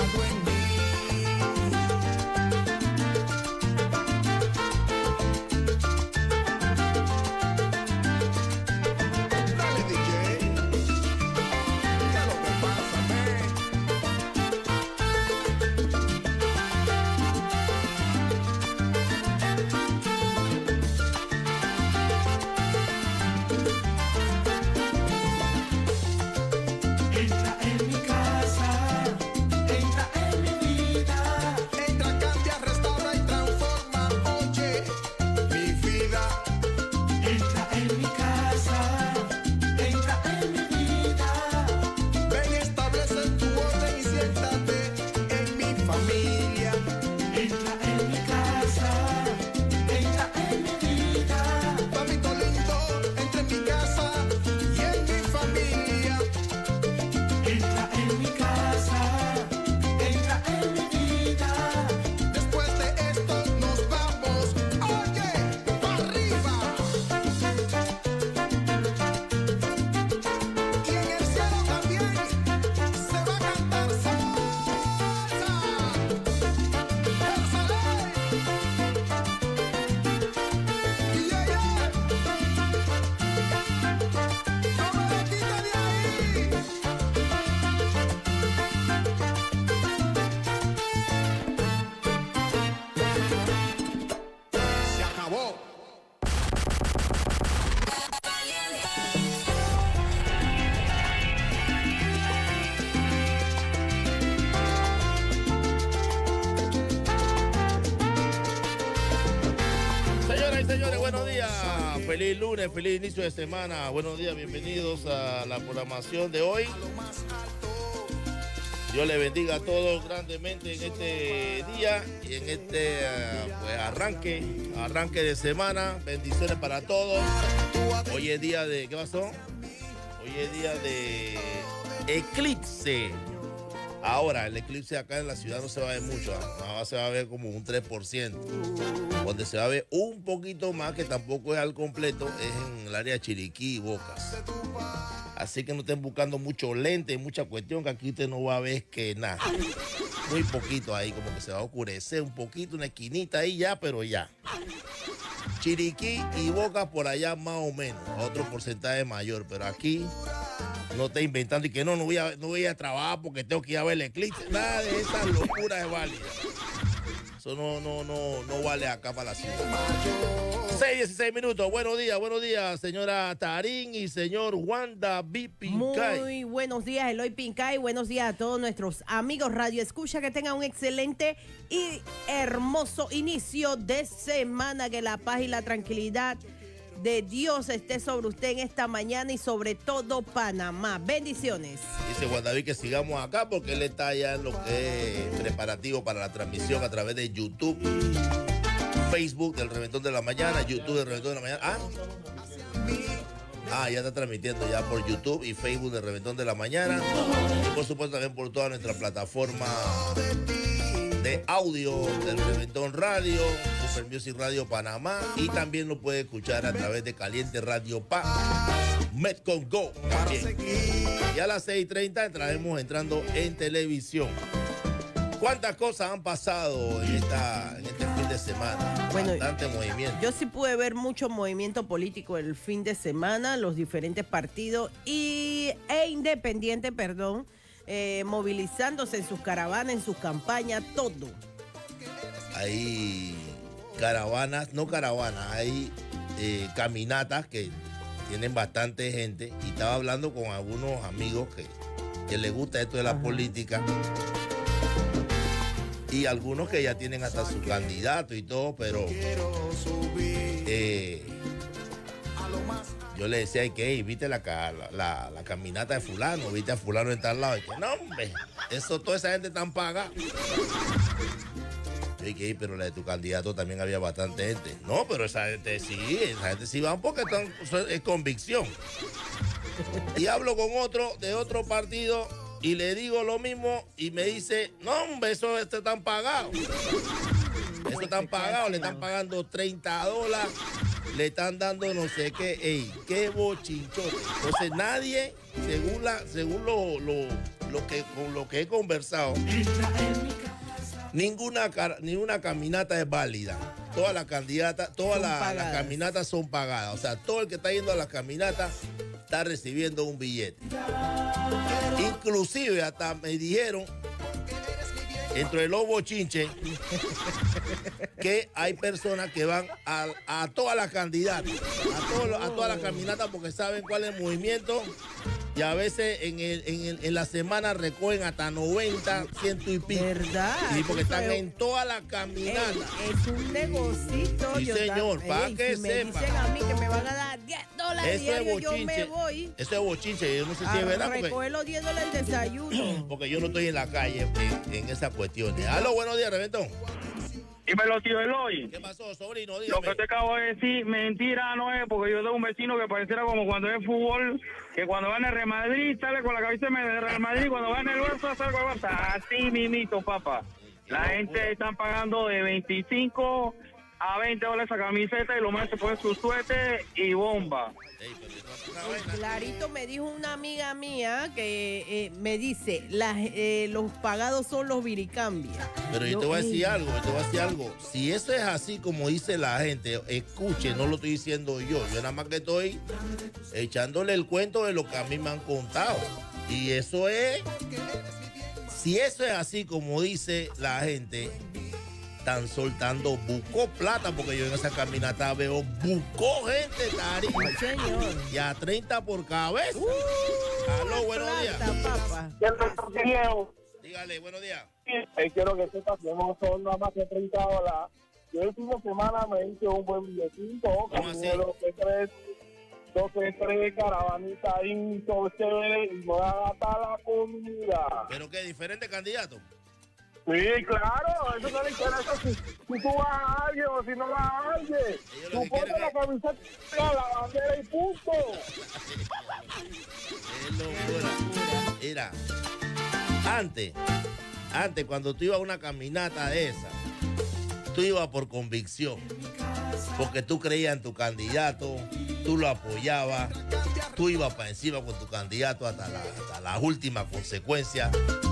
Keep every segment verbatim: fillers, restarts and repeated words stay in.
Feliz lunes, feliz inicio de semana. Buenos días, bienvenidos a la programación de hoy. Dios les bendiga a todos grandemente en este día y en este pues, arranque, arranque de semana. Bendiciones para todos. Hoy es día de, ¿qué pasó? Hoy es día de eclipse. Ahora, el eclipse acá en la ciudad no se va a ver mucho, ahora se va a ver como un tres por ciento. Donde se va a ver un poquito más, que tampoco es al completo, es en el área de Chiriquí y Bocas. Así que no estén buscando mucho lente, mucha cuestión, que aquí usted no va a ver que nada. Muy poquito ahí, como que se va a oscurecer un poquito, una esquinita ahí ya, pero ya. Chiriquí y Bocas por allá más o menos, otro porcentaje mayor, pero aquí no está inventando y que no, no voy a, no voy a trabajar porque tengo que ir a ver el eclipse. Nada de esas locuras es válida. Eso no, no, no, no vale acá para la ciudad. seis, dieciséis minutos. Buenos días, buenos días, señora Tarín y señor Juan David Pincay. Muy buenos días, Eloy Pincay. Buenos días a todos nuestros amigos Radio Escucha. Que tengan un excelente y hermoso inicio de semana. Que la paz y la tranquilidad de Dios esté sobre usted en esta mañana y sobre todo Panamá. Bendiciones. Dice Juan David que sigamos acá porque él está allá en lo que es preparativo para la transmisión a través de YouTube, Facebook del Reventón de la Mañana, YouTube del Reventón de la Mañana. Ah, ah ya está transmitiendo ya por YouTube y Facebook del Reventón de la Mañana. Y por supuesto también por toda nuestra plataforma de audio del Reventón Radio, Super Music Radio Panamá, y también lo puede escuchar a través de Caliente Radio Pa, Metcon Go también. Y a las seis y treinta estaremos entrando en televisión. ¿Cuántas cosas han pasado en, esta, en este fin de semana? Bueno, bastante movimiento. Yo sí pude ver mucho movimiento político el fin de semana, los diferentes partidos y, e independientes, perdón, Eh, movilizándose en sus caravanas, en sus campañas, todo. Hay caravanas, no caravanas, hay eh, caminatas que tienen bastante gente, y estaba hablando con algunos amigos que, que les gusta esto de la Ajá. política, y algunos que ya tienen hasta su candidato y todo, pero eh, yo le decía que, hey, viste la, la, la, la caminata de fulano, viste a fulano en tal lado. Y que, no, hombre, eso, toda esa gente tan paga. Yo dije, hey, pero la de tu candidato también había bastante gente. No, pero esa gente sí, esa gente sí van porque están, es convicción. Y hablo con otro de otro partido y le digo lo mismo y me dice, no, hombre, eso este están pagados. Eso están pagados, le están pagando treinta dólares. Le están dando no sé qué, ey, qué bochinchote. Entonces nadie, según la, según lo, lo, lo que, con lo que he conversado, ninguna, ninguna caminata es válida. Todas las candidatas, todas la, las caminatas son pagadas. O sea, todo el que está yendo a las caminatas está recibiendo un billete. Inclusive hasta me dijeron, entre los bochinches, que hay personas que van a, a todas las candidatas, a, todo, a todas las caminatas porque saben cuál es el movimiento. Y a veces en, el, en, el, en la semana recogen hasta noventa, ciento y pico. ¿Verdad? Sí, porque están es, en todas las caminatas. Es un negocito. Sí, señor, da, para ey, que si sepa. Me dicen a mí que me van a dar diez dólares diarios, yo me voy. Eso es bochinche, yo no sé si es verdad. Recoger los diez dólares del desayuno. Porque yo no estoy en la calle en, en esas cuestiones. Aló, buenos días, Reventón. Dímelo, tío Eloy. ¿Qué pasó, sobrino? Dígame. Lo que te acabo de decir, mentira no es, porque yo tengo un vecino que pareciera como cuando es fútbol, que cuando va en el Real Madrid sale con la cabeza del Real Madrid, cuando va en el Barça sale con el Barça. Así mimito, papá. La gente está pagando de veinticinco a veinte dólares esa camiseta y lo más se pone su suéter y bomba. Clarito me dijo una amiga mía que eh, me dice, las, eh, los pagados son los viricambios. Pero yo, yo te voy a decir algo, te voy a decir algo. Si eso es así como dice la gente, escuche, no lo estoy diciendo yo. Yo nada más que estoy echándole el cuento de lo que a mí me han contado. Y eso es, si eso es así como dice la gente, están soltando buco plata, porque yo en esa caminata veo buco gente, Tari. Señor. Y a treinta por cabeza. Uh, Aló, buenos plata, días. Papá. Dígale, buenos días. Eh, quiero que sepas que no son nada más que treinta dólares. Yo el fin de semana me hice un buen billetito, caminé doce tres, doce tres, caravanita ahí, todo chévere, y me voy a gastar la comida. ¿Pero qué, diferente candidato? Sí, claro, eso no le interesa si, si tú vas a alguien o si no vas a alguien. Tú pones la camiseta, la bandera y punto. Es locura. Mira, antes, antes cuando tú ibas a una caminata de esa, tú ibas por convicción, porque tú creías en tu candidato, tú lo apoyabas, tú ibas para encima con tu candidato hasta la, hasta la última consecuencia.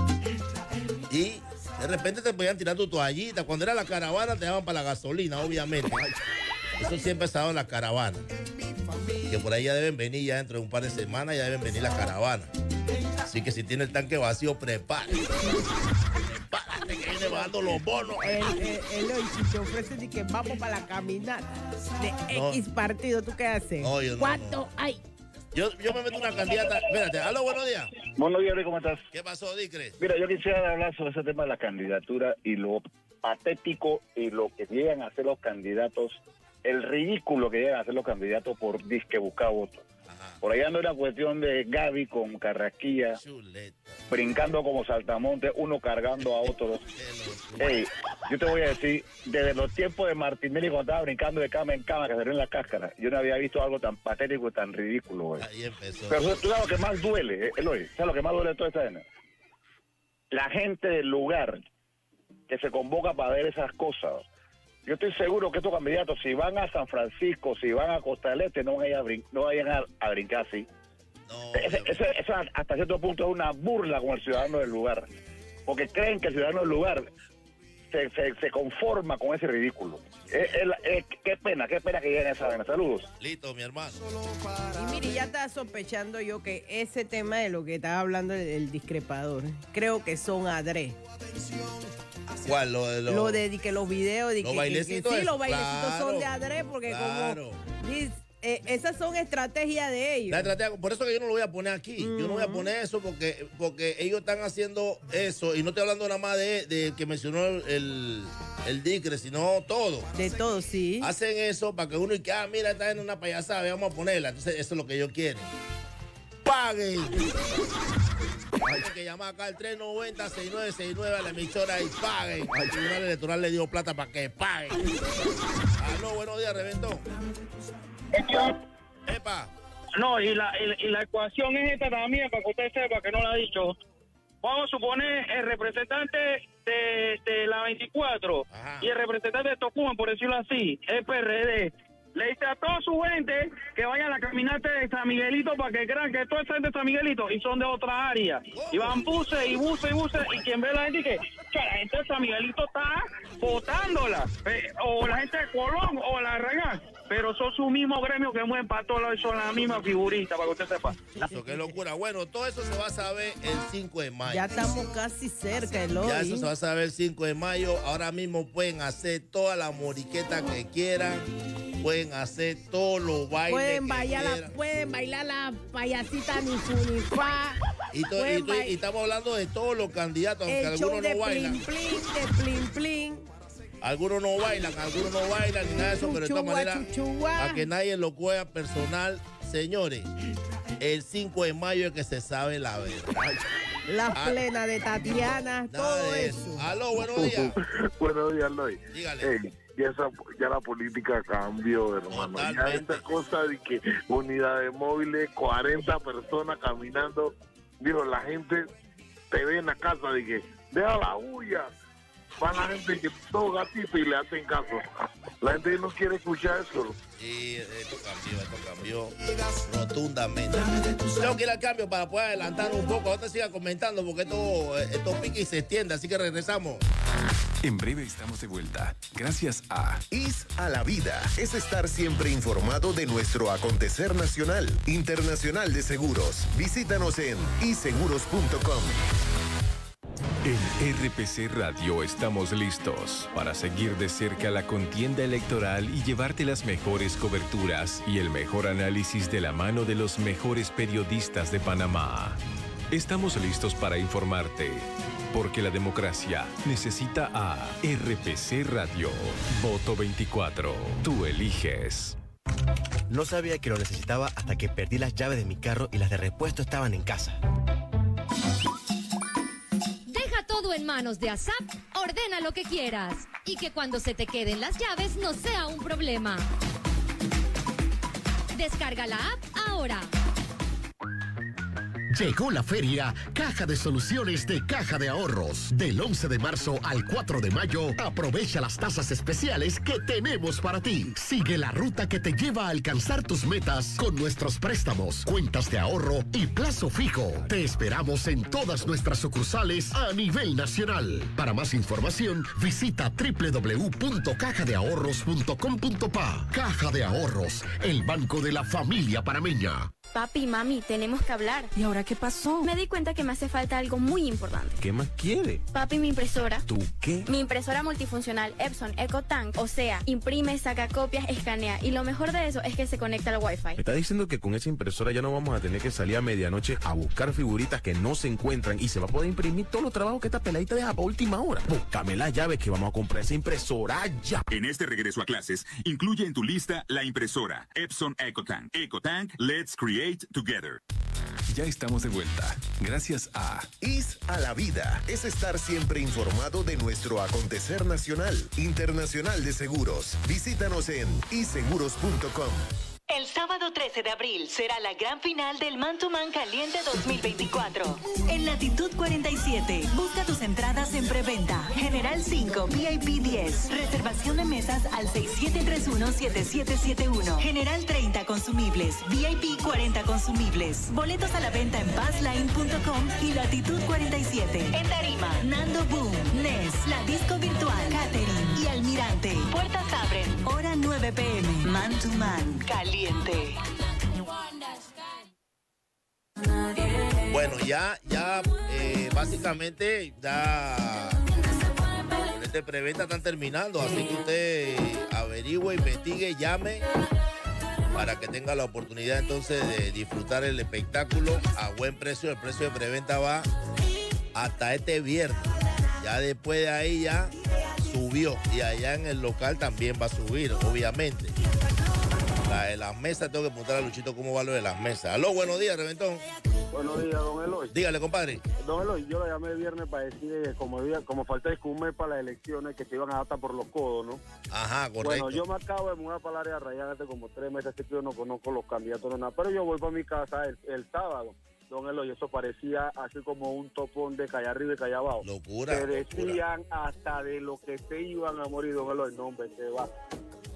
Y de repente te podían tirar tu toallita. Cuando era la caravana te daban para la gasolina, obviamente. Eso siempre estaba en la caravana. Que por ahí ya deben venir, ya dentro de un par de semanas ya deben venir las caravanas. Así que si tiene el tanque vacío, prepárate. Prepárate que viene bajando los bonos. El, el, el, el, si te ofrecen y que vamos para la caminata de no. X partido, ¿tú qué haces? No, yo no, ¿Cuánto no. hay? Yo, yo me meto una candidata. Espérate, aló, buenos días. Buenos días, ¿cómo estás? ¿Qué pasó, Dicre? Mira, yo quisiera hablar sobre ese tema de la candidatura y lo patético y lo que llegan a hacer los candidatos, el ridículo que llegan a hacer los candidatos por disque buscar votos. Ajá. Por allá no era cuestión de Gaby con Carrasquilla, Chuleta, brincando como saltamontes, uno cargando a otros. Ey, yo te voy a decir, desde los tiempos de Martinelli cuando estaba brincando de cama en cama, que salió en la cáscara, yo no había visto algo tan patético y tan ridículo, güey. Ahí empezó. Pero tú sabes lo que más duele, eh, Eloy, ¿sabes lo que más duele de toda esta escena? La gente del lugar que se convoca para ver esas cosas. Yo estoy seguro que estos candidatos, si van a San Francisco, si van a Costa del Este, no vayan a, brin no vayan a, a brincar así. No, ese, ese, eso hasta cierto punto es una burla con el ciudadano del lugar, porque creen que el ciudadano del lugar se, se, se conforma con ese ridículo. Es, es, es, qué pena, qué pena que lleguen a esa vaina. Saludos. Listo, mi hermano. Y mire, ya estaba sospechando yo que ese tema de lo que estaba hablando el, el discrepador, creo que son adrés. ¿Cuál? Lo de, lo, lo de que los videos de los que, bailecitos. Que, que, sí, es, los bailecitos claro, son de adrés porque claro. como dice, eh, esas son estrategias de ellos. La estrategia, por eso que yo no lo voy a poner aquí. Mm. Yo no voy a poner eso porque, porque ellos están haciendo eso. Y no estoy hablando nada más de, de que mencionó el, el Dicre, sino todo. De todo, sí. Hacen eso para que uno y que, ah, mira, está en una payasada, vamos a ponerla. Entonces, eso es lo que ellos quieren. ¡Paguen! Hay que llamar acá al tres noventa, sesenta y nueve sesenta y nueve a la emisora y paguen. El Tribunal Electoral le dio plata para que paguen. Aló, buenos días, Reventón. Epa. No, y la, y, y la ecuación es esta también, para que usted sepa que no la ha dicho. Vamos a suponer el representante de, de la veinticuatro. Ajá. Y el representante de Tocumen, por decirlo así, es P R D. le dice a toda su gente que vayan a la caminata de San Miguelito para que crean que toda esa gente de San Miguelito y son de otra área. Y van buses y buses y buses y quien ve a la gente que, que la gente de San Miguelito está votándola. Eh, o la gente de Colón o la Regan. Pero son su mismo gremio que mueven para todos lados y son la misma figurita, para que usted sepa. Eso, qué locura. Bueno, todo eso se va a saber el cinco de mayo. Ya estamos casi cerca, Eloy. Ya eso se va a saber el cinco de mayo. Ahora mismo pueden hacer toda la moriqueta que quieran. Pueden hacer todos los bailes pueden que bailar quieran. la, Pueden bailar la payasita ni funifa. Y, to, y, to, y estamos hablando de todos los candidatos, aunque el show algunos de no bailan. plin, plin, de plin, plin. Algunos no bailan, algunos no bailan ni nada de eso, pero de todas maneras, a que nadie lo coja personal, señores, el cinco de mayo es que se sabe la verdad. La ah, plena de Tatiana, todo eso. eso. Aló, buenos días. Buenos días, Loy. Dígale. Hey, ya, esa, ya la política cambió, hermano. Totalmente. Ya esta cosa de que unidades móviles, cuarenta personas caminando, dijo, la gente te ve en la casa de que deja la bulla. Van la gente que todo gatito y le hacen caso. La gente no quiere escuchar eso. Sí, esto cambió, esto cambió rotundamente. Tengo que ir al cambio para poder adelantar un poco. No te sigas comentando porque esto, esto pica y se extiende, así que regresamos. En breve estamos de vuelta, gracias a I S a la vida. Es estar siempre informado de nuestro acontecer nacional, internacional de seguros. Visítanos en i seguros punto com. En R P C Radio estamos listos para seguir de cerca la contienda electoral y llevarte las mejores coberturas y el mejor análisis de la mano de los mejores periodistas de Panamá. Estamos listos para informarte, porque la democracia necesita a R P C Radio. Voto veinticuatro. Tú eliges. No sabía que lo necesitaba hasta que perdí las llaves de mi carro y las de repuesto estaban en casa. Todo en manos de ASAP, ordena lo que quieras y que cuando se te queden las llaves no sea un problema. Descarga la app ahora. Llegó la feria Caja de Soluciones de Caja de Ahorros. Del once de marzo al cuatro de mayo, aprovecha las tasas especiales que tenemos para ti. Sigue la ruta que te lleva a alcanzar tus metas con nuestros préstamos, cuentas de ahorro y plazo fijo. Te esperamos en todas nuestras sucursales a nivel nacional. Para más información, visita doble u doble u doble u punto caja de ahorros punto com punto pa. Caja de Ahorros, el banco de la familia panameña. Papi, mami, tenemos que hablar. ¿Y ahora qué pasó? Me di cuenta que me hace falta algo muy importante. ¿Qué más quiere? Papi, mi impresora. ¿Tú qué? Mi impresora multifuncional Epson EcoTank. O sea, imprime, saca copias, escanea. Y lo mejor de eso es que se conecta al Wi-Fi. ¿Me está diciendo que con esa impresora ya no vamos a tener que salir a medianoche a buscar figuritas que no se encuentran y se va a poder imprimir todos los trabajos que esta peladita deja para última hora? Búscame las llaves que vamos a comprar esa impresora ya. En este regreso a clases, incluye en tu lista la impresora Epson EcoTank. EcoTank, let's create together. Ya estamos de vuelta, gracias a I S a la vida. Es estar siempre informado de nuestro acontecer nacional, internacional de seguros. Visítanos en i seguros punto com. El sábado trece de abril será la gran final del Man to Man Caliente dos mil veinticuatro. En Latitud cuarenta y siete, busca tus entradas en preventa. General cinco, V I P diez. Reservación de mesas al seis siete tres uno, siete siete siete uno. General treinta consumibles. V I P cuarenta consumibles. Boletos a la venta en buzzline punto com y Latitud cuarenta y siete. En Tarima, Nando Boom, Nes, La Disco Virtual, Catering y Almirante. Puertas abren, hora nueve pe eme. Man to Man Caliente. Bueno, ya, ya, eh, básicamente, ya con este preventa están terminando, así que usted averigüe, investigue, llame para que tenga la oportunidad entonces de disfrutar el espectáculo a buen precio. El precio de preventa va hasta este viernes. Ya después de ahí ya subió y allá en el local también va a subir, obviamente. La de las mesas, tengo que preguntar a Luchito cómo va lo de las mesas. Aló, buenos días, Reventón. Buenos días, don Eloy. Dígale, compadre. Don Eloy, yo lo llamé el viernes para decir que como, como falta de un mes para las elecciones, que se iban a dar por los codos, ¿no? Ajá, correcto. Bueno, yo me acabo de mudar para el área Rayán hace como tres meses, así que yo no conozco los candidatos, no nada. Pero yo voy para mi casa el, el sábado. Don Eloy, eso parecía así como un topón de calle arriba y calle abajo. Locura. Se locura. decían hasta de lo que se iban a morir, don Eloy. No, hombre, que va.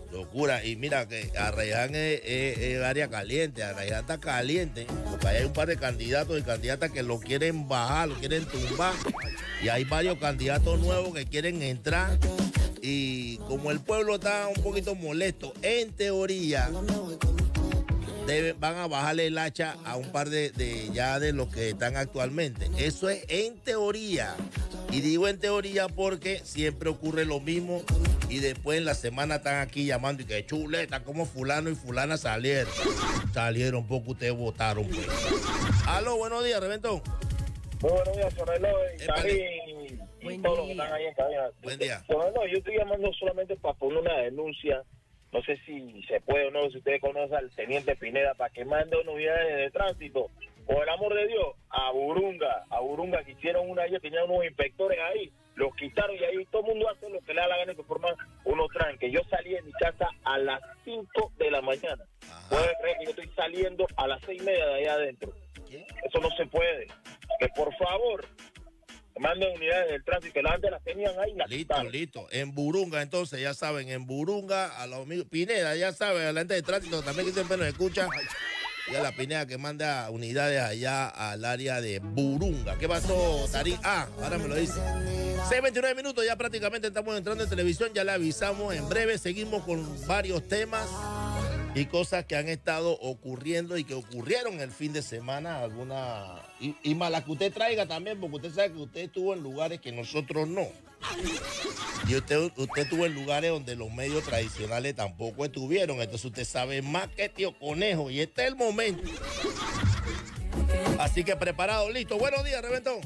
Locura. Y mira que Arraiján es, es, es área caliente. Arraiján está caliente. Porque ahí hay un par de candidatos y candidatas que lo quieren bajar, lo quieren tumbar. Y hay varios candidatos nuevos que quieren entrar. Y como el pueblo está un poquito molesto, en teoría debe, van a bajarle el hacha a un par de, de ya de los que están actualmente. Eso es en teoría. Y digo en teoría porque siempre ocurre lo mismo y después en la semana están aquí llamando y que chuleta, como fulano y fulana salieron. Salieron porque ustedes votaron, pues. Aló, buenos días, Reventón. Muy buenos días, Sorelo y Karim y todos los que están ahí en cadena. Buen día. Sorelo, yo estoy llamando solamente para poner una denuncia. No sé si se puede o no, si ustedes conocen al teniente Pineda, para que mande unas unidades de tránsito. Por el amor de Dios, a Burunga, a Burunga que hicieron una, ellos tenían unos inspectores ahí, los quitaron y ahí todo el mundo hace lo que le da la gana que forman unos tranques. Yo salí de mi casa a las cinco de la mañana. Puede creer que yo estoy saliendo a las seis y media de allá adentro. ¿Qué? Eso no se puede. Que por favor manden unidades del tránsito, que la antes las tenían ahí. Las listo, quitaron. listo. En Burunga, entonces, ya saben, en Burunga, a los amigos, Pineda, ya saben, a la gente de tránsito también que siempre nos escucha. Y a la Pineda que manda unidades allá al área de Burunga. ¿Qué pasó, Tarín? Ah, ahora me lo dice. seis veintinueve minutos, ya prácticamente estamos entrando en televisión, ya le avisamos en breve. Seguimos con varios temas y cosas que han estado ocurriendo y que ocurrieron el fin de semana. Alguna y, y malas que usted traiga también, porque usted sabe que usted estuvo en lugares que nosotros no. Y usted, usted estuvo en lugares donde los medios tradicionales tampoco estuvieron. Entonces usted sabe más que Tío Conejo. Y este es el momento. Así que preparado, listo. Buenos días, Reventón.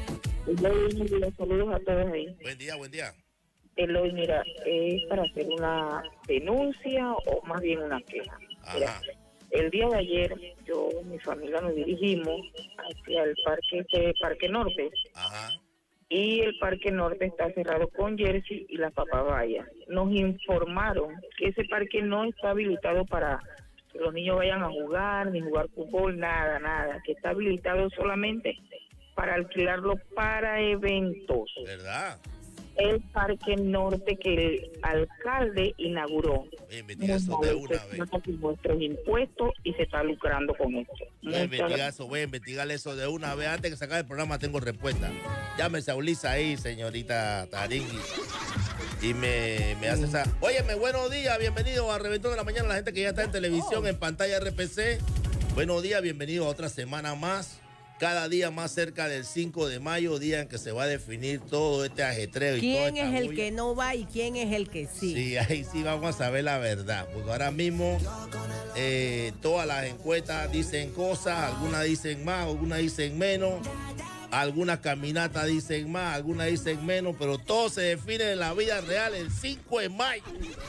Los saludos a todos ahí. Buen día, buen día. Eloy, mira, es para hacer una denuncia o más bien una queja. Mira, el día de ayer yo y mi familia nos dirigimos hacia el parque, este Parque Norte. Ajá. Y el Parque Norte está cerrado con Jersey y la Papagaya. Nos informaron que ese parque no está habilitado para que los niños vayan a jugar, ni jugar fútbol, nada, nada. Que está habilitado solamente para alquilarlo para eventos. ¿Verdad? El Parque Norte que el alcalde inauguró. Investiga eso de una vez. Nuestros impuestos y se está lucrando con esto. Voy a investigar eso, voy a investigar eso de una vez. Antes que se acabe el programa tengo respuesta. Llámese a Ulisa ahí, señorita Tarín. Y, y me, me hace esa... Óyeme, buenos días, bienvenido a Reventón de la Mañana. La gente que ya está en televisión, en pantalla R P C. Buenos días, bienvenido a otra semana más. Cada día más cerca del cinco de mayo, día en que se va a definir todo este ajetreo. Y toda ¿Quién esta es el bulla. que no va y quién es el que sí? Sí, ahí sí vamos a saber la verdad. Porque ahora mismo eh, todas las encuestas dicen cosas, algunas dicen más, algunas dicen menos. Algunas caminatas dicen más, algunas dicen menos, pero todo se define en la vida real el cinco de mayo.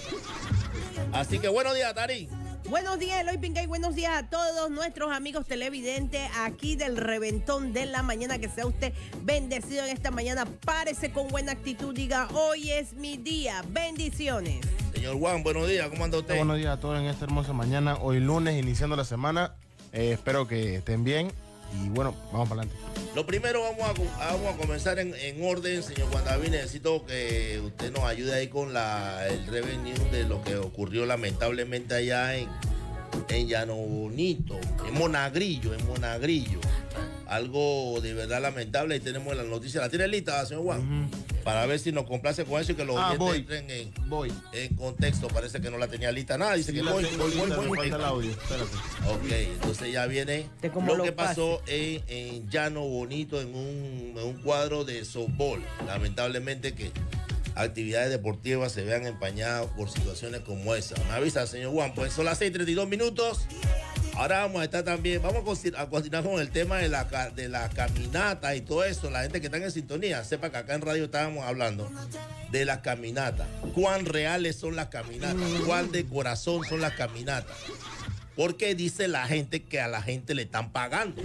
Así que buenos días, Tarín. Buenos días, Eloy Pincay. Buenos días a todos nuestros amigos televidentes aquí del Reventón de la Mañana. Que sea usted bendecido en esta mañana. Párese con buena actitud. Diga, hoy es mi día. Bendiciones. Señor Juan, buenos días. ¿Cómo anda usted? Buenos días a todos en esta hermosa mañana. Hoy lunes, iniciando la semana. Eh, espero que estén bien. Y bueno, vamos para adelante. Lo primero, vamos a, vamos a comenzar en, en orden, señor Juan David. Necesito que usted nos ayude ahí con la, el revenue de lo que ocurrió lamentablemente allá en, en Llano Bonito, en Monagrillo, en Monagrillo. Algo de verdad lamentable. Ahí tenemos la noticia. ¿La tiene lista, señor Juan? Uh-huh. Para ver si nos complace con eso y que los ah, oyentes voy. entren en, voy. en contexto. Parece que no la tenía lista. Nada, dice sí, que voy, voy, voy, voy, voy. El audio. Espérate. Ok, entonces ya viene lo que pasó en, en Llano Bonito en un, en un cuadro de softball. Lamentablemente que actividades deportivas se vean empañadas por situaciones como esa. Me avisa, señor Juan. Pues son las seis y treinta y dos minutos. Ahora vamos a estar también, vamos a continuar con el tema de la, de la caminata y todo eso. La gente que está en sintonía, sepa que acá en radio estábamos hablando de las caminatas. ¿Cuán reales son las caminatas? ¿Cuán de corazón son las caminatas? Porque dice la gente que a la gente le están pagando.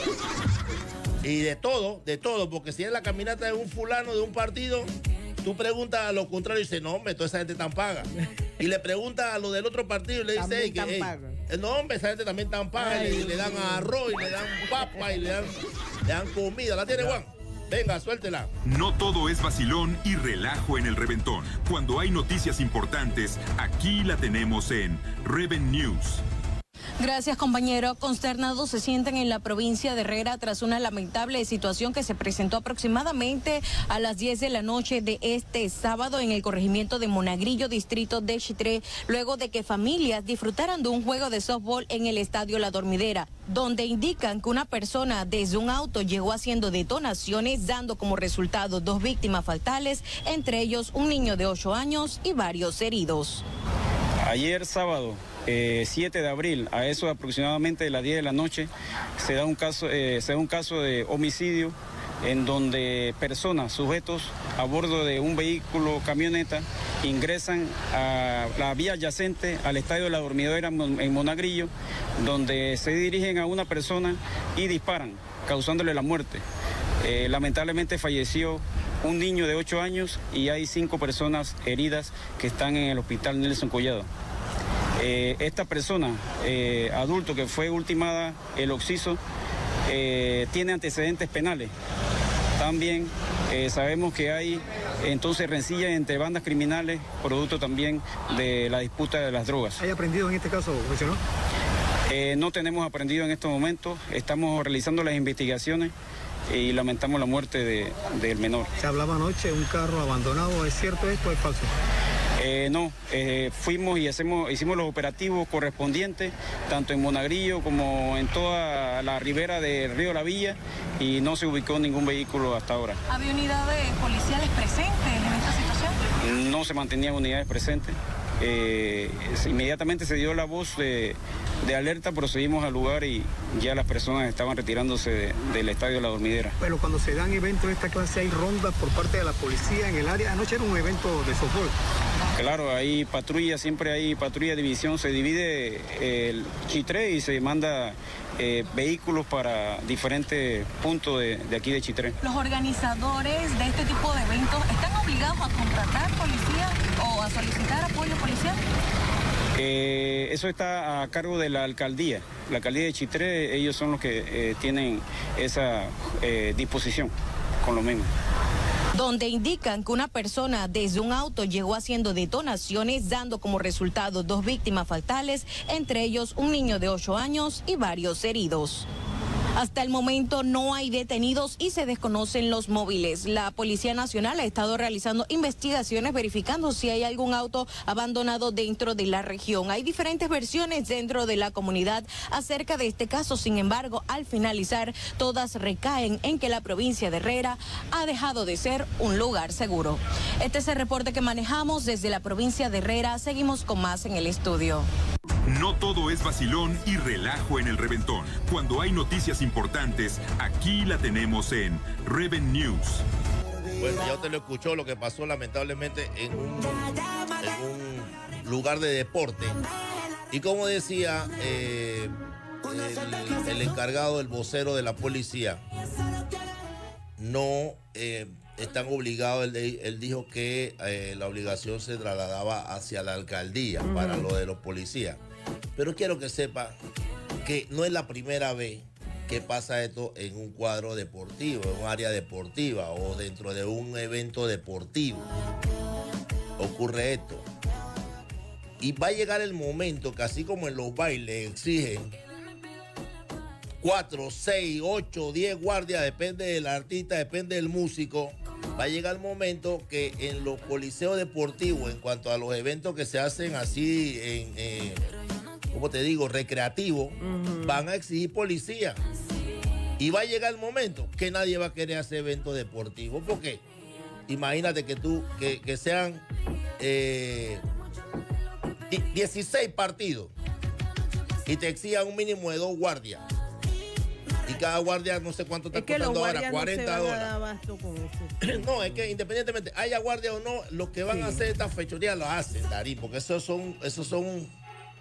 Y de todo, de todo, porque si es la caminata de un fulano, de un partido, tú preguntas a lo contrario y dices, no, hombre, toda esa gente tan paga. Y le preguntas a lo del otro partido y le dice, hey, que, hey, no, hombre, esa gente también tan paga. Y le, le dan arroz y le dan papa y le dan, le dan comida. ¿La tiene, Juan? Venga, suéltela. No todo es vacilón y relajo en el reventón. Cuando hay noticias importantes, aquí la tenemos en Reven News. Gracias, compañero. Consternados se sienten en la provincia de Herrera tras una lamentable situación que se presentó aproximadamente a las diez de la noche de este sábado en el corregimiento de Monagrillo, distrito de Chitré, luego de que familias disfrutaran de un juego de softball en el estadio La Dormidera, donde indican que una persona desde un auto llegó haciendo detonaciones, dando como resultado dos víctimas fatales, entre ellos un niño de ocho años y varios heridos. Ayer sábado, eh, siete de abril, a eso aproximadamente de las diez de la noche, se da un caso, eh, se da un caso de homicidio en donde personas, sujetos a bordo de un vehículo camioneta, ingresan a la vía adyacente al estadio de La Dormidera en Monagrillo, donde se dirigen a una persona y disparan, causándole la muerte. Eh, lamentablemente falleció un niño de ocho años y hay cinco personas heridas que están en el hospital Nelson Collado. Eh, esta persona, eh, adulto que fue ultimada el occiso, eh, tiene antecedentes penales. También eh, sabemos que hay entonces rencillas entre bandas criminales, producto también de la disputa de las drogas. ¿Hay aprendido en este caso, profesional? Eh, no tenemos aprendido en estos momentos, estamos realizando las investigaciones y lamentamos la muerte de, del menor. Se hablaba anoche de un carro abandonado, ¿es cierto esto o es falso? Eh, no, eh, fuimos y hacemos, hicimos los operativos correspondientes, tanto en Monagrillo como en toda la ribera del río La Villa, y no se ubicó ningún vehículo hasta ahora. ¿Había unidades policiales presentes en esta situación? No se mantenían unidades presentes. Eh, inmediatamente se dio la voz de, de alerta, procedimos al lugar y ya las personas estaban retirándose de, del estadio La Dormidera. Pero cuando se dan eventos de esta clase hay rondas por parte de la policía en el área. Anoche era un evento de softball. Claro, hay patrulla, siempre hay patrulla de división, se divide el Chitré y se manda eh, vehículos para diferentes puntos de, de aquí de Chitré. ¿Los organizadores de este tipo de eventos están obligados a contratar policía o a solicitar apoyo policial? Eh, eso está a cargo de la alcaldía. La alcaldía de Chitré, ellos son los que eh, tienen esa eh, disposición con lo mismo. Donde indican que una persona desde un auto llegó haciendo detonaciones, dando como resultado dos víctimas fatales, entre ellos un niño de ocho años y varios heridos. Hasta el momento no hay detenidos y se desconocen los móviles. La Policía Nacional ha estado realizando investigaciones verificando si hay algún auto abandonado dentro de la región. Hay diferentes versiones dentro de la comunidad acerca de este caso. Sin embargo, al finalizar, todas recaen en que la provincia de Herrera ha dejado de ser un lugar seguro. Este es el reporte que manejamos desde la provincia de Herrera. Seguimos con más en el estudio. No todo es vacilón y relajo en el reventón. Cuando hay noticias importantes, aquí la tenemos en Reven News. Bueno, ya usted lo escuchó, lo que pasó lamentablemente en un, en un lugar de deporte. Y como decía eh, el, el encargado, el vocero de la policía, no eh, están obligados, él, él dijo que eh, la obligación se trasladaba hacia la alcaldía uh-huh. para lo de los policías. Pero quiero que sepa que no es la primera vez que pasa esto en un cuadro deportivo, en un área deportiva o dentro de un evento deportivo. Ocurre esto. Y va a llegar el momento que así como en los bailes exigen cuatro, seis, ocho, diez guardias, depende del artista, depende del músico, va a llegar el momento que en los coliseos deportivos, en cuanto a los eventos que se hacen así en... Eh, como te digo, recreativo, uh-huh. van a exigir policía. Y va a llegar el momento que nadie va a querer hacer eventos deportivos. Porque imagínate que tú, que, que sean eh, dieciséis partidos y te exijan un mínimo de dos guardias. Y cada guardia no sé cuánto está costando ahora, cuarenta dólares. No, es que independientemente haya guardia o no, lo que van sí. a hacer estas fechorías lo hacen, Darí, porque esos son, esos son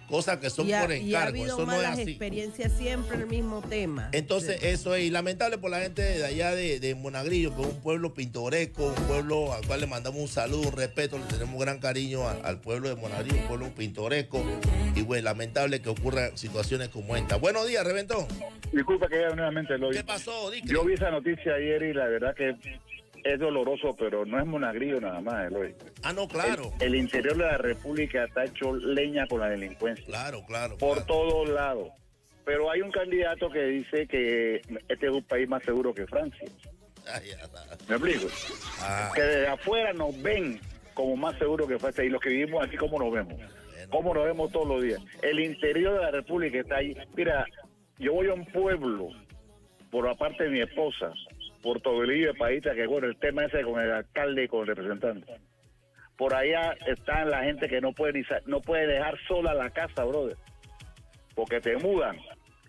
cosas que son y ha, por y ha encargo. habido Eso no es malas así. experiencias siempre el mismo tema. Entonces, Sí. eso es y lamentable por la gente de allá de, de Monagrillo, que es un pueblo pintoresco, un pueblo al cual le mandamos un saludo, un respeto, le tenemos gran cariño a- al pueblo de Monagrillo, un pueblo pintoresco. Y bueno, lamentable que ocurran situaciones como esta. Buenos días, Reventón. Disculpa que ya nuevamente lo ¿Qué pasó, Dick? Yo vi esa noticia ayer y la verdad que es doloroso, pero no es Monagrillo nada más, Eloy. Ah, no, claro. El, el interior de la República está hecho leña con la delincuencia. Claro, claro. Por claro. todos lados. Pero hay un candidato que dice que este es un país más seguro que Francia. Ay, ya está. ¿Me explico? Ah. Que desde afuera nos ven como más seguros que Francia. Y los que vivimos aquí, ¿cómo nos vemos? ¿Cómo nos vemos todos los días? El interior de la República está ahí. Mira, yo voy a un pueblo, por la parte de mi esposa, por Tobelillo de Paita, que bueno, el tema ese con el alcalde y con el representante. Por allá están la gente que no puede, ni sa- no puede dejar sola la casa, brother, porque te mudan.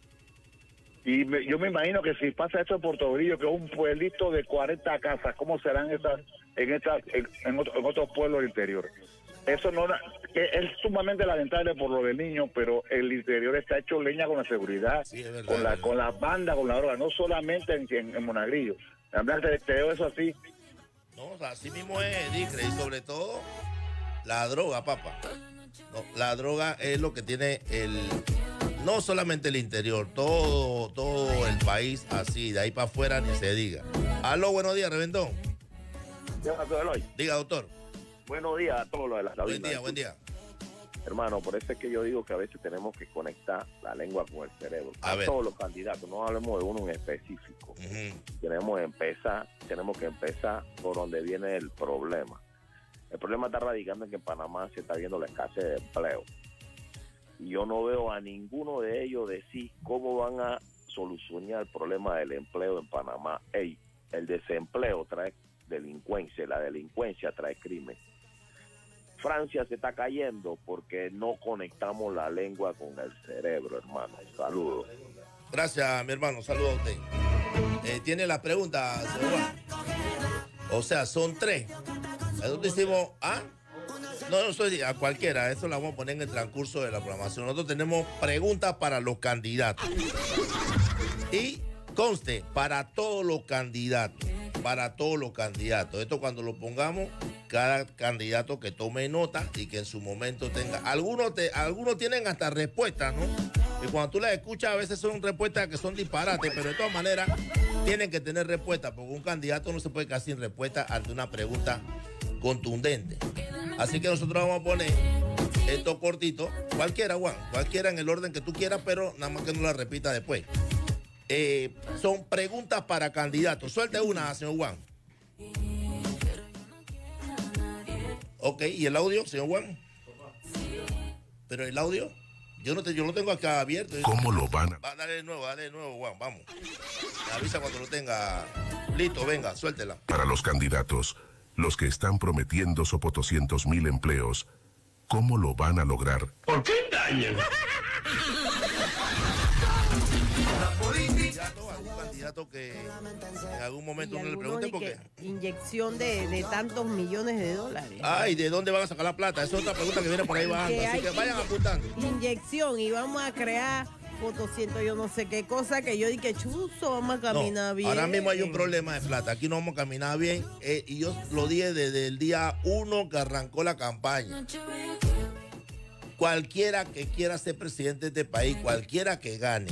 Y me- yo me imagino que si pasa esto en Puerto Belillo, que es un pueblito de cuarenta casas, ¿cómo serán estas en estas en, en otro- en otros pueblos del interior? Eso no que es sumamente lamentable por lo del niño, pero el interior está hecho leña con la seguridad, verdad, con la verdad. con la banda, con la droga, no solamente en, en, en Monagrillo. Además, te, te digo eso así. No, o sea, así mismo es, Dicre, y sobre todo la droga, papá. No, la droga es lo que tiene el, no solamente el interior, todo, todo el país así, de ahí para afuera ni se diga. Aló, buenos días, Reventón. Diga, doctor. Buenos días a todos los de la Buen cabina. día, buen día. Hermano, por eso es que yo digo que a veces tenemos que conectar la lengua con el cerebro. A A, ver. todos los candidatos, no hablemos de uno en específico. Tenemos que empezar, tenemos que empezar por donde viene el problema. El problema está radicando en que en Panamá se está viendo la escasez de empleo. Y yo no veo a ninguno de ellos decir cómo van a solucionar el problema del empleo en Panamá. Ey, el desempleo trae delincuencia, la delincuencia trae crimen. Francia se está cayendo porque no conectamos la lengua con el cerebro, hermano. Saludos. Gracias, mi hermano. Saludos a usted. Eh, Tiene la pregunta, señor Juan. O sea, son tres. Nosotros hicimos, ¿ah? No, no soy a cualquiera. Eso lo vamos a poner en el transcurso de la programación. Nosotros tenemos preguntas para los candidatos. Y conste, para todos los candidatos. Para todos los candidatos. Esto cuando lo pongamos, cada candidato que tome nota y que en su momento tenga. Algunos, te, algunos tienen hasta respuestas, ¿no? Y cuando tú las escuchas, a veces son respuestas que son disparates, pero de todas maneras tienen que tener respuesta, porque un candidato no se puede quedar sin respuesta ante una pregunta contundente. Así que nosotros vamos a poner esto cortito, cualquiera, Juan, cualquiera en el orden que tú quieras, pero nada más que no la repita después. Eh, son preguntas para candidatos. Suelte una, señor Juan. Ok, ¿y el audio, señor Juan? Pero el audio, yo no te, yo lo tengo acá abierto. ¿Cómo lo van a...? Va, dale de nuevo, dale de nuevo, Juan, vamos. Me avisa cuando lo tenga listo, venga, suéltela. Para los candidatos, los que están prometiendo sopotoscientos mil empleos, ¿cómo lo van a lograr? ¿Por qué engañan? Algún candidato que en algún momento Y uno le algunos pregunte de porque... que inyección de, de tantos millones de dólares. Ay, ¿de dónde van a sacar la plata? Esa es otra pregunta que viene por ahí bajando. Que Así hay que vayan apuntando. Inyección y vamos a crear fotocientos, yo no sé qué cosa, que yo dije, chuzo, vamos a caminar No, bien. ahora mismo hay un problema de plata. Aquí no vamos a caminar bien. eh, y yo lo dije desde el día uno que arrancó la campaña. Cualquiera que quiera ser presidente de este país, cualquiera que gane,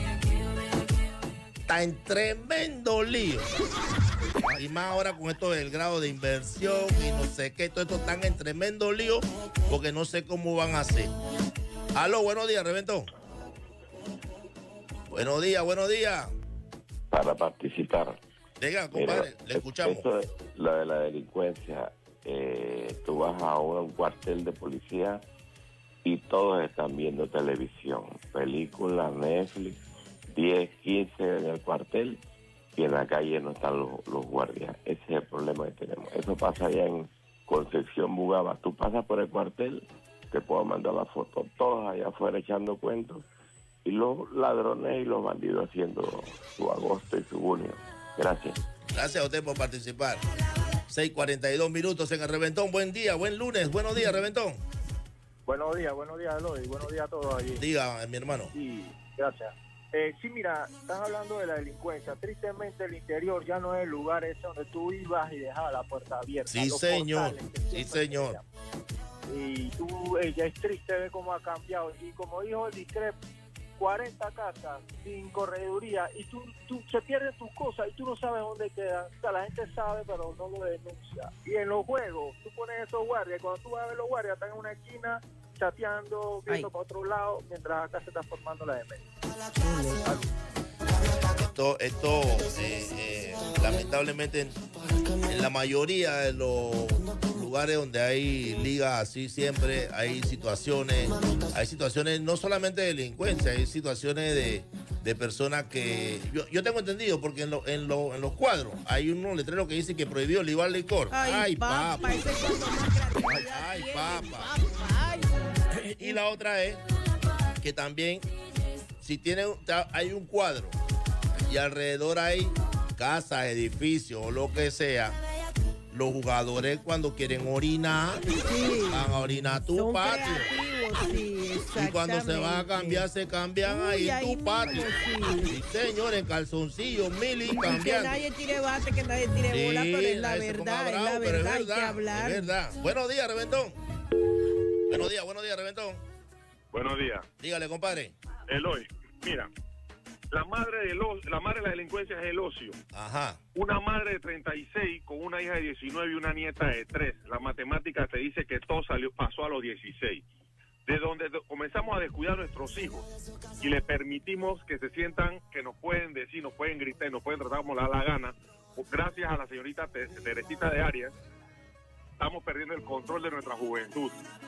está en tremendo lío. Y más ahora con esto del grado de inversión y no sé qué, todo esto están en tremendo lío porque no sé cómo van a hacer. Aló, buenos días, Reventón. Buenos días, buenos días. Para participar. Diga, compadre, Mira, le escuchamos. Eso es la de la delincuencia. Eh, tú vas a un cuartel de policía y todos están viendo televisión, películas, Netflix, diez, quince en el cuartel y en la calle no están los, los guardias. Ese es el problema que tenemos. Eso pasa allá en Concepción, Bugaba. Tú pasas por el cuartel, te puedo mandar la foto, todos allá afuera echando cuentos y los ladrones y los bandidos haciendo su agosto y su junio. Gracias. Gracias a usted por participar. seis cuarenta y dos minutos en el Reventón. Buen día, buen lunes. Buenos días, Reventón. Buenos días, buenos días, Eloy. Buenos días a todos allí. Diga, mi hermano. Sí, gracias. Eh, sí, mira, estás hablando de la delincuencia. Tristemente, el interior ya no es el lugar ese donde tú ibas y dejabas la puerta abierta. Sí, Los señor. portales que Sí, siempre señor. tenían. Y tú, eh, ya es triste ver cómo ha cambiado. Y como dijo el Discrep, cuarenta casas sin correduría y tú, tú se pierden tus cosas y tú no sabes dónde quedan. O sea, la gente sabe, pero no lo denuncia. Y en los juegos, tú pones esos guardias. Cuando tú vas a ver los guardias, están en una esquina chateando, viendo Ay. para otro lado, mientras acá se está formando la demencia. Esto, esto eh, eh, lamentablemente, en, en la mayoría de los lugares donde hay ligas así siempre hay situaciones, hay situaciones no solamente de delincuencia, hay situaciones de, de personas que, yo, yo tengo entendido, porque en, lo, en, lo, en los cuadros hay unos letreros que dicen que prohibió el igual licor. Ay, Ay, papá. papá, ese es cuando más creatividad Ay, tiene, papá. Ay. Y la otra es que también, si tiene, hay un cuadro y alrededor hay casas, edificios o lo que sea, los jugadores cuando quieren orinar, Sí. van a orinar tu Son patio. creativos, sí, Y cuando se van a exactamente. cambiar, se cambian Uy, ahí en ahí tu mismo, patio. sí. Sí, señor, en calzoncillos, mili, Y que cambiando. nadie tire bate, que nadie tire bola, Sí, pero es la nadie se ponga verdad, es bravo, la pero verdad, hay que verdad, hablar. es verdad. Buenos días, Reventón. Buenos días, buenos días, Reventón. Buenos días. Dígale, compadre. Eloy, mira, la madre, de lo- la madre de la delincuencia es el ocio. Ajá. Una madre de treinta y seis con una hija de diecinueve y una nieta de tres. La matemática te dice que todo salió, pasó a los dieciséis. De donde de- comenzamos a descuidar a nuestros hijos y le permitimos que se sientan, que nos pueden decir, nos pueden gritar, nos pueden tratar como les da la gana. Gracias a la señorita Te- Teresita de Arias, estamos perdiendo el control de nuestra juventud.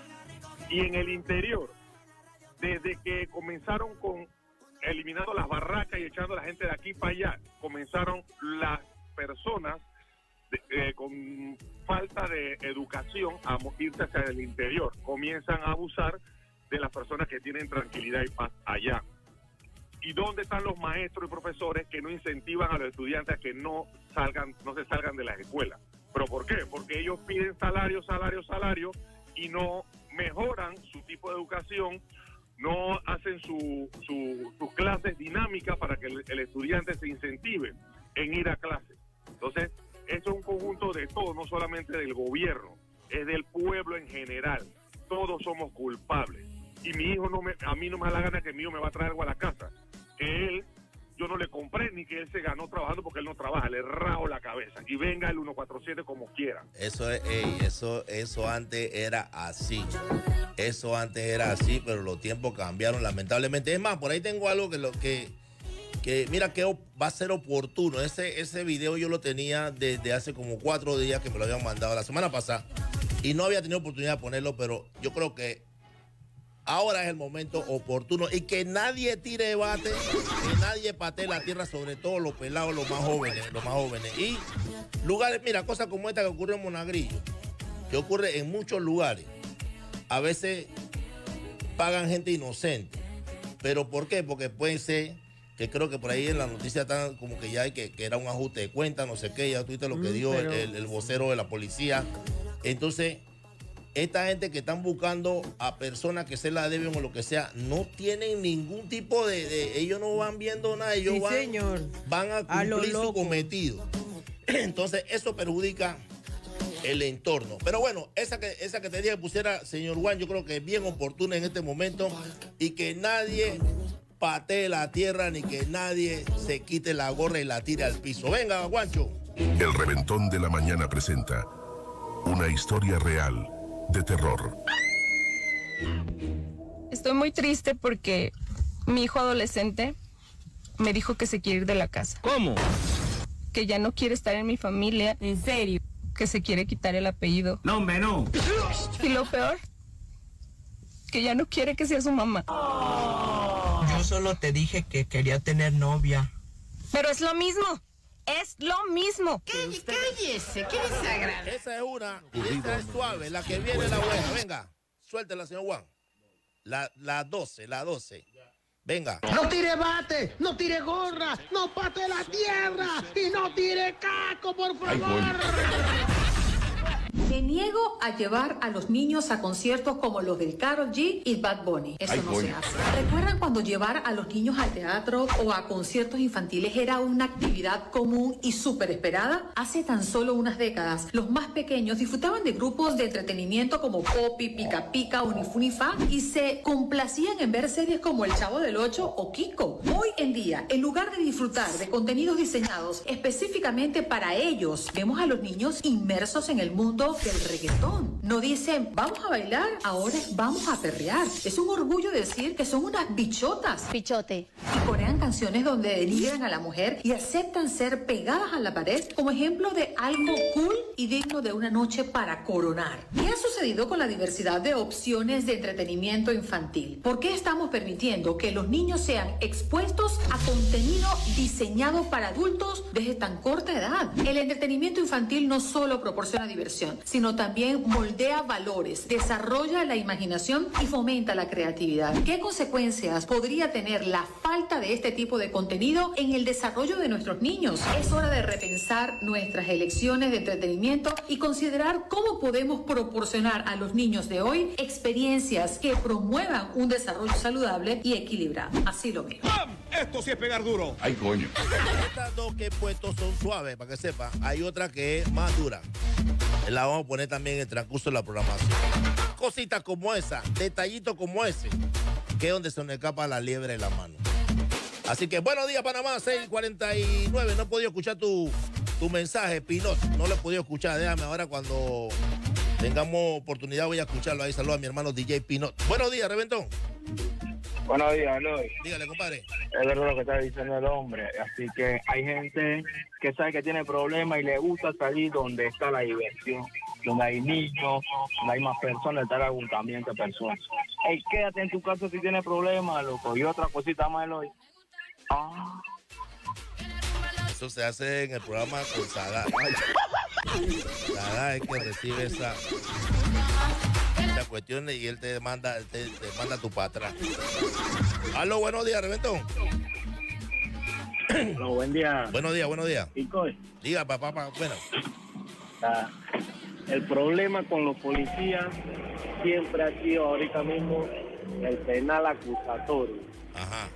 Y en el interior, desde que comenzaron con eliminando las barracas y echando a la gente de aquí para allá, comenzaron las personas de- eh, con falta de educación a mo- irse hacia el interior. Comienzan a abusar de las personas que tienen tranquilidad y paz allá. ¿Y dónde están los maestros y profesores que no incentivan a los estudiantes a que no salgan, no se salgan de las escuelas? ¿Pero por qué? Porque ellos piden salario, salario, salario y no mejoran su tipo de educación, no hacen su, su- sus clases dinámicas para que el, el estudiante se incentive en ir a clase. Entonces, eso es un conjunto de todo, no solamente del gobierno, es del pueblo en general. Todos somos culpables. Y mi hijo, no me, a mí no me da la gana que mi hijo me va a traer algo a la casa. Que él, yo no le compré ni que él se ganó trabajando porque él no trabaja, le rajo la cabeza. Y venga el ciento cuarenta y siete como quiera. Eso es, ey, eso, eso antes era así. Eso antes era así, pero los tiempos cambiaron lamentablemente. Es más, por ahí tengo algo que lo que, que mira que o- va a ser oportuno. Ese, ese video yo lo tenía desde hace como cuatro días que me lo habían mandado la semana pasada y no había tenido oportunidad de ponerlo, pero yo creo que ahora es el momento oportuno y que nadie tire bate, que nadie patee la tierra, sobre todo los pelados, los más jóvenes, los más jóvenes. Y lugares, mira, cosas como esta que ocurre en Monagrillo, que ocurre en muchos lugares. A veces pagan gente inocente. ¿Pero por qué? Porque puede ser que creo que por ahí en la noticia están como que ya hay que, que era un ajuste de cuenta, no sé qué, ya tuviste lo que Mm, dio el- pero- el, el vocero de la policía. Entonces, esta gente que están buscando a personas que se la deben o lo que sea, no tienen ningún tipo de... de- ellos no van viendo nada, ellos Sí, van, señor. van a A lo cumplir su loco. cometido. Entonces, eso perjudica el entorno. Pero bueno, esa que, esa que te dije que pusiera, señor Juan, yo creo que es bien oportuna en este momento y que nadie patee la tierra ni que nadie se quite la gorra y la tire al piso. Venga, Juancho. El Reventón de la Mañana presenta una historia real de terror. Estoy muy triste porque mi hijo adolescente me dijo que se quiere ir de la casa. ¿Cómo? Que ya no quiere estar en mi familia. ¿En serio? Que se quiere quitar el apellido. No, hombre, no. Y lo peor, que ya no quiere que sea su mamá. Yo solo te dije que quería tener novia. Pero es lo mismo. Es lo mismo. Cállese, qué desagradable. Esa es una, y esa es suave, la que viene es la buena. Venga, suéltela, señor Juan. La, la doce, la doce. Venga. No tire bate, no tire gorra, no pate la tierra y no tire caco, por favor. Me niego a llevar a los niños a conciertos como los del Karol G y Bad Bunny. Eso Ay, no coño. se hace. ¿Recuerdan cuando llevar a los niños al teatro o a conciertos infantiles era una actividad común y súper esperada? Hace tan solo unas décadas, los más pequeños disfrutaban de grupos de entretenimiento como Poppy, Pica Pica, Unifunifa y se complacían en ver series como El Chavo del Ocho o Kiko. Hoy en día, en lugar de disfrutar de contenidos diseñados específicamente para ellos, vemos a los niños inmersos en el mundo del reggaetón. No dicen, vamos a bailar, ahora es vamos a perrear. Es un orgullo decir que son unas bichotas. Bichote. Y corean canciones donde denigran a la mujer y aceptan ser pegadas a la pared como ejemplo de algo cool y digno de una noche para coronar. ¿Qué ha sucedido con la diversidad de opciones de entretenimiento infantil? ¿Por qué estamos permitiendo que los niños sean expuestos a contenido diseñado para adultos desde tan corta edad? El entretenimiento infantil no solo proporciona diversión, sino también moldea valores, desarrolla la imaginación y fomenta la creatividad. ¿Qué consecuencias podría tener la falta de este tipo de contenido en el desarrollo de nuestros niños? Es hora de repensar nuestras elecciones de entretenimiento y considerar cómo podemos proporcionar a los niños de hoy experiencias que promuevan un desarrollo saludable y equilibrado. Así lo veo. Esto sí es pegar duro. Ay, coño. Estas dos que he puesto son suaves, para que sepa. Hay otra que es más dura. La vamos a poner también en el transcurso de la programación. Cositas como esa, detallitos como ese, que es donde se nos escapa la liebre de la mano. Así que buenos días, Panamá, seis cuarenta y nueve. No he podido escuchar tu, tu mensaje, Pinot. No lo he podido escuchar. Déjame ahora cuando tengamos oportunidad voy a escucharlo. Ahí saludo a mi hermano D J Pinot. Buenos días, Reventón. Buenos días, Eloy. Dígale, compadre. Es verdad lo que está diciendo el hombre. Así que hay gente que sabe que tiene problemas y le gusta salir donde está la diversión, donde hay niños, donde hay más personas, está el agotamiento de personas. Hey, quédate en tu casa si tienes problemas, loco. Y otra cosita más, Eloy. Ah. Eso se hace en el programa con Sadar. Sadar es que recibe esa, esa cuestión y él te manda, te, te manda tu para atrás. Aló, buenos días, Reventón. Aló, buen día. Buenos días, buenos días. Pico. Diga, papá, papá, bueno. Ah, el problema con los policías siempre ha sido ahorita mismo el penal acusatorio. Ajá.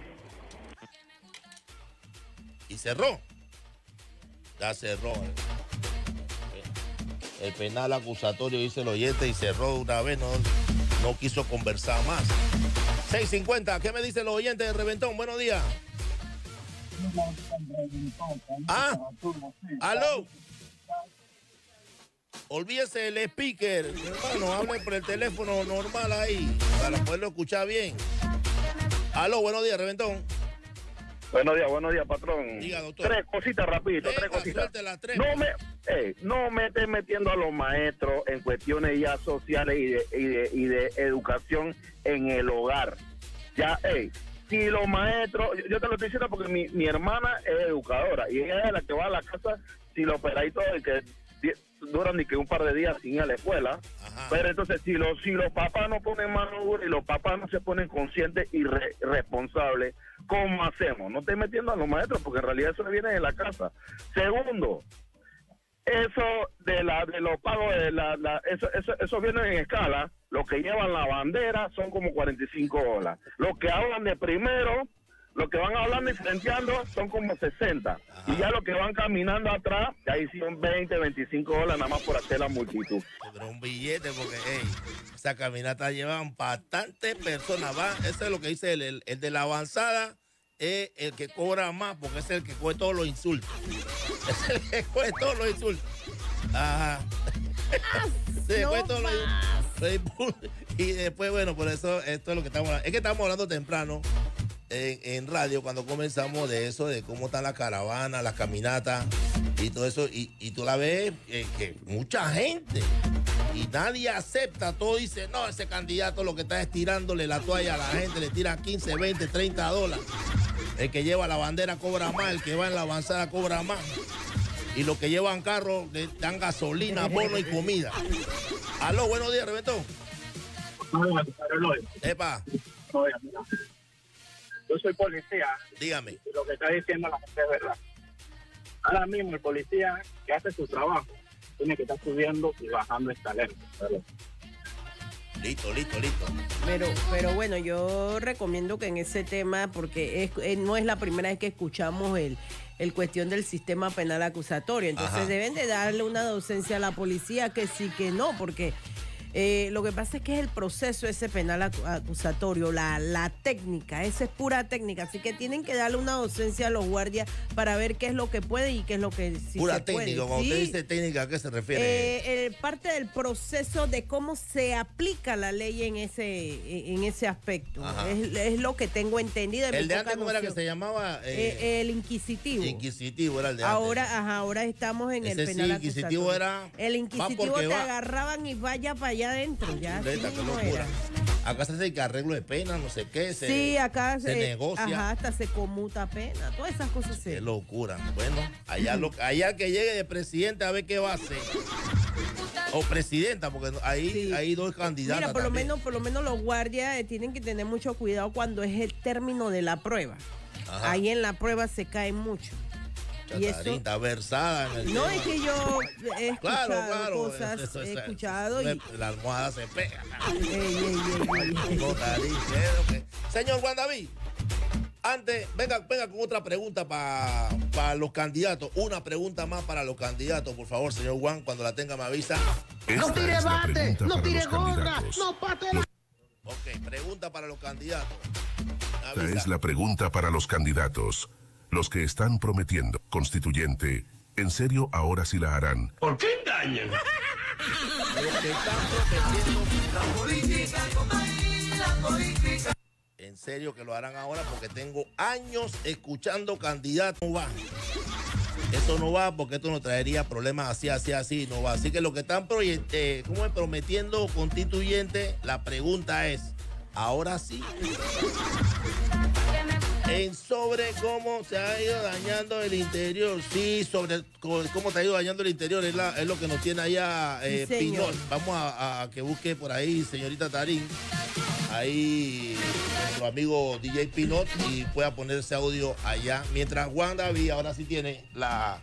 Y cerró. Ya cerró. El penal acusatorio, dice el oyente, y cerró una vez, no, no quiso conversar más. seis cincuenta, ¿qué me dice el oyente de Reventón? Buenos días. Ah, aló. Olvídese el speaker, hermano, hable por el teléfono normal ahí, para poderlo escuchar bien. Aló, buenos días, Reventón. Buenos días, buenos días, patrón. Diga, doctor. Tres cositas rapidito, Venga, tres cositas. suéltela, tres. No me, eh, no me estés metiendo a los maestros en cuestiones ya sociales y de, y de, y de educación en el hogar. Ya, hey, si los maestros, yo, yo te lo estoy diciendo porque mi, mi hermana es educadora y ella es la que va a la casa si lo operadito y que duran ni que un par de días sin ir a la escuela. Ajá. Pero entonces si los si los papás no ponen mano dura y los papás no se ponen conscientes y re, responsables, ¿cómo hacemos? No estoy metiendo a los maestros porque en realidad eso viene de la casa. Segundo, eso de la de los pagos de la, la eso, eso eso viene en escala. Los que llevan la bandera son como cuarenta y cinco dólares. Los que hablan de primero, los que van hablando y frenteando son como sesenta. Ajá. Y ya los que van caminando atrás, ya ahí son veinte, veinticinco dólares nada más por hacer la multitud. Pero un billete porque, hey, esa caminata llevan bastantes personas. Va, eso es lo que dice el, el, el de la avanzada, es el que cobra más porque es el que coge todos los insultos. Es el que coge todos los insultos. Ajá. Se coge todos los insultos. Y después, bueno, por eso esto es lo que estamos hablando. Es que estamos hablando temprano en, en radio cuando comenzamos de eso, de cómo está la caravana, la caminata y todo eso. Y, y tú la ves eh, que mucha gente y nadie acepta. Todo dice, no, ese candidato lo que está es tirándole la toalla a la gente, le tira quince, veinte, treinta dólares. El que lleva la bandera cobra más, el que va en la avanzada cobra más. Y los que llevan carro le dan gasolina, bono y comida. Aló, buenos días, Reventón. Epa. Yo soy policía. Dígame. Y lo que está diciendo la gente es verdad. Ahora mismo el policía que hace su trabajo tiene que estar subiendo y bajando escaleras. ¿Verdad? Listo, listo, listo. Pero, pero bueno, yo recomiendo que en ese tema, porque es, eh, no es la primera vez que escuchamos el, el cuestión del sistema penal acusatorio. Entonces Ajá. deben de darle una docencia a la policía que sí, que no, porque eh, lo que pasa es que es el proceso ese penal acu- acusatorio, la, la técnica, esa es pura técnica. Así que tienen que darle una docencia a los guardias para ver qué es lo que puede y qué es lo que sí Pura se puede. técnica, cuando Sí. usted dice técnica, ¿a qué se refiere? Eh, el parte del proceso de cómo se aplica la ley en ese en ese aspecto. Ajá. Es, es lo que tengo entendido. el de antes, ¿cómo era que se llamaba? Eh, Eh, el inquisitivo. Inquisitivo era el de antes. Ahora, ajá, ahora estamos en Ese el sí, penal inquisitivo acusatorio. era, El va inquisitivo porque te va. agarraban y vaya para allá adentro. Ya, así Neta, qué mismo locura. era. Acá se hace que arreglo de pena, no sé qué. Se, Sí, acá se se, negocia. ajá, hasta se conmuta pena. Todas esas cosas se. Qué locura. Bueno, allá, lo, allá que llegue de presidente a ver qué va a hacer. O presidenta, porque ahí hay dos candidatas. Mira, por lo también. menos, por lo menos los guardias eh, tienen que tener mucho cuidado cuando es el término de la prueba. Ajá. Ahí en la prueba se caen mucho. Y eso, Chatarín, está versada en el no tema. es que yo he escuchado Claro, claro. cosas, eso- eso- he eso- escuchado eso- y... La almohada se pega. Ey, ey, ey, ey. Chatarín, ¿qué es lo que- Señor Juan David, antes, venga, venga con otra pregunta para los candidatos. Una pregunta más para los candidatos, por favor, señor Juan. Cuando la tenga me avisa. Esta No tire es la bate, pregunta no para tire los gorra, candidatos. no pate la... Ok, pregunta para los candidatos. Esta Avisa. es la pregunta para los candidatos. Los que están prometiendo constituyente, ¿en serio ahora sí la harán? ¿Por qué engañan? Los que están prometiendo la política, la política. En serio que lo harán ahora porque tengo años escuchando candidatos. No va. Esto no va porque esto nos traería problemas así, así, así. No va. Así que los que están proye- eh, ¿cómo es? prometiendo constituyente, la pregunta es, ¿ahora sí? En sobre cómo se ha ido dañando el interior. Sí, sobre co- cómo se ha ido dañando el interior. Es, la- es lo que nos tiene allá eh, Sí, señor. Pinot. Vamos a, a que busque por ahí, señorita Tarín. Ahí nuestro amigo D J Pinot y pueda poner ese audio allá. Mientras Juan David ahora sí tiene la,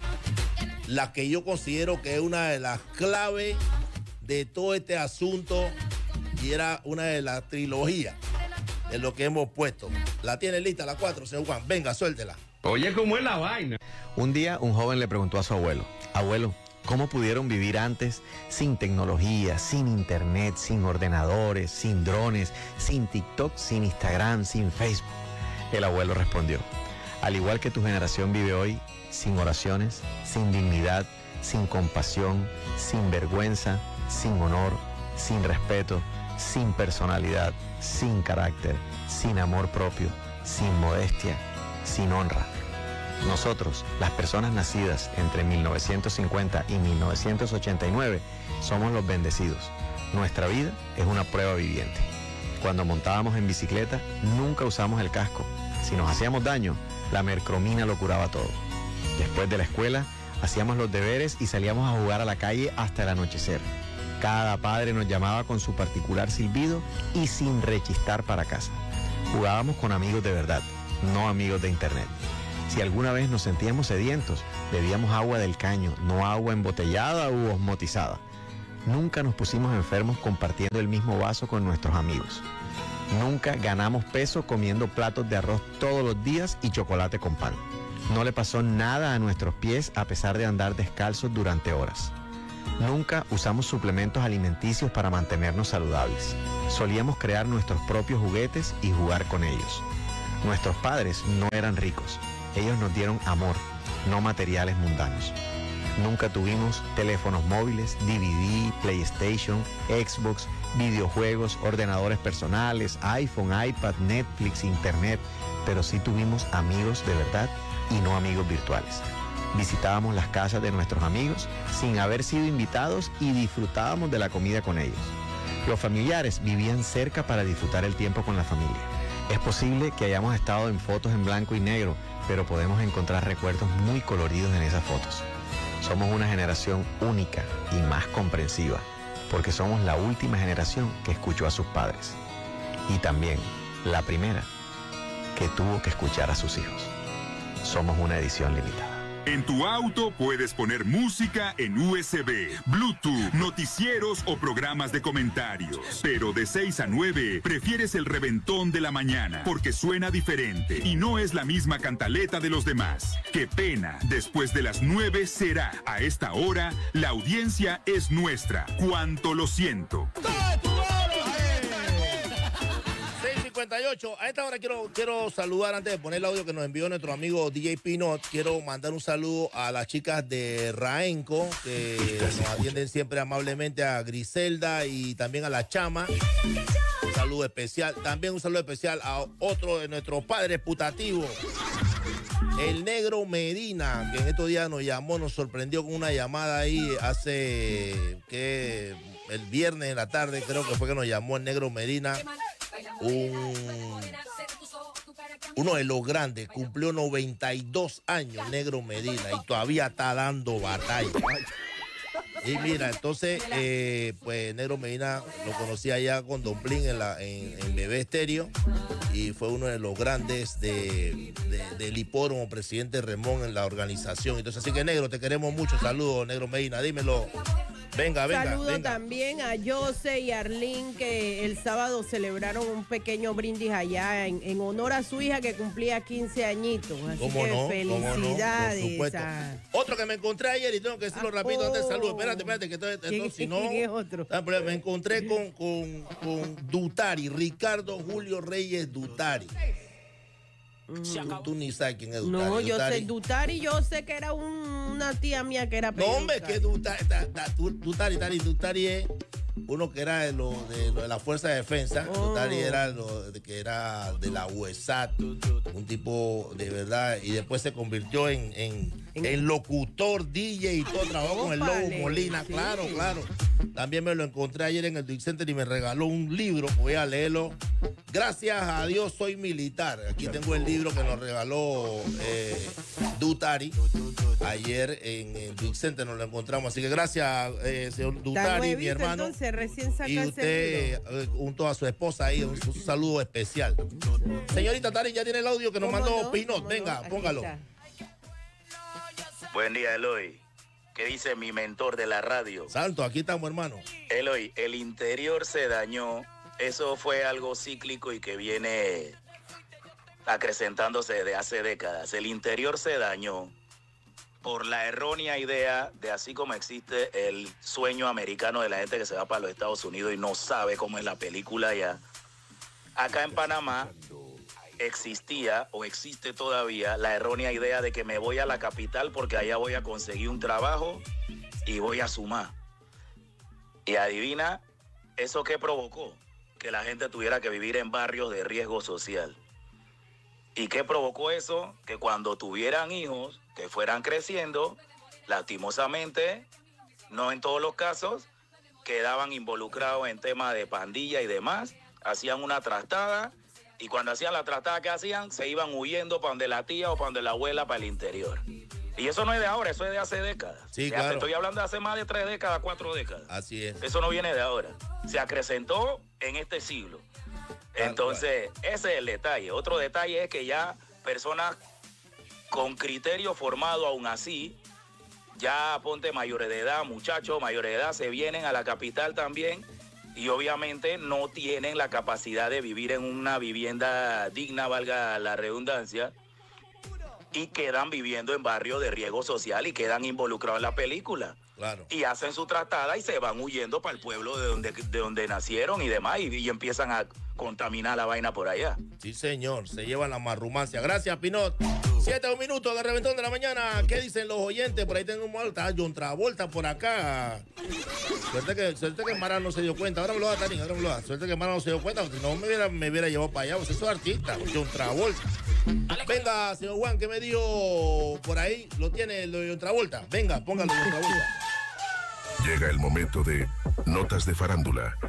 la que yo considero que es una de las claves de todo este asunto y era una de las trilogías de lo que hemos puesto. La tiene lista, la cuatro, señor Juan. Venga, suéltela. Oye, ¿cómo es la vaina? Un día un joven le preguntó a su abuelo, abuelo, ¿cómo pudieron vivir antes sin tecnología, sin internet, sin ordenadores, sin drones, sin TikTok, sin Instagram, sin Facebook? El abuelo respondió, al igual que tu generación vive hoy, sin oraciones, sin dignidad, sin compasión, sin vergüenza, sin honor, sin respeto, sin personalidad, sin carácter, sin amor propio, sin modestia, sin honra. Nosotros, las personas nacidas entre mil novecientos cincuenta y mil novecientos ochenta y nueve, somos los bendecidos. Nuestra vida es una prueba viviente. Cuando montábamos en bicicleta, nunca usamos el casco. Si nos hacíamos daño, la mercromina lo curaba todo. Después de la escuela, hacíamos los deberes y salíamos a jugar a la calle hasta el anochecer. Cada padre nos llamaba con su particular silbido y sin rechistar para casa. Jugábamos con amigos de verdad, no amigos de internet. Si alguna vez nos sentíamos sedientos, bebíamos agua del caño, no agua embotellada u osmotizada. Nunca nos pusimos enfermos compartiendo el mismo vaso con nuestros amigos. Nunca ganamos peso comiendo platos de arroz todos los días y chocolate con pan. No le pasó nada a nuestros pies a pesar de andar descalzos durante horas. Nunca usamos suplementos alimenticios para mantenernos saludables. Solíamos crear nuestros propios juguetes y jugar con ellos. Nuestros padres no eran ricos. Ellos nos dieron amor, no materiales mundanos. Nunca tuvimos teléfonos móviles, D V D, PlayStation, Xbox, videojuegos, ordenadores personales, iPhone, iPad, Netflix, Internet, pero sí tuvimos amigos de verdad y no amigos virtuales. Visitábamos las casas de nuestros amigos sin haber sido invitados y disfrutábamos de la comida con ellos. Los familiares vivían cerca para disfrutar el tiempo con la familia. Es posible que hayamos estado en fotos en blanco y negro, pero podemos encontrar recuerdos muy coloridos en esas fotos. Somos una generación única y más comprensiva, porque somos la última generación que escuchó a sus padres. Y también la primera que tuvo que escuchar a sus hijos. Somos una edición limitada. En tu auto puedes poner música en U S B, Bluetooth, noticieros o programas de comentarios. Pero de seis a nueve prefieres el reventón de la mañana porque suena diferente y no es la misma cantaleta de los demás. Qué pena, después de las nueve será. A esta hora, la audiencia es nuestra. Cuánto lo siento. seis cincuenta y ocho. A esta hora quiero, quiero saludar, antes de poner el audio que nos envió nuestro amigo D J Pinot, quiero mandar un saludo a las chicas de Raenco, que nos atienden siempre amablemente, a Griselda y también a la Chama. Un saludo especial. También un saludo especial a otro de nuestros padres putativos, el Negro Medina, que en estos días nos llamó, nos sorprendió con una llamada ahí hace que el viernes en la tarde, creo que fue que nos llamó el Negro Medina. Un, uno de los grandes, cumplió noventa y dos años, Negro Medina, y todavía está dando batalla. Y mira, entonces, eh, pues Negro Medina lo conocía allá con Don Blin en, la, en, en Bebé Estéreo, y fue uno de los grandes de, de, del hipódromo, presidente Remón en la organización. Entonces, así que Negro, te queremos mucho. Saludos, Negro Medina, dímelo. Venga, venga, Saludo venga. también a Jose y Arlene, que el sábado celebraron un pequeño brindis allá en, en honor a su hija que cumplía quince añitos. Así ¿Cómo que no? felicidades. ¿Cómo no? Por supuesto. a- Otro que me encontré ayer, y tengo que decirlo Ah, rápido antes de oh. salud. Espérate, espérate, que esto, esto, ¿Quién- si no, quién es otro? Ah, pero me encontré con, con, con Dutari, Ricardo Julio Reyes Dutari. Tú, tú ni sabes quién es Dutari. No, yo Dutari. sé, Dutari, yo sé que era un- una tía mía que era No, hombre, periodista. que Dutari, da- da- Du- Dutari, Dutari, Dutari es uno que era de, lo, de, lo de la Fuerza de Defensa. Oh. Dutari era lo de, que era de la U E S A T, un tipo de verdad, y después se convirtió en, en, en locutor, D J y todo, trabajó con el Lobo Ópale, Molina, sí. claro, claro. También me lo encontré ayer en el Duke Center y me regaló un libro, voy a leerlo. Gracias a Dios soy militar. Aquí tengo el libro que nos regaló eh, Dutari. Ayer en el Duke Center nos lo encontramos. Así que gracias, eh, señor Está Dutari, mi nuevito, hermano. entonces, recién saca Y ese usted, libro. eh, junto a su esposa ahí, un, un saludo especial. Señorita Tari, ya tiene el audio que nos ¿Cómo mandó no? Pinot. ¿Cómo Venga, no? Aquí póngalo. está. Buen día, Eloy. ¿Qué dice mi mentor de la radio? Santo, aquí estamos, hermano. Eloy, el interior se dañó. Eso fue algo cíclico y que viene acrecentándose desde hace décadas. El interior se dañó por la errónea idea de, así como existe el sueño americano de la gente que se va para los Estados Unidos y no sabe cómo es la película allá. Acá en Panamá existía o existe todavía la errónea idea de que me voy a la capital porque allá voy a conseguir un trabajo y voy a sumar. Y adivina, ¿eso qué provocó? Que la gente tuviera que vivir en barrios de riesgo social. ¿Y qué provocó eso? Que cuando tuvieran hijos, que fueran creciendo, lastimosamente, no en todos los casos, quedaban involucrados en temas de pandilla y demás, hacían una trastada, y cuando hacían la trastada, ¿qué hacían? Se iban huyendo para donde la tía o para donde la abuela, para el interior. Y eso no es de ahora, eso es de hace décadas. Sí, Ya claro. te estoy hablando de hace más de tres décadas, cuatro décadas. Así es. Eso no viene de ahora. Se acrecentó en este siglo. Entonces, ese es el detalle. Otro detalle es que ya personas con criterio formado aún así, ya ponte mayores de edad, muchachos mayores de edad, se vienen a la capital también y obviamente no tienen la capacidad de vivir en una vivienda digna, valga la redundancia, y quedan viviendo en barrios de riesgo social y quedan involucrados en la película. Claro. Y hacen su tratada y se van huyendo para el pueblo de donde, de donde nacieron y demás, y, y empiezan a contaminar la vaina por allá. Sí, señor, se llevan la marrumancia. Gracias, Pinot. Siete un minuto de reventón de la mañana. ¿Qué dicen los oyentes? Por ahí tengo un está John Travolta por acá. Suerte que, suerte que Mara no se dio cuenta. Ahora me lo da, Tarín, ahora me lo da. Suerte que Mara no se dio cuenta, porque si no me hubiera, me hubiera llevado para allá. Pues eso es artista, John Travolta. Venga, señor Juan, ¿qué me dio por ahí? Lo tiene el de John Travolta. Venga, póngalo, John Travolta. Llega el momento de Notas de Farándula.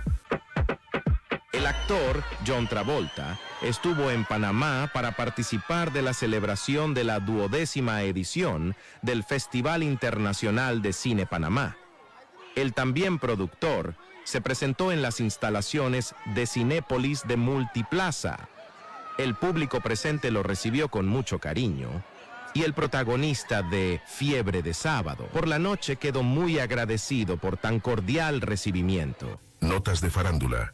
El actor John Travolta estuvo en Panamá para participar de la celebración de la duodécima edición del Festival Internacional de Cine Panamá. El también productor se presentó en las instalaciones de Cinépolis de Multiplaza. El público presente lo recibió con mucho cariño y el protagonista de Fiebre de Sábado. Por la noche quedó muy agradecido por tan cordial recibimiento. Notas de farándula.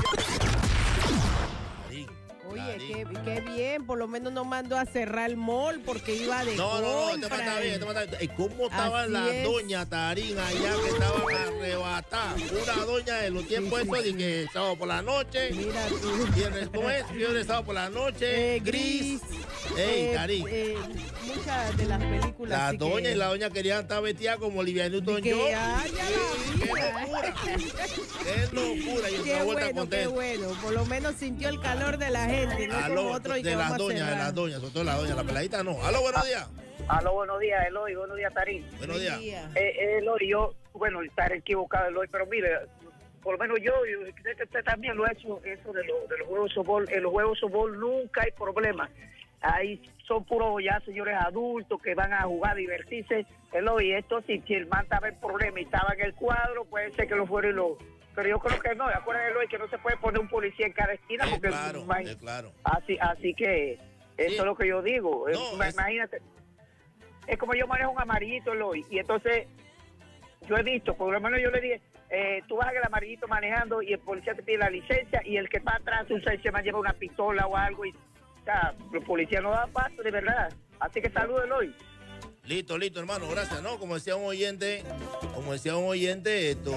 Oye, qué, qué bien, por lo menos no mandó a cerrar el mall porque iba de No, no, no, compra. este está bien, este está bien. ¿Cómo estaban las es. doñas Tarín allá que estaban arrebatadas? Una doña de los tiempos Sí, sí, estos sí. de que sábado por la noche. Mira tú. Y el, ¿cómo es? Fiebre de sábado por la noche. Eh, gris. gris. Ey, Eh, Tarín. eh, muchas de las películas. La así doña que- y la doña querían estar vestidas como Olivia Newton-John. que haya Sí, qué locura. Qué locura. Y Qué otra vuelta bueno, qué contenta. bueno. Por lo menos sintió el calor de la gente, no Aló, como otro y de que las vamos a doñas, de cerrar. las doñas, sobre todo las doñas, la peladita no. Aló, buenos días. Aló, buenos días, Eloy. Buenos días, Tarín. Buenos días. Eh, eh, Eloy, yo, bueno, estar equivocado, Eloy, pero mire, por lo menos yo, y sé que usted también lo ha hecho, eso de, lo- de los juegos de softball. En los juegos de softball nunca hay problema. Ahí son puros ya señores adultos que van a jugar, a divertirse. Eloy, esto si, si el man estaba en problema y estaba en el cuadro, puede ser que lo fuera y lo... Pero yo creo que no, acuérdense, Eloy, que no se puede poner un policía en cada esquina, Eh, porque claro, imagi- eh, claro. Así, así que eso Sí. es lo que yo digo. Eh, No, ma- es- Imagínate, es como yo manejo un amarillito, Eloy, y entonces yo he visto, por lo menos yo le dije, eh, tú vas en el amarillito manejando y el policía te pide la licencia y el que está atrás, un se me lleva una pistola o algo y, o sea, los policías no dan paso, de verdad. Así que saludos, Eloy. Listo, listo, hermano, gracias, ¿no? Como decía un oyente, como decía un oyente, esto,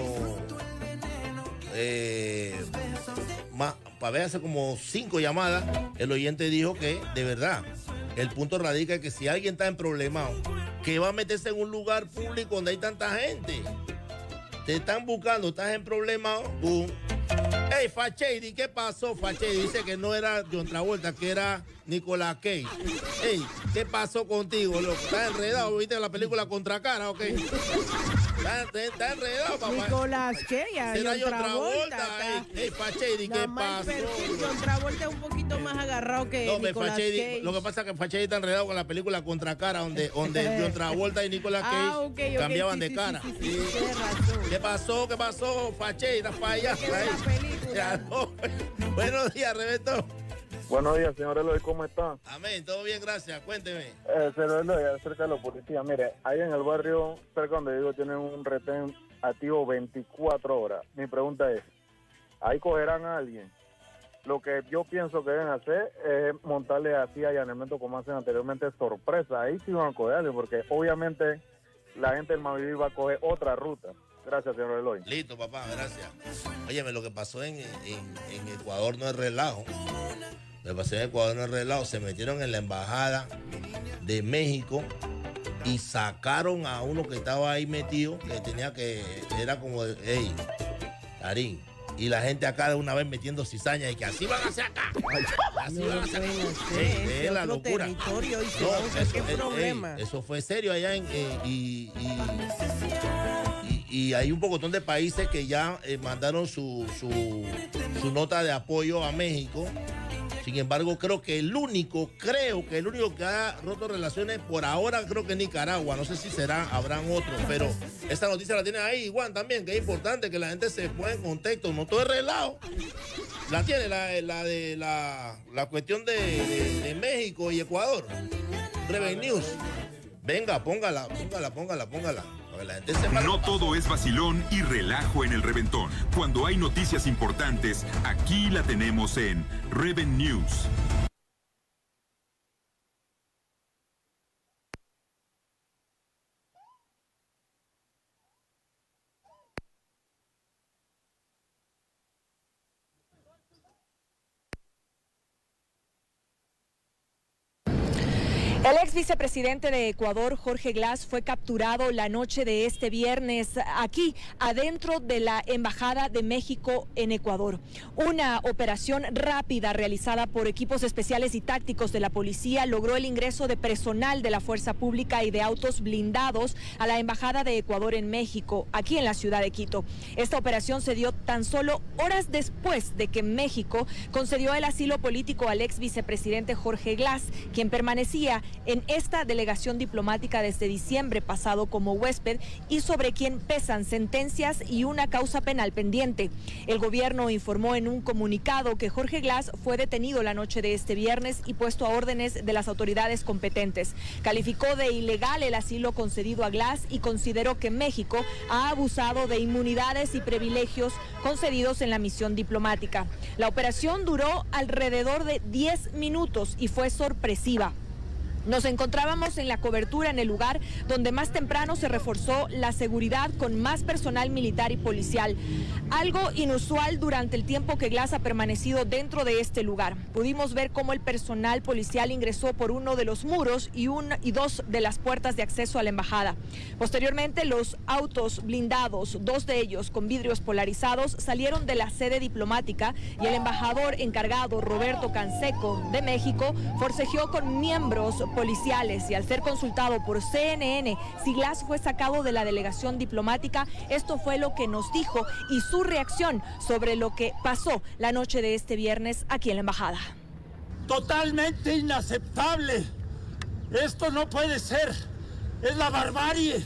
eh, para ver hace como cinco llamadas, el oyente dijo que, de verdad, el punto radica que si alguien está en problema, que va a meterse en un lugar público donde hay tanta gente. Te están buscando, estás en problema, boom. Hey, Fachedi, ¿qué pasó, Fachedi? Dice que no era John Travolta, que era Nicolas Cage. Hey, ¿qué pasó contigo, loco? ¿Estás enredado? ¿Viste la película Contracara, ok? ¿Estás, estás enredado, papá? Nicolás, ¿qué? Ya, Será John John Travolta, Travolta. está- Hey, hey, Fachedi, ¿qué Nada más pasó? el perfil, John Travolta es un poquito más agarrado que No, me Nicolas Fachedi, Cage. lo que pasa es que Fachedi está enredado con la película Contracara, donde, donde John Travolta y Nicolas Cage Ah, ok, ok, cambiaban sí, de sí, cara. sí, sí, sí, tienes razón. ¿Qué pasó? ¿Qué pasó, Fachedi? Estás para allá. Ya, no. Buenos días, Rebeto. Buenos días, señor Eloy, ¿cómo está? Amén, todo bien, gracias. Cuénteme. Eh, señor Eloy, acerca de la policía, mire, ahí en el barrio, cerca donde digo, tienen un retén activo veinticuatro horas. Mi pregunta es, ¿ahí cogerán a alguien? Lo que yo pienso que deben hacer es montarle así allanamiento como hacen anteriormente, sorpresa. Ahí sí van a coger a alguien, porque obviamente la gente del Mavivir va a coger otra ruta. Gracias, señor Eloy. Listo, papá, gracias. Óyeme, lo que pasó en, en, en Ecuador no es relajo. Lo que pasó en Ecuador no es relajo. Se metieron en la embajada de México y sacaron a uno que estaba ahí metido, que tenía que, era como, hey, Tarín. Y la gente acá de una vez metiendo cizaña y que así van a hacer acá. Así No van a lo hacer acá. pueden hacer, Ey, es es la otro locura. territorio y se No, va a buscar eso, qué ey, problema. ey, eso fue serio allá en, eh, y, y, y- y hay un pocotón de países que ya eh, mandaron su, su, su nota de apoyo a México. Sin embargo, creo que el único, creo que el único que ha roto relaciones por ahora, creo que es Nicaragua. No sé si será, habrán otros, pero esa noticia la tiene ahí, Juan, también, que es importante que la gente se ponga en contexto. No todo es relajo. La tiene la, la de la, la cuestión de, de- de México y Ecuador. Reven News. Venga, póngala, póngala, póngala, póngala. Para que la gente sepa. No todo es vacilón y relajo en el reventón. Cuando hay noticias importantes, aquí la tenemos en Reven News. El ex vicepresidente de Ecuador, Jorge Glass, fue capturado la noche de este viernes aquí, adentro de la Embajada de México en Ecuador. Una operación rápida realizada por equipos especiales y tácticos de la policía logró el ingreso de personal de la fuerza pública y de autos blindados a la Embajada de Ecuador en México, aquí en la ciudad de Quito. Esta operación se dio tan solo horas después de que México concedió el asilo político al ex vicepresidente Jorge Glass, quien permanecía en esta delegación diplomática desde diciembre pasado como huésped y sobre quien pesan sentencias y una causa penal pendiente. El gobierno informó en un comunicado que Jorge Glass fue detenido la noche de este viernes y puesto a órdenes de las autoridades competentes. Calificó de ilegal el asilo concedido a Glass y consideró que México ha abusado de inmunidades y privilegios concedidos en la misión diplomática. La operación duró alrededor de diez minutos y fue sorpresiva. Nos encontrábamos en la cobertura en el lugar donde más temprano se reforzó la seguridad con más personal militar y policial. Algo inusual durante el tiempo que Glass ha permanecido dentro de este lugar. Pudimos ver cómo el personal policial ingresó por uno de los muros y, una, y dos de las puertas de acceso a la embajada. Posteriormente, los autos blindados, dos de ellos con vidrios polarizados, salieron de la sede diplomática y el embajador encargado, Roberto Canseco, de México, forcejeó con miembros policiales y al ser consultado por C N N si Glass fue sacado de la delegación diplomática, esto fue lo que nos dijo y su reacción sobre lo que pasó la noche de este viernes aquí en la embajada. Totalmente inaceptable. Esto no puede ser. Es la barbarie.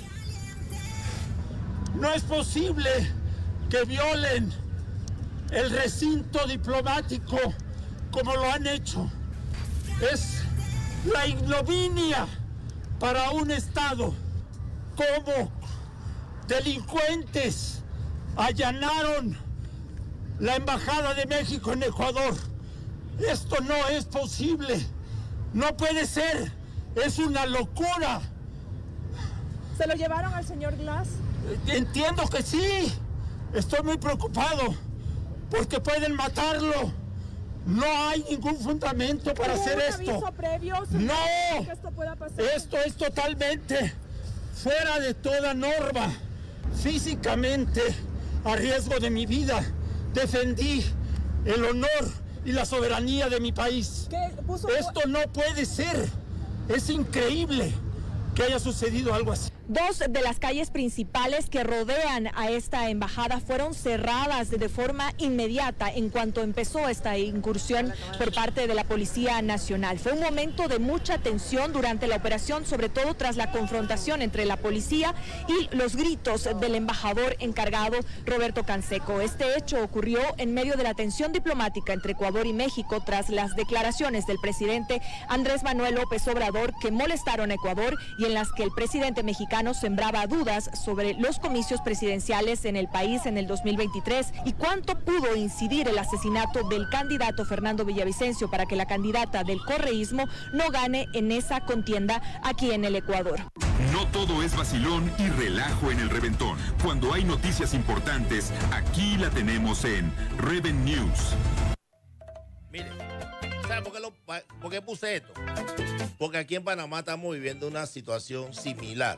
No es posible que violen el recinto diplomático como lo han hecho. Es la ignominia para un Estado. Como delincuentes allanaron la Embajada de México en Ecuador. Esto no es posible. No puede ser. Es una locura. ¿Se lo llevaron al señor Glass? Entiendo que sí. Estoy muy preocupado porque pueden matarlo. No hay ningún fundamento para hacer esto. ¿Aviso previo? No, que esto pueda pasar? Esto es totalmente fuera de toda norma. Físicamente, a riesgo de mi vida, defendí el honor y la soberanía de mi país. Esto no puede ser. Es increíble que haya sucedido algo así. Dos de las calles principales que rodean a esta embajada fueron cerradas de forma inmediata en cuanto empezó esta incursión por parte de la Policía Nacional. Fue un momento de mucha tensión durante la operación, sobre todo tras la confrontación entre la policía y los gritos del embajador encargado Roberto Canseco. Este hecho ocurrió en medio de la tensión diplomática entre Ecuador y México tras las declaraciones del presidente Andrés Manuel López Obrador que molestaron a Ecuador y en las que el presidente mexicano sembraba dudas sobre los comicios presidenciales en el país en el dos mil veintitrés y cuánto pudo incidir el asesinato del candidato Fernando Villavicencio para que la candidata del correísmo no gane en esa contienda aquí en el Ecuador. No todo es vacilón y relajo en el reventón. Cuando hay noticias importantes, aquí la tenemos en Reven News. Mire, ¿sabe por qué, lo, por qué puse esto? Porque aquí en Panamá estamos viviendo una situación similar.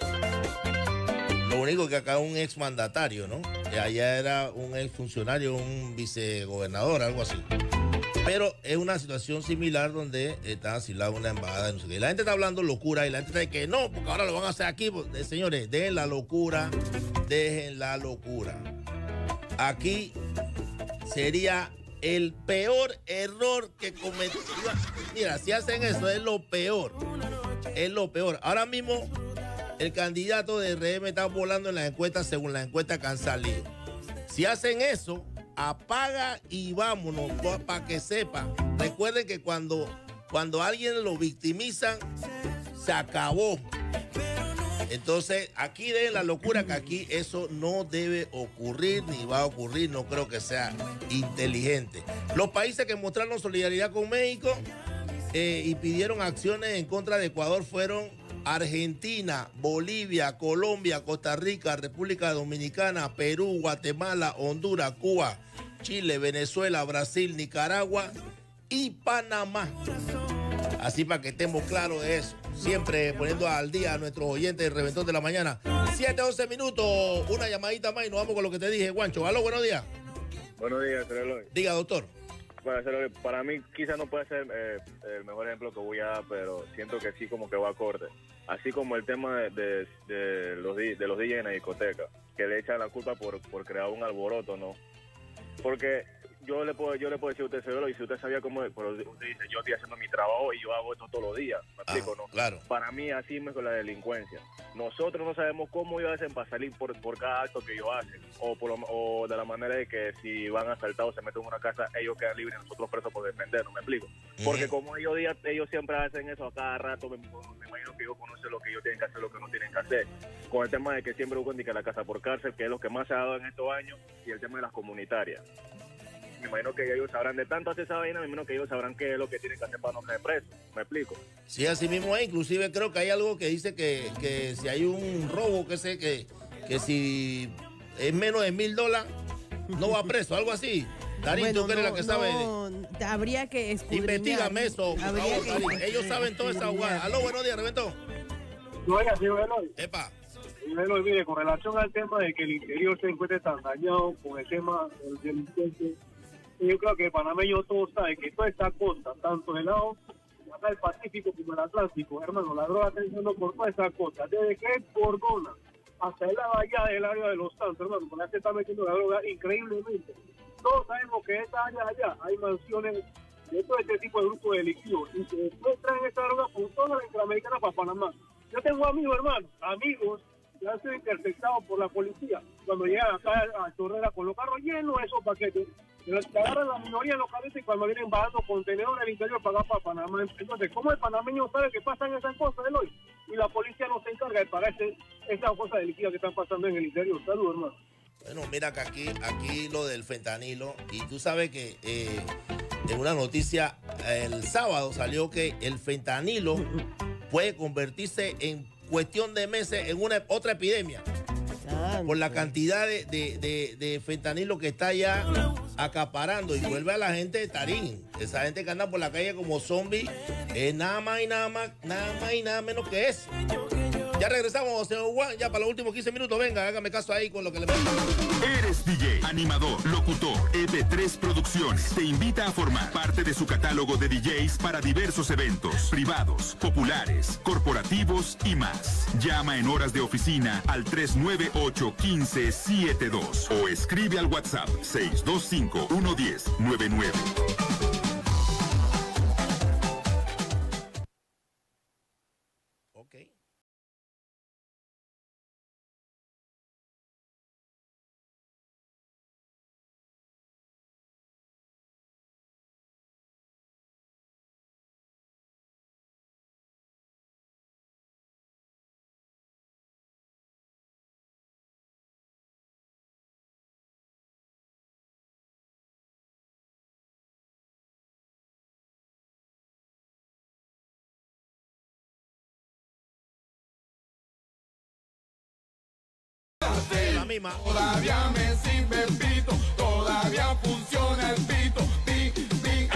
Lo único que acá es un exmandatario, ¿no? Y allá era un exfuncionario, un vicegobernador, algo así. Pero es una situación similar donde está asilada una embajada. No sé qué. Y la gente está hablando locura y la gente dice que no, porque ahora lo van a hacer aquí. Eh, señores, dejen la locura, dejen la locura. Aquí sería el peor error que cometió. Mira, si hacen eso es lo peor. Es lo peor. Ahora mismo el candidato de R M está volando en las encuestas según las encuestas que han salido. Si hacen eso, apaga y vámonos para que sepan. Recuerden que cuando, cuando a alguien lo victimizan, se acabó. Entonces, aquí de la locura que aquí eso no debe ocurrir ni va a ocurrir, no creo que sea inteligente. Los países que mostraron solidaridad con México eh, y pidieron acciones en contra de Ecuador fueron Argentina, Bolivia, Colombia, Costa Rica, República Dominicana, Perú, Guatemala, Honduras, Cuba, Chile, Venezuela, Brasil, Nicaragua y Panamá. Así para que estemos claros de eso. Siempre poniendo al día a nuestros oyentes del Reventón de la Mañana. siete, once minutos, una llamadita más y nos vamos con lo que te dije, Guancho. Aló, buenos días. Buenos días, Eloy. Diga, doctor. Bueno, para mí quizás no puede ser eh, el mejor ejemplo que voy a dar, pero siento que sí como que va acorde. Así como el tema de, de, de los, de los D Js en la discoteca, que le echan la culpa por, por crear un alboroto, ¿no? Porque yo le puedo yo le puedo decir a usted seguro, y si usted sabía cómo es, pero usted dice, yo estoy haciendo mi trabajo y yo hago esto todos los días, ¿me explico, no? Claro. Para mí así es con la delincuencia. Nosotros no sabemos cómo ellos hacen para salir por, por cada acto que ellos hacen, o, por lo, o de la manera de que si van asaltados, se meten en una casa, ellos quedan libres, nosotros presos por defendernos, ¿me explico? Porque como ellos, ellos siempre hacen eso a cada rato, me, me imagino que ellos conocen lo que ellos tienen que hacer, lo que no tienen que hacer. Con el tema de que siempre buscan que la casa por cárcel, que es lo que más se ha dado en estos años, y el tema de las comunitarias. Me imagino que ellos sabrán, de tanto hacer esa vaina, me imagino que ellos sabrán qué es lo que tienen que hacer para no caer presos. ¿Me explico? Sí, así mismo es. Inclusive creo que hay algo que dice que, que si hay un robo, que sé que, que si es menos de mil dólares, no va preso, algo así. Darín, bueno, tú que eres no, la que sabe. No, habría que escudriñar. Investígame eso, por Habría favor, que Darín. Ellos saben toda esa jugada. Aló, buenos días, Reventón. No es así, Eloy. Epa. Eloy, mire, con relación al tema de que el interior se encuentre tan dañado con el tema del delincuente, yo creo que el panameño todos saben que toda esta costa, tanto del lado acá del Pacífico como el Atlántico, hermano, la droga está yendo por toda esta costa, desde que es Gorgona hasta el lado allá del área de Los Santos, hermano, por allá se está metiendo la droga increíblemente. Todos sabemos que en esta área allá hay mansiones de todo este tipo de grupos delictivos y que después traen esta droga por toda la Interamericana para Panamá. Yo tengo amigos, hermano, amigos que han sido interceptados por la policía cuando llegan acá a Chorrera con los carros llenos de esos paquetes. Se agarran la minoría en los cabezas y cuando vienen bajando contenedores al interior para acá para Panamá. Entonces, ¿cómo el panameño sabe que pasan esas cosas, Eloy? Y la policía no se encarga de pagar ese, esas cosas delictivas que están pasando en el interior. Saludos, hermano. Bueno, mira que aquí, aquí lo del fentanilo, y tú sabes que eh, en una noticia el sábado salió que el fentanilo puede convertirse en cuestión de meses en una otra epidemia. Por la cantidad de, de, de, de fentanilo que está ya acaparando y vuelve a la gente de Tarín. Esa gente que anda por la calle como zombie es nada más y nada más, nada más y nada menos que eso. Ya regresamos, señor Juan, ya para los últimos quince minutos. Venga, hágame caso ahí con lo que le pasa. Eres D J, animador, locutor. E P tres Producciones te invita a formar parte de su catálogo de D Js para diversos eventos privados, populares, corporativos y más. Llama en horas de oficina al tres nueve ocho, uno cinco siete dos o escribe al WhatsApp seis dos cinco, uno uno cero, nueve nueve. La misma. Todavía me sirve el pito, todavía funciona el pito. Pi, pi,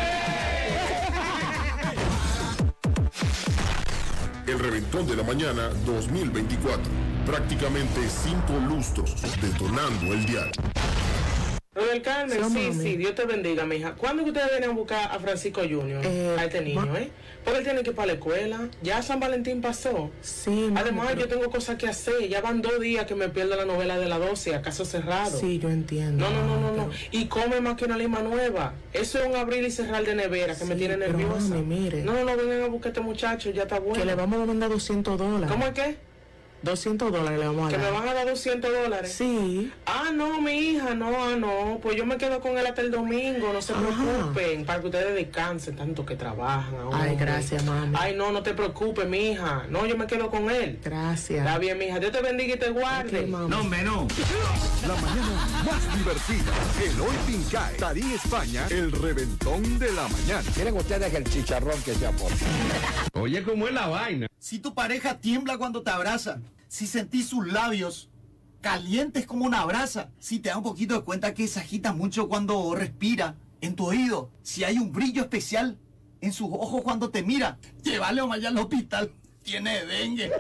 El reventón de la mañana dos mil veinticuatro. Prácticamente cinco lustros detonando el diario. Don Carmen, sí, sí, Dios te bendiga, mija. ¿Cuándo que ustedes vienen a buscar a Francisco Junior? Eh, a este niño, ¿eh? Porque él tiene que ir para la escuela. Ya San Valentín pasó. Sí, Además, pero... yo tengo cosas que hacer. Ya van dos días que me pierdo la novela de la doce, a caso cerrado. Sí, yo entiendo. No, no, no, no, pero... no. Y come más que una lima nueva. Eso es un abrir y cerrar de nevera que sí, me tiene nerviosa. Mami, mire. No, no, no, vengan a buscar a este muchacho, ya está bueno. Que le vamos a mandar doscientos dólares. ¿Cómo es que? doscientos dólares le vamos a dar. ¿Que me van a dar doscientos dólares? Sí. Ah, no, mi hija, no, ah, no. Pues yo me quedo con él hasta el domingo, no se Ajá. preocupen, para que ustedes descansen tanto que trabajan. Ay, gracias, mami. Ay, no, no te preocupes, mi hija. No, yo me quedo con él. Gracias. Está bien, mi hija. Dios te bendiga y te guarde. Okay, no, menos. La mañana más divertida. Eloy Pincay, Tarín España, el reventón de la mañana. Miren ustedes el chicharrón que se aporta. Oye, ¿cómo es la vaina? Si tu pareja tiembla cuando te abraza, si sentís sus labios calientes como una brasa, si te da un poquito de cuenta que se agita mucho cuando respira, en tu oído, si hay un brillo especial en sus ojos cuando te mira, llévale o vaya al hospital, tiene dengue.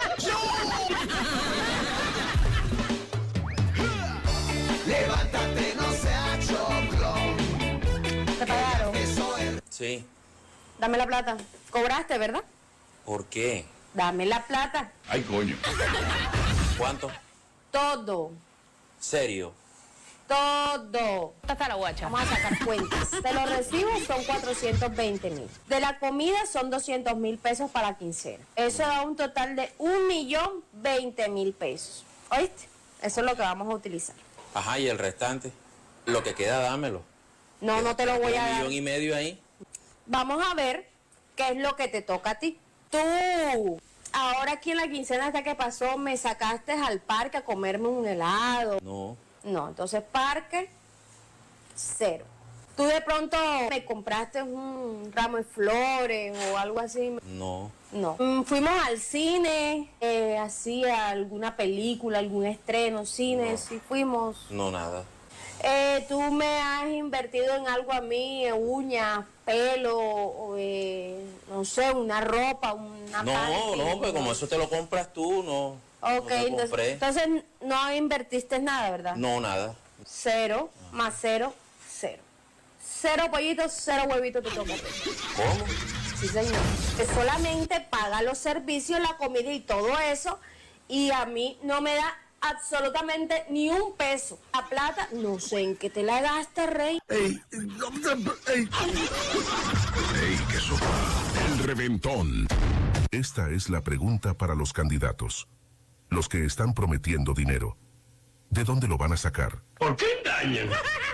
Levántate, no sea choclo. ¿Te pagaron? Sí. Dame la plata. ¿Cobraste, verdad? ¿Por qué? Dame la plata. Ay, coño. ¿Cuánto? Todo. ¿Serio? Todo. Hasta la guacha. Vamos a sacar cuentas. De los recibos son cuatrocientos veinte mil. De la comida son doscientos mil pesos para la quincena. Eso da un total de un millón veinte mil pesos. ¿Oíste? Eso es lo que vamos a utilizar. Ajá, y el restante. Lo que queda, dámelo. No, no te lo voy a Un dar. millón y medio ahí. Vamos a ver qué es lo que te toca a ti. Tú, ahora aquí en la quincena hasta que pasó, me sacaste al parque a comerme un helado. No. No, entonces parque, cero. Tú de pronto me compraste un ramo de flores o algo así. No. No. Mm, fuimos al cine, eh, así a alguna película, algún estreno, cine, No. sí fuimos. No, nada. Eh, tú me has invertido en algo a mí, eh, uñas, pelo, o, eh, no sé, una ropa, una No, panty, no, pues como eso te lo compras tú, no. Ok, no te entonces, compré. entonces no invertiste nada, ¿verdad? No, nada. Cero, más cero, cero. Cero pollitos, cero huevitos te toca. ¿Cómo? Sí, señor. Que solamente paga los servicios, la comida y todo eso, y a mí no me da absolutamente ni un peso. La plata, no sé en qué te la gastas, rey. ¡Ey! ¡Ey! ¡Ey, qué sopa! El reventón. Esta es la pregunta para los candidatos. Los que están prometiendo dinero. ¿De dónde lo van a sacar? ¿Por qué engañan?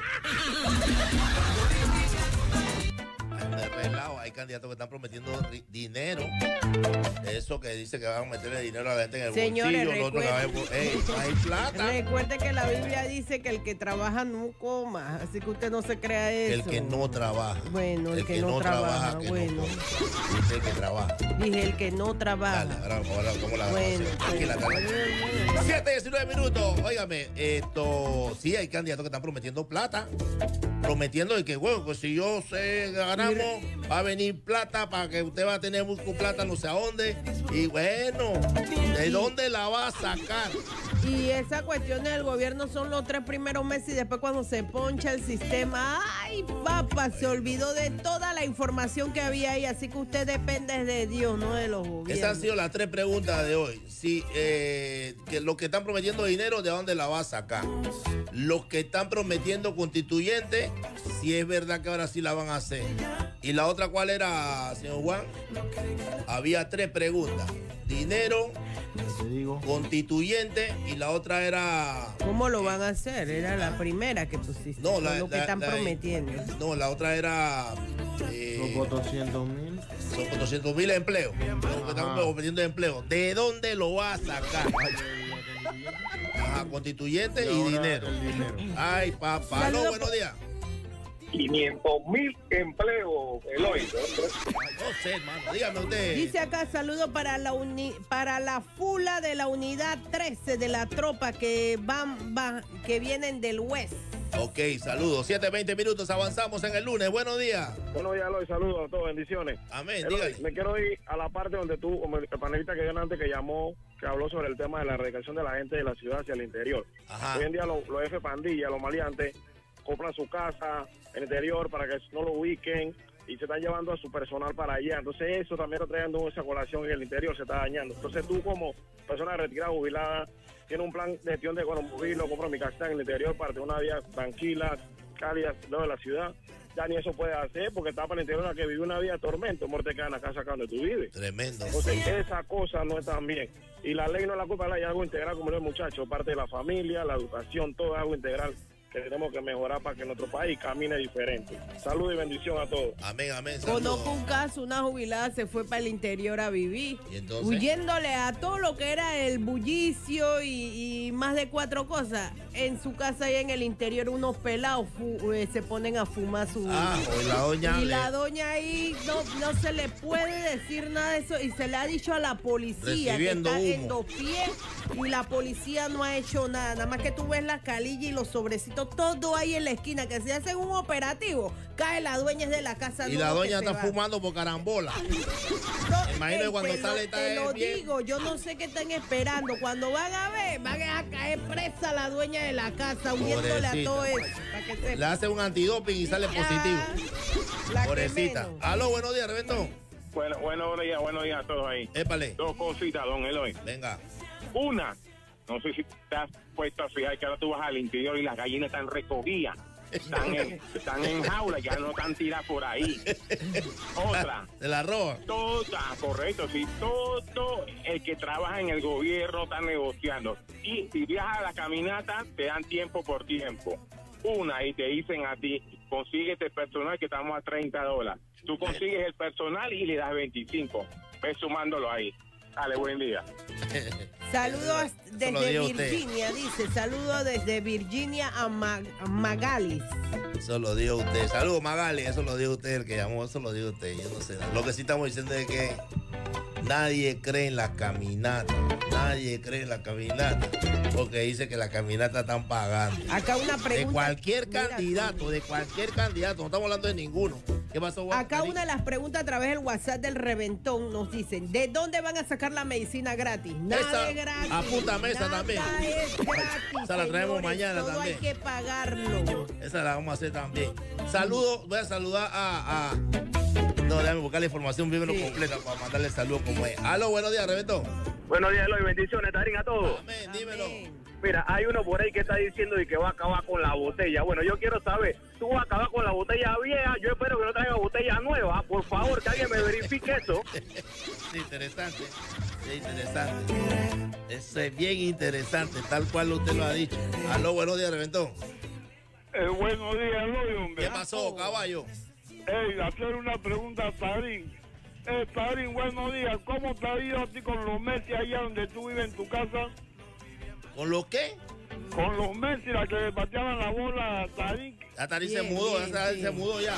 Hay candidatos que están prometiendo ri- dinero. Eso que dice que van a meterle dinero a la gente en el Señores, bolsillo. Lo otro que va a- recuerde, Ey, hay plata. recuerde que la Biblia dice que el que trabaja no coma, así que usted no se crea eso. El que no trabaja. Bueno, el, que, no, trabaja, que bueno. no come. Dice el que trabaja. Dije el que no trabaja. Dale, ahora, ahora, ¿cómo la Bueno, Aquí la siete, diecinueve minutos. Óigame, esto, sí hay candidatos que están prometiendo plata. Prometiendo de que, bueno, pues si yo sé ganamos, va a venir plata para que usted va a tener mucho plata no sé a dónde. Y bueno, ¿de dónde la va a sacar? Y esa cuestión del gobierno son los tres primeros meses y después cuando se poncha el sistema, ay papá, se olvidó de toda la información que había ahí, así que usted depende de Dios, no de los gobiernos. Esas han sido las tres preguntas de hoy. Si eh, que los que están prometiendo dinero, ¿de dónde la va a sacar? Los que están prometiendo constituyente, si es verdad que ahora sí la van a hacer. Y la otra, ¿cuál era, señor Juan? Había tres preguntas. Dinero, constituyente, y la otra era... ¿Cómo lo van a hacer? Era la primera que pusiste. No, la, lo que la- están la- prometiendo. No, la otra era... Eh, Son cuatrocientos mil. Son cuatrocientos mil empleos. Los que están prometiendo empleo. ¿De dónde lo va a sacar? Ajá, constituyente y, dinero. Ay, papá. No, buenos días. quinientos mil empleos, Eloy. No sé, hermano. Dígame usted. Dice acá, saludo para la uni- para la fula de la unidad trece de la tropa que van, va- que vienen del West. Ok, saludos. siete, veinte minutos. Avanzamos en el lunes. Buenos días. Buenos días, Eloy. Saludos a todos. Bendiciones. Amén. Eloy, Dígale. me quiero ir a la parte donde tú, como el panelista que viene antes que llamó, que habló sobre el tema de la erradicación de la gente de la ciudad hacia el interior. Ajá. Hoy en día los, los F pandillas, los maleantes, compran su casa en el interior para que no lo ubiquen y se están llevando a su personal para allá. Entonces eso también está trayendo esa colación en el interior, se está dañando. Entonces tú como persona retirada, jubilada, tienes un plan de gestión de economía, compro mi casa en el interior para tener una vida tranquila, cálida, no de la ciudad. Ya ni eso puedes hacer porque está para el interior a que vive una vida de tormento, muerte cada en la casa acá donde tú vives. Tremendo. Entonces, esas cosas no están bien. Y la ley no es la culpa de la ley, es algo integral, como el muchacho, parte de la familia, la educación, todo es algo integral que tenemos que mejorar para que nuestro país camine diferente. Salud y bendición a todos. Amén, amén. Conozco un caso, una jubilada se fue para el interior a vivir, ¿Y entonces? huyéndole a todo lo que era el bullicio y, y más de cuatro cosas. En su casa y en el interior unos pelados fu- eh, se ponen a fumar su... Ah, y la doña Y le- la doña ahí no, no se le puede decir nada de eso y se le ha dicho a la policía que Recibiendo está en humo. dos pies y la policía no ha hecho nada. Nada más que tú ves la calilla y los sobrecitos, todo ahí en la esquina, que si hacen un operativo, cae la dueña de la casa. Y no la lo que doña se está va. fumando por carambola. Me imagino que Ey, cuando te sale lo, está te lo bien. digo, yo no sé qué están esperando. Cuando van a ver, van a caer presa la dueña de la casa, huyéndole a Pobrecita. todo eso. Para que sepa. Le hace un antidoping y sale positivo. La que Pobrecita. menos. Aló, buenos días, Reventón. Bueno, buenos días, buenos días a todos ahí. Épale. Dos cositas, don Eloy. Venga. Una, No sé si te has puesto a fijar que ahora tú vas al interior y las gallinas están recogidas. Están en, están en jaula, ya no están tiradas por ahí. Otra. ¿De la roba? Toda, correcto, sí. Todo el que trabaja en el gobierno está negociando. Y si viajas a la caminata, te dan tiempo por tiempo. Una, y te dicen a ti, consíguete personal que estamos a treinta dólares. Tú consigues el personal y le das veinticinco. Ves sumándolo ahí. Dale, buen día. Saludos desde Virginia, dice. Saludos desde Virginia a, Ma a Magalis. Eso lo dijo usted. Saludos, Magali. Eso lo dijo usted, el que llamó. Eso lo dijo usted. Yo no sé nada. Lo que sí estamos diciendo es que nadie cree en la caminata. Nadie cree en la caminata. Porque dice que la caminata están pagando. Acá una pregunta. De cualquier candidato, de cualquier candidato. No estamos hablando de ninguno. ¿Qué pasó, Juan? Acá una de las preguntas a través del WhatsApp del Reventón nos dicen, ¿de dónde van a sacar la medicina gratis? Nada esa, es gratis. Apúntame esa nada también. es gratis. Esa la traemos señores, mañana todo también. hay que pagarlo. Esa la vamos a hacer también. Saludos, voy a saludar a... a... No, déjame buscar la información bien sí. completa para mandarle saludos como es. Aló, buenos días, Reventón. Buenos días, Eloy. Bendiciones, Tarín, a todos. Amén, dímelo. Mira, hay uno por ahí que está diciendo y que va a acabar con la botella. Bueno, yo quiero saber, ¿tú vas a acabar con la botella vieja? Yo espero que no traiga botella nueva. Por favor, que alguien me verifique eso. Sí, interesante. Sí, interesante. Eso es bien interesante, tal cual usted lo ha dicho. Aló, buenos días, Reventón. Eh, buenos días, Eloy, hombre. ¿Qué pasó, caballo? Ey, hacer una pregunta a Tarín. Eh, Tarín, buenos días. ¿Cómo te ha ido a ti con los Messi allá donde tú vives en tu casa? ¿Con los qué? Con los Messi, la que le pateaban la bola a Tarín. Ya Tarín se mudó, ya Tarín se mudó ya.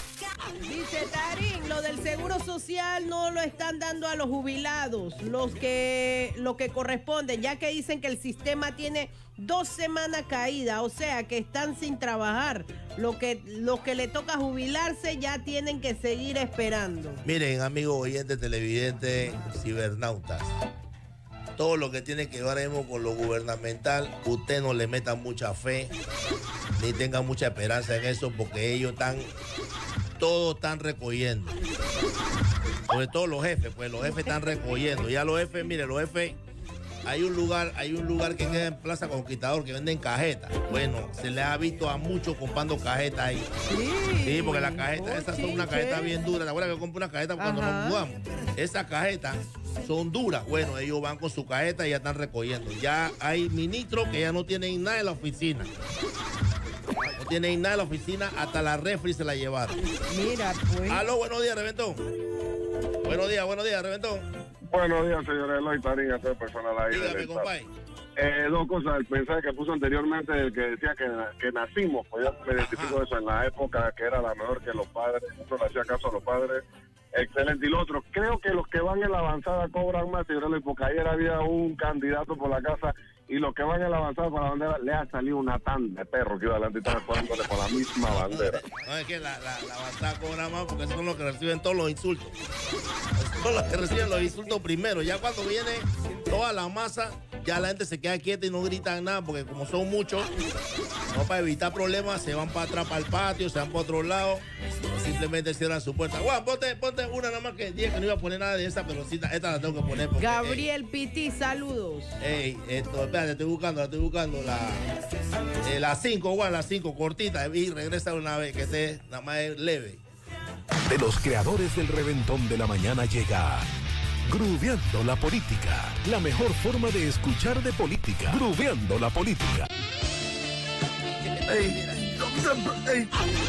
Dice Tarín, lo del seguro social no lo están dando a los jubilados, los que, lo que corresponden, ya que dicen que el sistema tiene dos semanas caída, o sea que están sin trabajar. Lo que, los que le toca jubilarse ya tienen que seguir esperando. Miren, amigos oyentes, televidentes, cibernautas. Todo lo que tiene que ver ahora mismo con lo gubernamental, usted no le meta mucha fe, ni tenga mucha esperanza en eso, porque ellos están, todos están recogiendo. Sobre todo los jefes, pues los jefes están recogiendo. Ya los jefes, mire, los jefes, hay un lugar, hay un lugar que queda en Plaza Conquistador que venden cajetas. Bueno, se les ha visto a muchos comprando cajetas ahí. Sí, sí porque las cajetas, esas son una cajeta bien dura. ¿Te acuerdas que yo compré una cajeta cuando Ajá. nos mudamos? Esas cajetas son duras. Bueno, ellos van con su cajeta y ya están recogiendo. Ya hay ministros que ya no tienen nada en la oficina. No tienen nada en la oficina, hasta la refri se la llevaron. Mira, pues. Aló, buenos días, Reventón. Buenos días, buenos días, Reventón. Buenos días, señor Eloy Tarín, a todo el personal ahí. Dígame, compadre. Eh, dos cosas, el mensaje que puso anteriormente, el que decía que, que nacimos, pues yo me identifico de eso, en la época que era la mejor que los padres, eso le hacía caso a los padres, excelente. Y lo otro, creo que los que van en la avanzada cobran más, señor Eloy, porque ayer había un candidato por la casa y los que van en la avanzada para la bandera, le ha salido una tanda de perros que iba adelante y están jugándole con la misma bandera. No, es que la, la, la avanzada cobra más porque esos son los que reciben todos los insultos. Son los que reciben los insultos primero. Ya cuando viene toda la masa, ya la gente se queda quieta y no gritan nada porque como son muchos, no, para evitar problemas, se van para atrás, para el patio, se van para otro lado, simplemente cierran su puerta. Juan, ponte, ponte una nada más que dije que no iba a poner nada de esa, pero sí, esta la tengo que poner. Porque, Gabriel Piti, saludos. Ey, esto, espérate, estoy buscando, estoy buscando la eh, la cinco, Juan, la cinco, cortita, y regresa una vez, que esté nada más es leve. De los creadores del Reventón de la Mañana llega Grubeando la Política, la mejor forma de escuchar de política. Grubeando la Política. Ey, ey.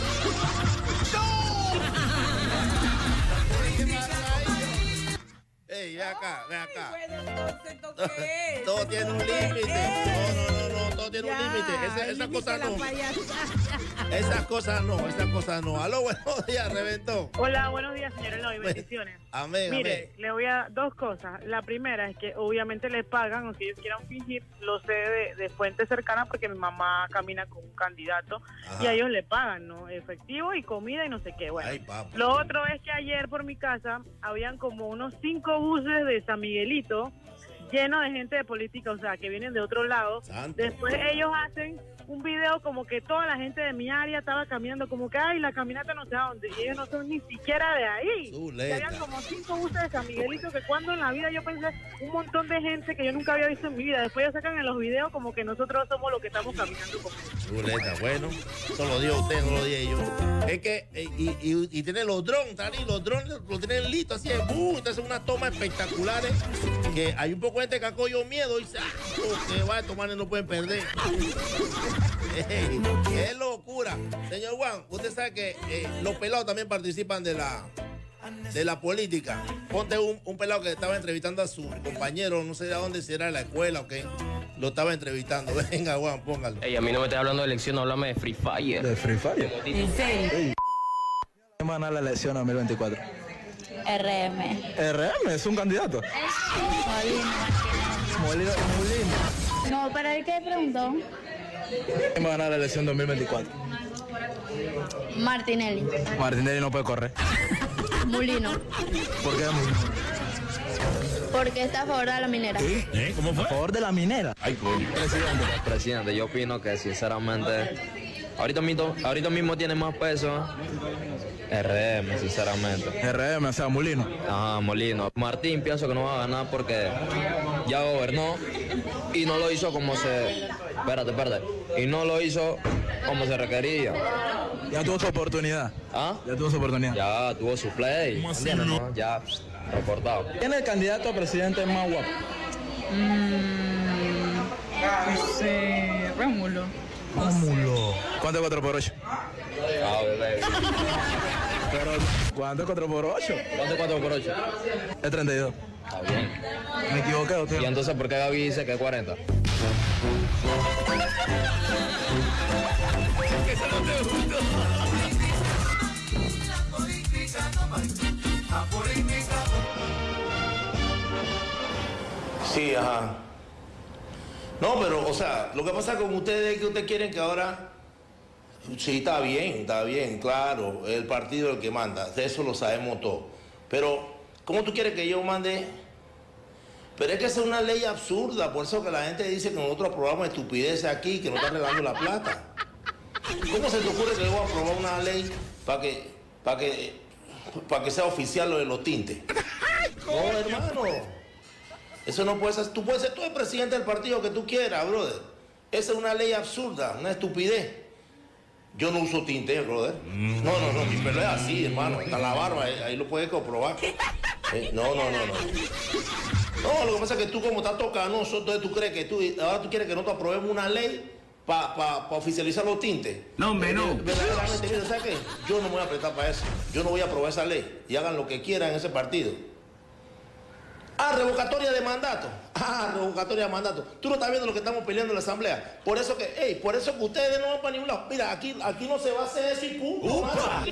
Ey, ve acá, ve acá. Todo tiene un límite. No, no, no, no, todo tiene un límite. Esa, esas cosas no. Esas cosas no, esas cosas no. Aló, buenos días, Reventón. Hola, buenos días, señor Eloy, bendiciones. Amén, Mire, amén. le voy a dos cosas. La primera es que obviamente le pagan, aunque ellos quieran fingir, lo sé de, de fuentes cercanas porque mi mamá camina con un candidato. Ajá. Y a ellos le pagan, ¿no? Efectivo y comida y no sé qué. Bueno, ay, lo otro es que ayer por mi casa habían como unos cinco buses de San Miguelito llenos de gente de política, o sea, que vienen de otro lado. Santo. Después ellos hacen un video como que toda la gente de mi área estaba caminando, como que, ay, la caminata no sé a dónde, y ellos no son ni siquiera de ahí. Y habían como cinco buses de San Miguelito, que cuando en la vida yo pensé, un montón de gente que yo nunca había visto en mi vida. Después ya sacan en los videos como que nosotros somos los que estamos caminando con ellos. Chuleta, bueno, eso lo dio usted, no lo dije yo. Es que, eh, y, y, y tienen los drones, Tarín, los drones lo tienen listos, así es, ¡bum! Entonces unas tomas espectaculares, que hay un poco de gente que ha cogido miedo y dice, ah, oh, que va a tomar y no pueden perder. Hey, ¡qué locura! Señor Juan, usted sabe que eh, los pelados también participan de la, de la política. Ponte un, un pelado que estaba entrevistando a su compañero, no sé de dónde, si era de la escuela o qué. Lo estaba entrevistando. Venga, Juan, póngalo. Ey, a mí no me estás hablando de elección, háblame de Free Fire. ¿De Free Fire? ¿En serio? ¿Quién va a ganar la elección dos mil veinticuatro? R M. ¿R M es un candidato? Molino. Molino. No, ¿para qué preguntó? ¿Quién va a ganar la elección dos mil veinticuatro? Martinelli. Martinelli no puede correr. Molino. ¿Por qué Molino? Porque está a favor de la minera. ¿Sí? ¿Eh? ¿Cómo fue? A favor de la minera. Ay, presidente. Presidente, yo opino que sinceramente, ahorita mismo, ahorita mismo tiene más peso R M, sinceramente. R M, o sea, Molino. Ajá, Molino. Martín pienso que no va a ganar porque ya gobernó y no lo hizo como se... Espérate, espérate. Y no lo hizo como se requería. Ya tuvo su oportunidad. ¿Ah? Ya tuvo su oportunidad. Ya tuvo su play. ¿Cómo así, ¿Entiendes, no? no? Ya reportado. ¿Quién es el candidato a presidente más guapo? Mm, no sé, Rómulo. Rómulo. ¿Cuánto es cuatro por ocho? Ah, bebé. Pero, ¿cuánto es cuatro por ocho? ¿Cuánto es cuatro por ocho? Es treinta y dos. Está bien. ¿Me equivoqué o qué? ¿Y entonces por qué Gaby dice que es cuarenta? Sí, ajá. No, pero, o sea, lo que pasa con ustedes es que ustedes quieren que ahora... Sí, está bien, está bien, claro, el partido es el que manda, de eso lo sabemos todos. Pero, ¿cómo tú quieres que yo mande? Pero es que esa es una ley absurda, por eso que la gente dice que nosotros aprobamos estupideces aquí, que no está arreglando la plata. ¿Cómo se te ocurre que yo voy a aprobar una ley para que, para que, para que sea oficial lo de los tintes? No, hermano. Eso no puede ser. Tú puedes ser tú el presidente del partido que tú quieras, brother. Esa es una ley absurda, una estupidez. Yo no uso tinte, brother. No, no, no, mi pelo es así, hermano. Hasta la barba, ahí, ahí lo puedes comprobar. Eh, no, no, no, no. No, lo que pasa es que tú como estás tocando, entonces tú crees que tú, ahora tú quieres que nosotros aprobemos una ley para pa, pa oficializar los tintes. No, hombre, no. Verdaderamente, mira, ¿sabes qué? Yo no me voy a prestar para eso. Yo no voy a aprobar esa ley. Y hagan lo que quieran en ese partido. Ah, revocatoria de mandato. Ah, revocatoria de mandato. Tú no estás viendo lo que estamos peleando en la asamblea. Por eso que, hey, por eso que ustedes no van para ningún lado. Mira, aquí, aquí no se va a hacer eso y punto.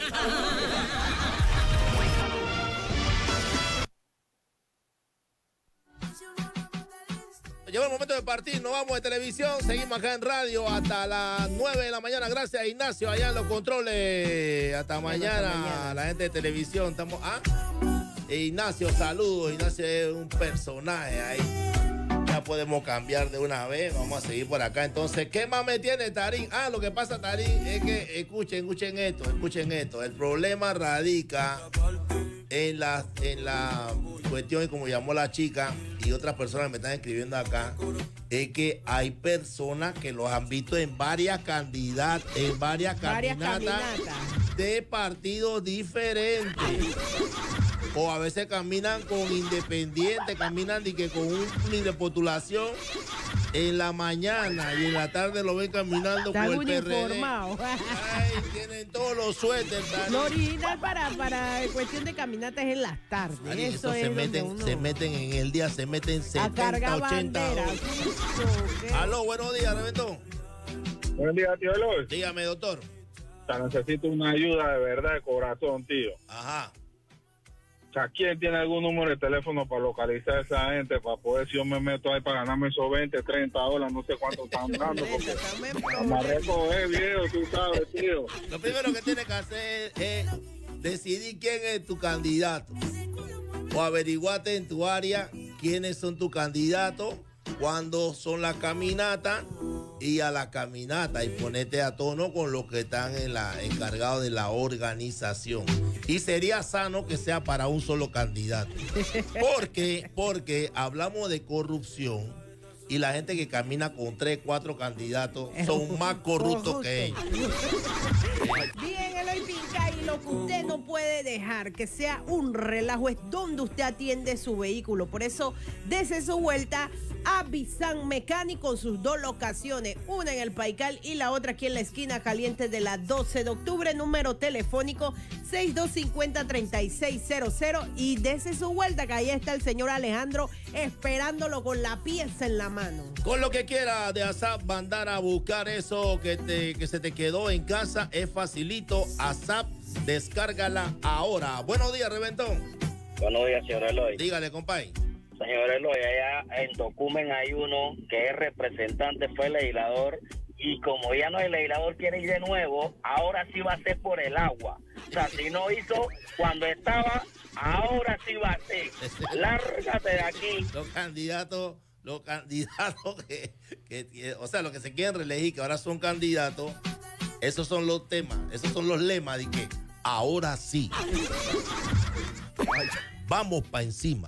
Llegó el momento de partir, nos vamos de televisión, seguimos acá en radio hasta las nueve de la mañana. Gracias a Ignacio allá en los controles. Hasta mañana, mañana. La gente de televisión. Estamos. ¿Ah? Ignacio, saludos. Ignacio es un personaje ahí. Ya podemos cambiar de una vez. Vamos a seguir por acá. Entonces, ¿qué más me tiene Tarín? Ah, lo que pasa, Tarín, es que escuchen, escuchen esto, escuchen esto. El problema radica en la, en la cuestión, y como llamó la chica y otras personas me están escribiendo acá, es que hay personas que los han visto en varias candidatas, en varias, varias caminatas, caminatas de partidos diferentes. O a veces caminan con independientes, caminan y que con un ni de postulación en la mañana y en la tarde lo ven caminando por el P R D. Ay, tienen todos los suéteres. Lo original para, para cuestión de caminatas es en las tardes. Ay, eso eso es se, meten, uno... se meten en el día, se meten setenta, ochenta. Aló, buenos días, Reventón. Buen día, tío Eloy. Dígame, doctor. O sea, necesito una ayuda de verdad, de corazón, tío. Ajá. O sea, ¿quién tiene algún número de teléfono para localizar a esa gente? Para poder, si yo me meto ahí para ganarme esos veinte, treinta dólares, no sé cuánto están dando. Porque me recoger, viejo, tú sabes, tío. Lo primero que tienes que hacer es decidir quién es tu candidato. O averiguate en tu área quiénes son tus candidatos, cuándo son las caminatas y a la caminata y ponete a tono con los que están en la, encargados de la organización. Y sería sano que sea para un solo candidato. Porque, porque hablamos de corrupción y la gente que camina con tres, cuatro candidatos son más corruptos que ellos. Bien, Eloy Pincay, lo que usted no puede dejar que sea un relajo es donde usted atiende su vehículo. Por eso, dese su vuelta a Bizán Mecánico con sus dos locaciones, una en el Paical y la otra aquí en la esquina caliente de la doce de octubre, número telefónico seis dos cinco cero, tres seis cero cero, y dese su vuelta que ahí está el señor Alejandro esperándolo con la pieza en la mano. Con lo que quiera de ASAP mandar a buscar eso que, te, que se te quedó en casa, es facilito. ASAP, descárgala ahora. Buenos días, Reventón. Buenos días, señor Eloy. Dígale, compay. Señor Eloy, allá en Tocumen hay uno que es representante, fue legislador, y como ya no es legislador, quiere ir de nuevo, ahora sí va a ser por el agua. O sea, si no hizo cuando estaba, ahora sí va a ser. Lárgate de aquí. Los candidatos, los candidatos que, que, o sea, los que se quieren reelegir, que ahora son candidatos, esos son los temas, esos son los lemas de que ahora sí. Vamos para encima.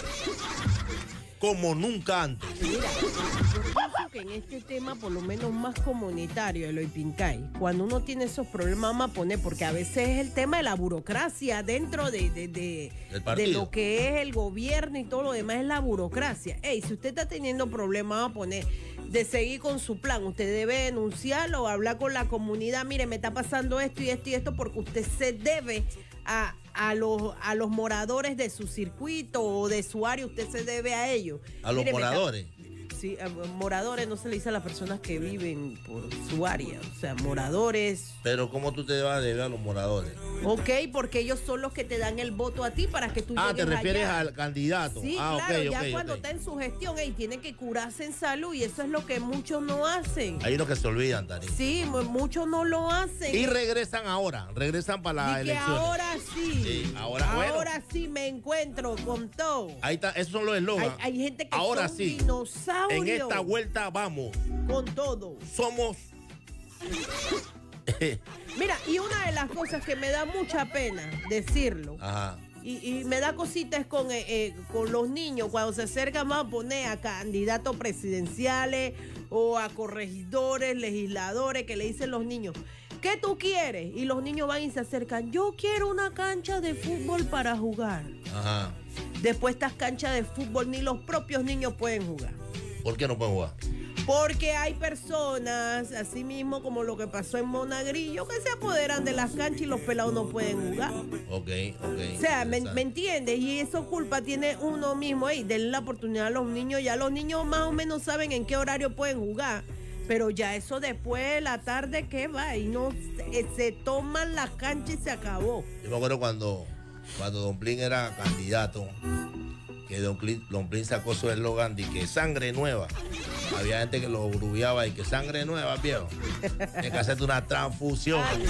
Como nunca antes. Mira, yo pienso que en este tema, por lo menos más comunitario, Eloy Pincay, cuando uno tiene esos problemas, vamos a poner, porque a veces es el tema de la burocracia dentro de, de, de, de lo que es el gobierno y todo lo demás es la burocracia. Ey, si usted está teniendo problemas, vamos a poner, de seguir con su plan, usted debe denunciarlo o hablar con la comunidad. Mire, me está pasando esto y esto y esto, porque usted se debe a, a, los, a los moradores de su circuito o de su área, usted se debe a ellos. ¿A los Mire, moradores? Está, sí, a, moradores no se le dice a las personas que viven por su área, o sea, moradores. Pero ¿cómo tú te vas a deber a los moradores? Ok, porque ellos son los que te dan el voto a ti para que tú ah, llegues ¿te refieres allá. al candidato? Sí, ah, claro, okay, ya okay, cuando okay. está en su gestión, ey, tiene que curarse en salud y eso es lo que muchos no hacen. Hay unos que se olvidan, Tani. Sí, muchos no lo hacen. Y regresan ahora, regresan para las y que elecciones. ahora sí, sí ahora, ahora bueno. sí me encuentro con todo. Ahí está, esos son los eslogans. Hay, hay gente que ahora son sí. dinosaurios. En esta vuelta vamos. Con todo. Somos... Mira, y una de las cosas que me da mucha pena decirlo, Ajá. Y, y me da cositas con, eh, eh, con los niños cuando se acercan más a poner a candidatos presidenciales o a corregidores, legisladores, que le dicen los niños, ¿qué tú quieres? Y los niños van y se acercan, yo quiero una cancha de fútbol para jugar. Ajá. Después estas canchas de fútbol ni los propios niños pueden jugar. ¿Por qué no pueden jugar? Porque hay personas, así mismo como lo que pasó en Monagrillo, que se apoderan de las canchas y los pelados no pueden jugar. Ok, ok. O sea, ¿me, ¿me entiendes? Y eso culpa tiene uno mismo. Ahí, denle la oportunidad a los niños. Ya los niños más o menos saben en qué horario pueden jugar. Pero ya eso después de la tarde, ¿qué va? Y no se, se toman las canchas y se acabó. Yo me acuerdo cuando, cuando Don Plin era candidato, que Don Plin, Don Plin sacó su eslogan de que sangre nueva. Había gente que lo grubiaba y que sangre nueva, viejo. Tienes que hacerte una transfusión. Ay,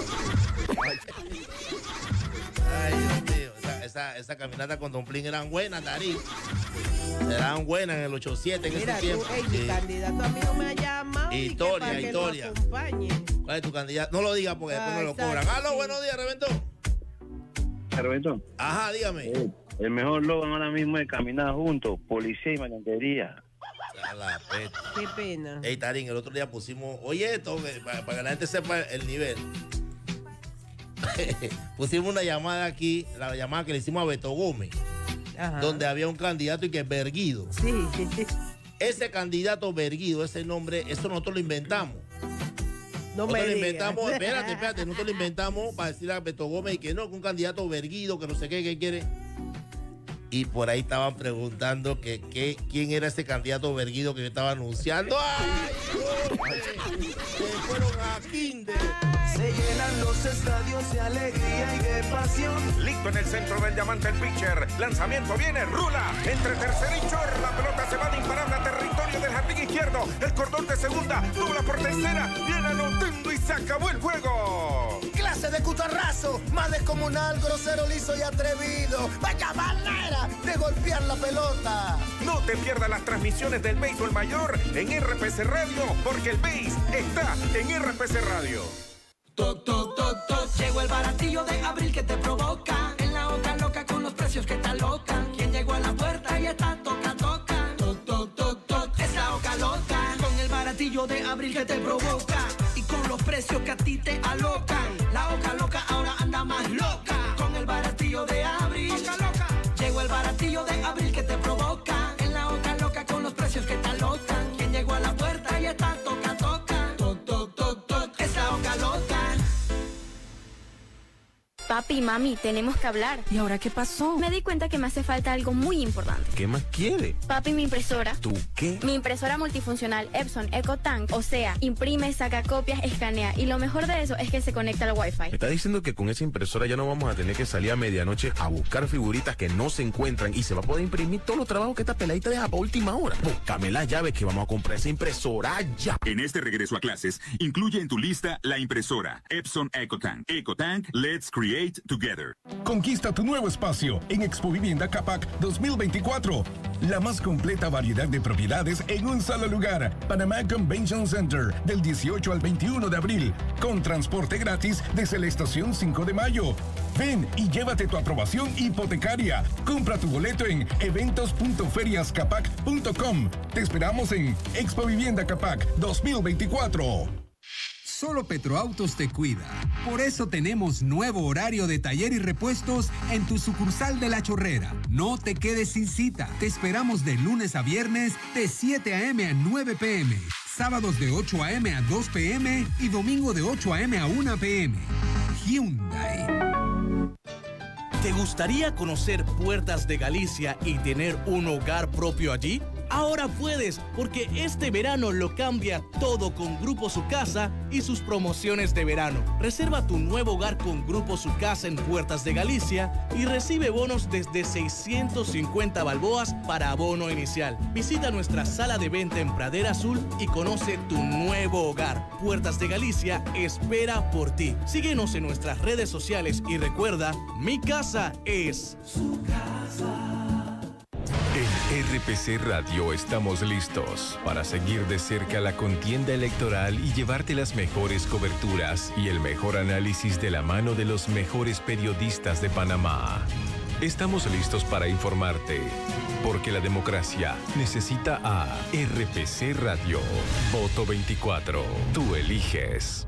ay Dios mío. Esa, esa, esa caminata con Don Plin eran buenas, Darí. Eran buenas en el ocho siete en Mira, ese tiempo. Tú, ey, sí. Mi candidato a mí no me ha llamado. Historia, y que historia. Para que lo ¿Cuál es tu candidato? No lo digas porque después ah, no lo cobran. ¡Aló, sí. Buenos días, Reventón! ¿Reventón? Ajá, dígame. Eh, el mejor logan ahora mismo es caminar juntos, policía y malantería. La peta. Qué pena. Ey, Tarín, el otro día pusimos, oye esto, para, para que la gente sepa el nivel. Pusimos una llamada aquí, la llamada que le hicimos a Beto Gómez. Ajá. Donde había un candidato y que es Berguido. Sí. Ese candidato Berguido, ese nombre, eso nosotros lo inventamos. No nosotros me lo digas. inventamos, espérate, espérate, nosotros lo inventamos para decirle a Beto Gómez que no, que un candidato Berguido, que no sé qué, qué quiere. Y por ahí estaban preguntando que, que quién era ese candidato Berguido que yo estaba anunciando. ¡Ay, hombre! Se fueron a Kinder. Se llenan los estadios de alegría y de pasión. Listo en el centro del diamante el pitcher. Lanzamiento viene, rula. Entre tercera y short. La pelota se va de imparable a territorio del jardín izquierdo. El cordón de segunda, dobla por tercera. Viene anotando y se acabó el juego. clase de cutarrazo, más descomunal, grosero, liso y atrevido. Vaya manera de golpear la pelota. No te pierdas las transmisiones del béisbol mayor en R P C Radio, porque el béis está en R P C Radio. Toc, toc, toc, toc. Llegó el baratillo de abril que te provoca. En la Oca Loca con los precios que te alocan. Quien llegó a la puerta y está toca, toca. Toc, toc, toc, toc. Es la Oca Loca. Con el baratillo de abril que te provoca. Y con los precios que a ti te alocan. La Oca Loca ahora anda más loca. Con el baratillo de abril. Oca Loca. Llegó el baratillo de abril que te provoca. En la Oca Loca con los precios que te alocan. Quien llegó a la puerta y está toca, toca. Toc, toc, toc, toc. Es la Oca Loca. Papi, mami, tenemos que hablar. ¿Y ahora qué pasó? Me di cuenta que me hace falta algo muy importante. ¿Qué más quiere? Papi, mi impresora. ¿Tú qué? Mi impresora multifuncional Epson EcoTank. O sea, imprime, saca copias, escanea. Y lo mejor de eso es que se conecta al Wi-Fi. ¿Me está diciendo que con esa impresora ya no vamos a tener que salir a medianoche a buscar figuritas que no se encuentran y se va a poder imprimir todos los trabajos que esta peladita deja para última hora? Búscame las llaves que vamos a comprar esa impresora ya. En este regreso a clases, incluye en tu lista la impresora Epson EcoTank. EcoTank, let's create together. Conquista tu nuevo espacio en Expo Vivienda Capac dos mil veinticuatro. La más completa variedad de propiedades en un solo lugar. Panamá Convention Center, del dieciocho al veintiuno de abril, con transporte gratis desde la estación cinco de mayo. Ven y llévate tu aprobación hipotecaria. Compra tu boleto en eventos punto ferias capac punto com. Te esperamos en Expo Vivienda Capac dos mil veinticuatro. Solo Petroautos te cuida. Por eso tenemos nuevo horario de taller y repuestos en tu sucursal de La Chorrera. No te quedes sin cita. Te esperamos de lunes a viernes de siete a eme a nueve pe eme. Sábados de ocho a eme a dos pe eme y domingo de ocho a eme a una pe eme. Hyundai. ¿Te gustaría conocer Puertas de Galicia y tener un hogar propio allí? Ahora puedes, porque este verano lo cambia todo con Grupo Su Casa y sus promociones de verano. Reserva tu nuevo hogar con Grupo Su Casa en Puertas de Galicia y recibe bonos desde seiscientos cincuenta balboas para abono inicial. Visita nuestra sala de venta en Pradera Azul y conoce tu nuevo hogar. Puertas de Galicia espera por ti. Síguenos en nuestras redes sociales y recuerda, mi casa es su casa. En R P C Radio estamos listos para seguir de cerca la contienda electoral y llevarte las mejores coberturas y el mejor análisis de la mano de los mejores periodistas de Panamá. Estamos listos para informarte, porque la democracia necesita a R P C Radio. Voto veinticuatro. Tú eliges.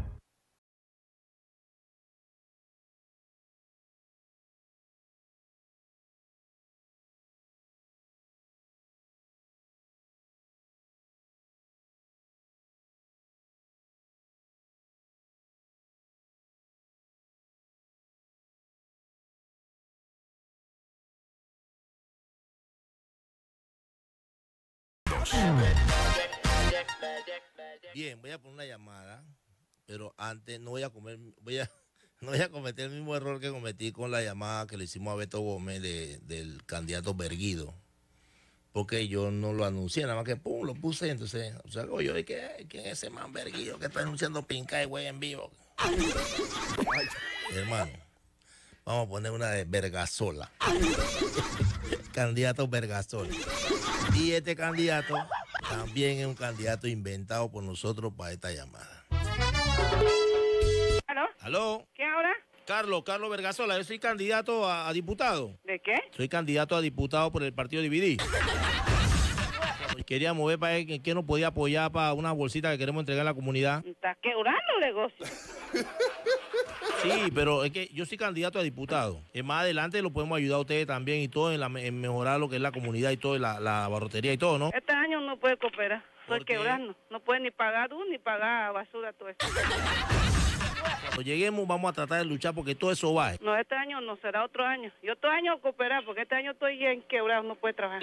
Bien, voy a poner una llamada, pero antes no voy a comer, voy a, no voy a cometer el mismo error que cometí con la llamada que le hicimos a Beto Gómez de, del candidato Berguido, porque yo no lo anuncié, nada más que pum, lo puse, entonces, o sea, oye, ¿qué, ¿quién es ese man Berguido que está anunciando Pinca y güey en vivo? Ay, hermano, vamos a poner una de Vergasola. Candidato Vergasola. Y este candidato también es un candidato inventado por nosotros para esta llamada. ¿Aló? ¿Aló? ¿Qué ahora? Carlos, Carlos Vergasola, yo soy candidato a, a diputado. ¿De qué? Soy candidato a diputado por el partido Dividí. Queríamos ver para él qué nos podía apoyar para una bolsita que queremos entregar a la comunidad. ¿Estás quebrando el negocio? Sí, pero es que yo soy candidato a diputado. Es más adelante lo podemos ayudar a ustedes también y todo en, la, en mejorar lo que es la comunidad y todo, la, la barrotería y todo, ¿no? Este año no puede cooperar. Estoy quebrando. No puede ni pagar luz ni pagar basura, todo eso. Cuando lleguemos vamos a tratar de luchar porque todo eso va. No, este año no, será otro año. Yo otro año cooperar porque este año estoy bien quebrado, no puede trabajar.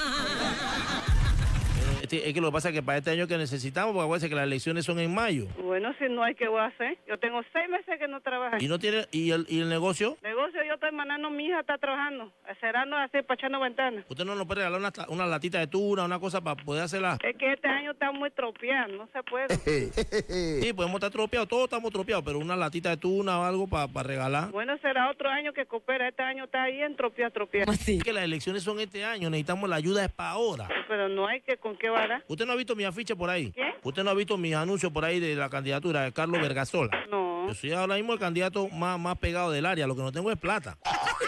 Este, es que lo que pasa es que para este año que necesitamos, porque acuérdense que las elecciones son en mayo. Bueno, si no hay, ¿qué voy a hacer? Yo tengo seis meses que no trabajo. ¿Y no tiene y el, y el negocio? Negocio yo estoy mandando, mi hija está trabajando, cerrando así, pachando ventanas. ¿Usted no nos puede regalar una, una latita de tuna, una cosa para poder hacerla? Es que este año está muy tropeado, no se puede. Sí, podemos estar tropeados, todos estamos tropeados, pero una latita de tuna o algo para pa regalar. Bueno, será otro año que coopera, este año está ahí en tropeado, tropeado. Sí. Que las elecciones son este año, necesitamos la ayuda es para ahora. Pero no hay que, ¿con qué vara? ¿Usted no ha visto mi afiche por ahí? ¿Qué? ¿Usted no ha visto mis anuncios por ahí de la candidatura de Carlos Vergasola? No. Yo soy ahora mismo el candidato más, más pegado del área, lo que no tengo es plata.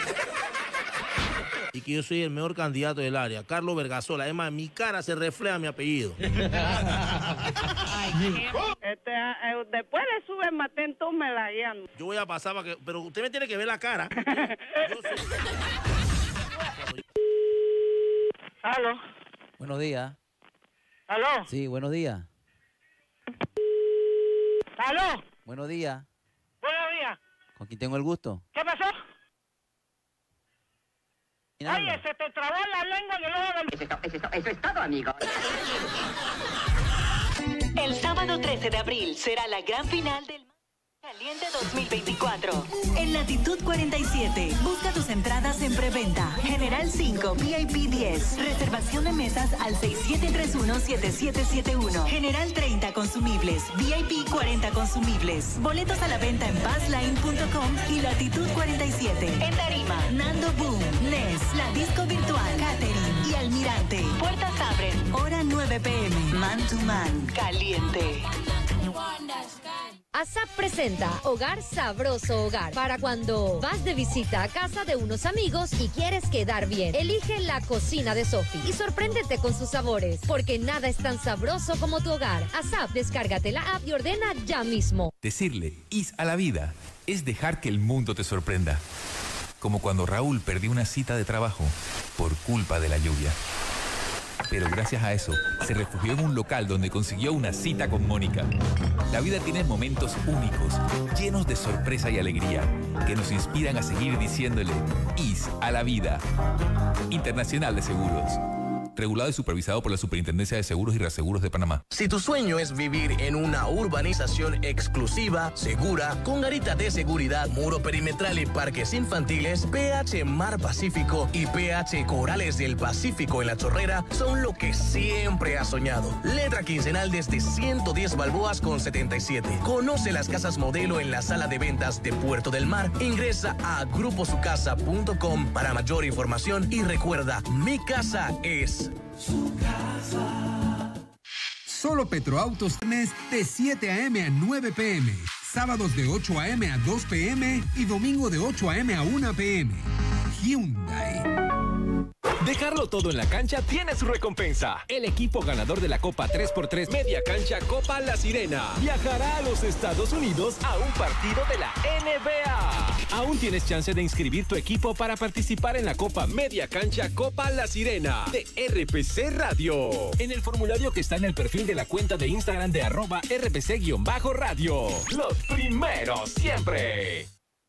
Y que yo soy el mejor candidato del área, Carlos Vergasola. Es más, mi cara se refleja mi apellido. Este, eh, después le sube Matén, tú me la guían. Yo voy a pasar para que... Pero usted me tiene que ver la cara. Yo soy... ¿Aló? Buenos días. ¿Aló? Sí, buenos días. ¿Aló? Buenos días. Buenos días. ¿Con quién tengo el gusto? ¿Qué pasó? Oye, se te trabó la lengua en el ojo del... Eso, eso, eso es todo, amigo. El sábado trece de abril será la gran final del Caliente dos mil veinticuatro. En Latitud cuarenta y siete. Busca tus entradas en preventa. General cinco, V I P diez. Reservación de mesas al seis siete tres uno, siete siete siete uno. General treinta consumibles. V I P cuarenta consumibles. Boletos a la venta en passline punto com y Latitud cuarenta y siete. En Tarima, Nando Boom, Nes, La Disco Virtual, Catering y Almirante. Puertas abren. Hora nueve p m Man to Man. Caliente. ASAP presenta Hogar Sabroso Hogar. Para cuando vas de visita a casa de unos amigos y quieres quedar bien. Elige la cocina de Sofi y sorpréndete con sus sabores, porque nada es tan sabroso como tu hogar. ASAP, descárgate la app y ordena ya mismo. Decirle is a la vida es dejar que el mundo te sorprenda. Como cuando Raúl perdió una cita de trabajo por culpa de la lluvia. Pero gracias a eso, se refugió en un local donde consiguió una cita con Mónica. La vida tiene momentos únicos, llenos de sorpresa y alegría, que nos inspiran a seguir diciéndole is a la vida. Internacional de Seguros. Regulado y supervisado por la Superintendencia de Seguros y Reaseguros de Panamá. Si tu sueño es vivir en una urbanización exclusiva, segura, con garita de seguridad, muro perimetral y parques infantiles, P H Mar Pacífico y P H Corales del Pacífico en La Chorrera son lo que siempre has soñado. Letra quincenal desde ciento diez balboas con setenta y siete. Conoce las casas modelo en la sala de ventas de Puerto del Mar. Ingresa a grupo su casa punto com para mayor información y recuerda, mi casa es su casa. Solo Petroautos de siete a m a nueve p m, sábados de ocho a m a dos p m y domingo de ocho a m a una p m. Hyundai. Dejarlo todo en la cancha tiene su recompensa. El equipo ganador de la Copa tres por tres Media Cancha Copa La Sirena viajará a los Estados Unidos a un partido de la N B A. Aún tienes chance de inscribir tu equipo para participar en la Copa Media Cancha Copa La Sirena de R P C Radio. En el formulario que está en el perfil de la cuenta de Instagram de arroba R P C-radio. Los primeros siempre.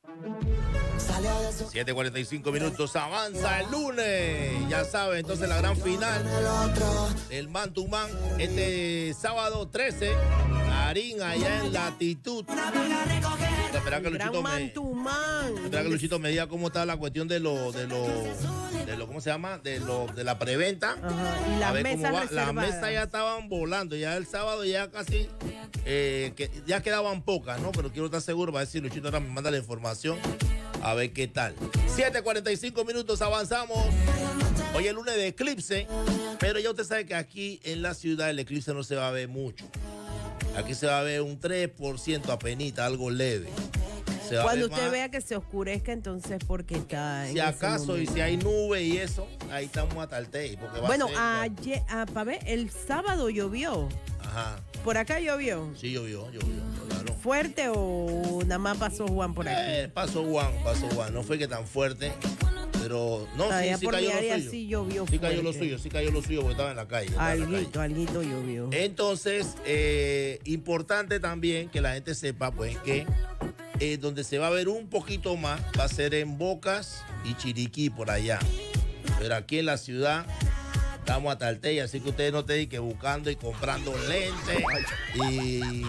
siete cuarenta y cinco minutos, avanza el lunes. Ya sabes, entonces la gran final del Man to Man este sábado trece. Karim allá en Latitud. Espera que Luchito me, espera que Luchito me diga cómo está la cuestión de lo, de lo, de lo, ¿cómo se llama? De lo, de la preventa. Ajá, y las mesas va. Las mesas ya estaban volando, ya el sábado ya casi, eh, que ya quedaban pocas, ¿no? Pero quiero estar seguro, va a decir Luchito ahora me manda la información. A ver qué tal. siete cuarenta y cinco minutos, avanzamos. Hoy es lunes de eclipse, pero ya usted sabe que aquí en la ciudad el eclipse no se va a ver mucho. Aquí se va a ver un tres por ciento apenita, algo leve. Se va Cuando a ver usted más. vea que se oscurezca, entonces porque está en Si ese acaso, y momento. si hay nube y eso, ahí estamos a Taltey. Porque va Bueno, a ser, ayer, ah, pa' ver, el sábado llovió. Ajá. Por acá llovió. Sí, llovió, llovió, claro. ¿Fuerte o nada más pasó Juan por aquí? Eh, pasó Juan, pasó Juan. No fue que tan fuerte, pero no, Allá sí, sí por cayó mi lo área suyo. sí llovió Sí cayó lo fuerte. suyo, sí cayó lo suyo porque estaba en la calle. estaba en la calle. Alguito, alguito llovió. Entonces, eh, importante también que la gente sepa, pues, que eh, donde se va a ver un poquito más va a ser en Bocas y Chiriquí, por allá. Pero aquí en la ciudad estamos a Taltey, así que ustedes no estén que buscando y comprando lentes y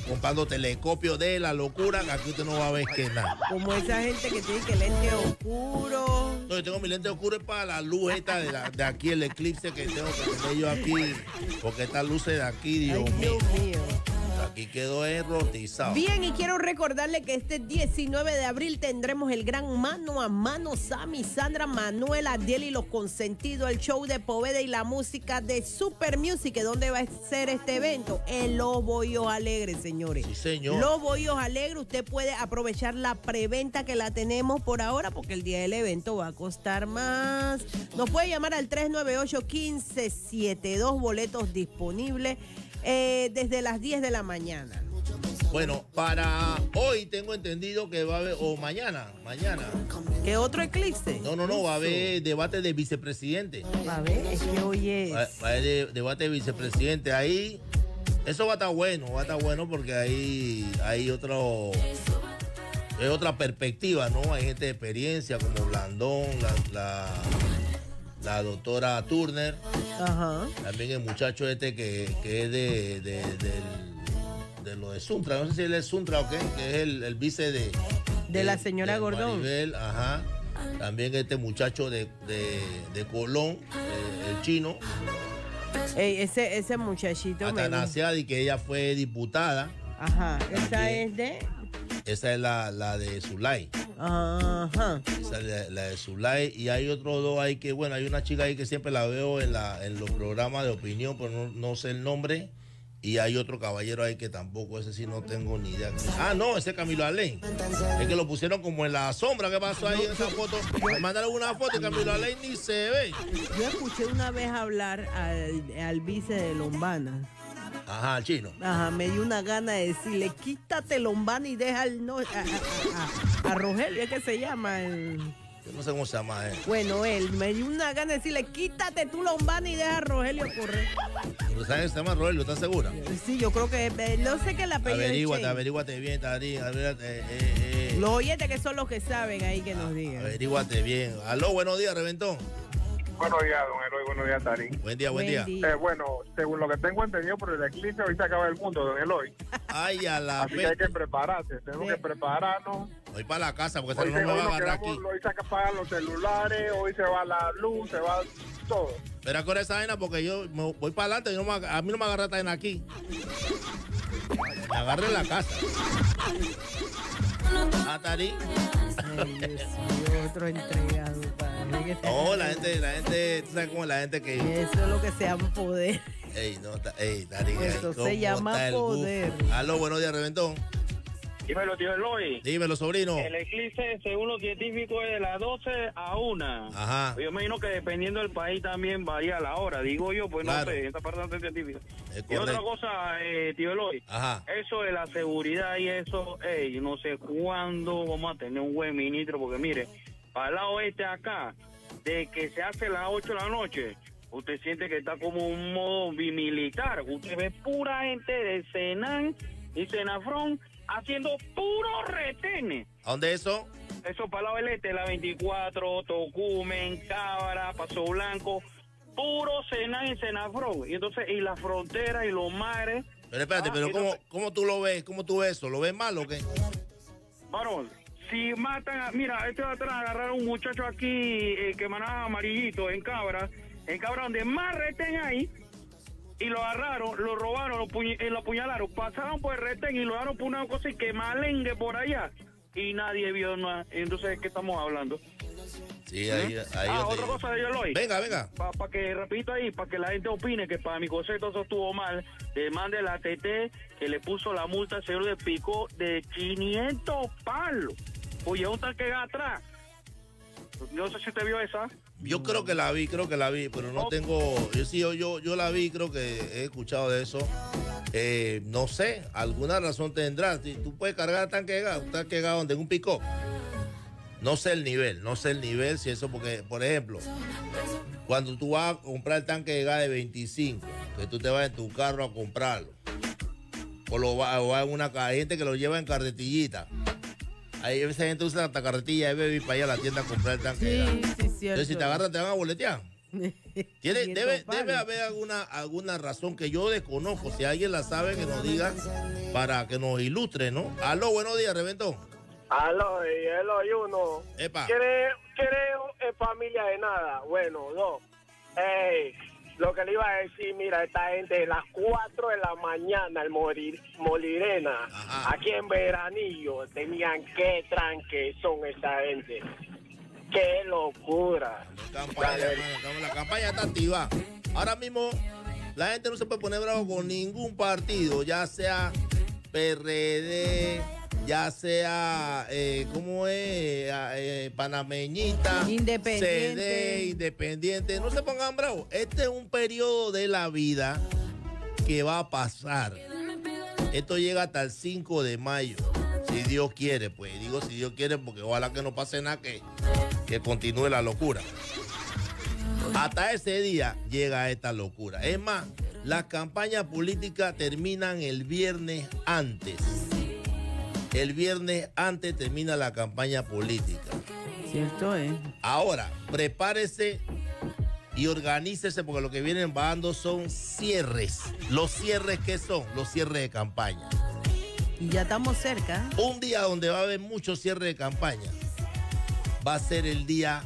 comprando telescopios de la locura, aquí usted no va a ver que nada. Como esa gente que tiene que lente oscuro. No, yo tengo mi lente oscuro para la luz esta de, la, de aquí, el eclipse que tengo que tener yo aquí, porque estas luces de aquí, Dios, Ay, mío. Dios mío. Aquí quedó errotizado. Bien, y quiero recordarle que este diecinueve de abril tendremos el gran mano a mano Sammy, Sandra, Manuel, Adiel y los consentidos, el show de Poveda y la música de Super Music. ¿Dónde va a ser este evento? En Los Bohíos Alegres, señores. Sí, señor. Los Bohíos Alegres, usted puede aprovechar la preventa que la tenemos por ahora, porque el día del evento va a costar más. Nos puede llamar al tres nueve ocho, uno cinco siete dos, boletos disponibles. Eh, desde las diez de la mañana. Bueno, para hoy tengo entendido que va a haber, o mañana, mañana. ¿Qué otro eclipse? No, no, no, va a haber debate de vicepresidente. A ver, es que hoy es. Va, va a haber de- debate de vicepresidente. Ahí, eso va a estar bueno, va a estar bueno porque ahí hay otro, es otra perspectiva, ¿no? Hay gente de experiencia como Blandón, la, la, la doctora Turner. Ajá. También el muchacho este que, que es de, de, del- de lo de Suntra, no sé si él es Suntra o qué, que es el, el vice de... De la señora de Gordón. Maribel, ajá. También este muchacho de, de, de Colón, eh, el chino, Ey, ese, ese muchachito. me- Atanasiadi, que ella fue diputada. Ajá. Esa También. es de. Esa es la, la de Zulay. Ajá. Esa es la, la de Zulay. Y hay otros dos ahí que, bueno, hay una chica ahí que siempre la veo en, la, en los programas de opinión, pero no, no sé el nombre. Y hay otro caballero ahí que tampoco, ese sí no tengo ni idea. Ah, no, ese es Camilo Alain. Es que lo pusieron como en la sombra. ¿Qué pasó ahí en esa foto? Me mandaron una foto y Camilo Alain ni se ve. Yo escuché una vez hablar al, al vice de Lombana. Ajá, chino. Ajá, me dio una gana de decirle, quítate Lombana y deja el no, a, a, a, a Rogelio, ¿es que se llama? El- Yo no sé cómo se llama él. bueno, él, me dio una gana de decirle, quítate tú Lombana y deja a Rogelio correr. ¿Tú sabes que se llama Rogelio? ¿Estás segura? Sí, yo creo que, eh, no sé qué el apellido es Averíguate, Che. averíguate bien, Tarín. Averíguate, eh, eh, eh. Los oyentes que son los que saben ahí que nos digan. Averíguate bien. Aló, buenos días, Reventón. Buenos días, don Eloy. Buenos días, Tarín. Buen día, buen, Buen día. día. Eh, bueno, según lo que tengo entendido por el eclipse, hoy se acaba el mundo, don Eloy. Ay, a la Así que hay que prepararse, tenemos que prepararnos. Voy para la casa porque Hoy, esta se, no me hoy va a nos agarrar quedamos- aquí. hoy se apagan los celulares, hoy se va la luz, se va todo. Pero con esa vaina porque yo me voy para adelante y no me, ag- a mí no me agarra esta vaina aquí. Me agarra en la casa. Ah, Tarín. Ay, Dios mío, otro entregado. padre, que se- No, la gente, la gente, tú sabes cómo es la gente que... Eso es lo que se llama poder. Ey, no, ta- ey, Tarín. ey, Eso se ¿cómo llama está el poder. buf? Aló, buenos días, Reventón. Dímelo, tío Eloy. Dímelo, sobrino. El eclipse, según los científicos, es de las doce a una. Ajá. Yo imagino que dependiendo del país también varía la hora, digo yo, pues Claro. no sé, esta parte no es científica. Es Y otra correcto. cosa, eh, tío Eloy, Ajá. eso de la seguridad y eso, ey, yo no sé cuándo vamos a tener un buen ministro, porque mire, para el lado este acá, de que se hace las ocho de la noche, usted siente que está como un modo bimilitar, usted ve pura gente de Senan y Senafrón haciendo puro retenes. ¿A dónde eso? Eso para el lado del este, la veinticuatro, Tocumen, Cábara, Paso Blanco, puro Senan y Senafrón. Y entonces, y la frontera y los mares. Pero espérate, Ah, pero ¿cómo, entonces- ¿cómo tú lo ves? ¿Cómo tú ves eso? ¿Lo ves mal o qué? Varón, si matan a... Mira, este va atrás agarraron un muchacho aquí eh, que manaba amarillito en Cabra, en Cabra donde más retén ahí, y lo agarraron, lo robaron, lo, puñ- eh, lo apuñalaron, pasaron por el retén y lo agarraron por una cosa y que malengue por allá, y nadie vio nada. Entonces, ¿de qué estamos hablando? Sí, ahí, ahí ah, donde- otra cosa de Eloy. Venga, venga. Para que, repito ahí, para que la gente opine que para mi concepto eso estuvo mal, demande la T T que le puso la multa al señor de Pico de quinientos palos. Oye, un tanque de gas atrás. No sé si usted vio esa. Yo creo que la vi, creo que la vi, pero no tengo. Yo sí, yo, yo, yo la vi, creo que he escuchado de eso. Eh, no sé, alguna razón tendrá. Si tú puedes cargar tanque de gas, un tanque de gas donde en un pick-up. No sé el nivel, no sé el nivel, si eso, porque, por ejemplo, cuando tú vas a comprar el tanque de gas de veinticinco, que tú te vas en tu carro a comprarlo, o lo vas va en una ca- hay gente que lo lleva en carretillita. Hay esa gente usa hasta carretilla de baby para ir a la tienda a comprar el tanque de gas. Sí, sí, cierto. Entonces, si te agarran, te van a boletear. Tiene, Quinientos debe, palos. debe haber alguna, alguna razón que yo desconozco. Si alguien la sabe, que nos diga para que nos ilustre, ¿no? Aló, buenos días, Reventón. Aló, y el hoy uno. Epa. ¿Quiere, quiere eh, familia de nada? Bueno, dos. Ey, lo que le iba a decir, mira, esta gente de las cuatro de la mañana, el morir, Molirena, Ajá. aquí en Veranillo, tenían que tranque son esa gente. ¡Qué locura! La campaña, hermano, la campaña está activa. Ahora mismo, la gente no se puede poner bravo con ningún partido, ya sea P R D, ya sea, eh, ¿cómo es? Eh, panameñita, Independiente. C D, Independiente. No se pongan bravos. Este es un periodo de la vida que va a pasar. Esto llega hasta el cinco de mayo. Si Dios quiere, pues. Digo si Dios quiere porque ojalá que no pase nada, que, que continúe la locura. Hasta ese día llega esta locura. Es más, las campañas políticas terminan el viernes antes. El viernes antes termina la campaña política. Cierto es. Ahora, prepárese y organícese porque lo que vienen bajando son cierres. ¿Los cierres qué son? Los cierres de campaña. Y ya estamos cerca. Un día donde va a haber muchos cierres de campaña va a ser el día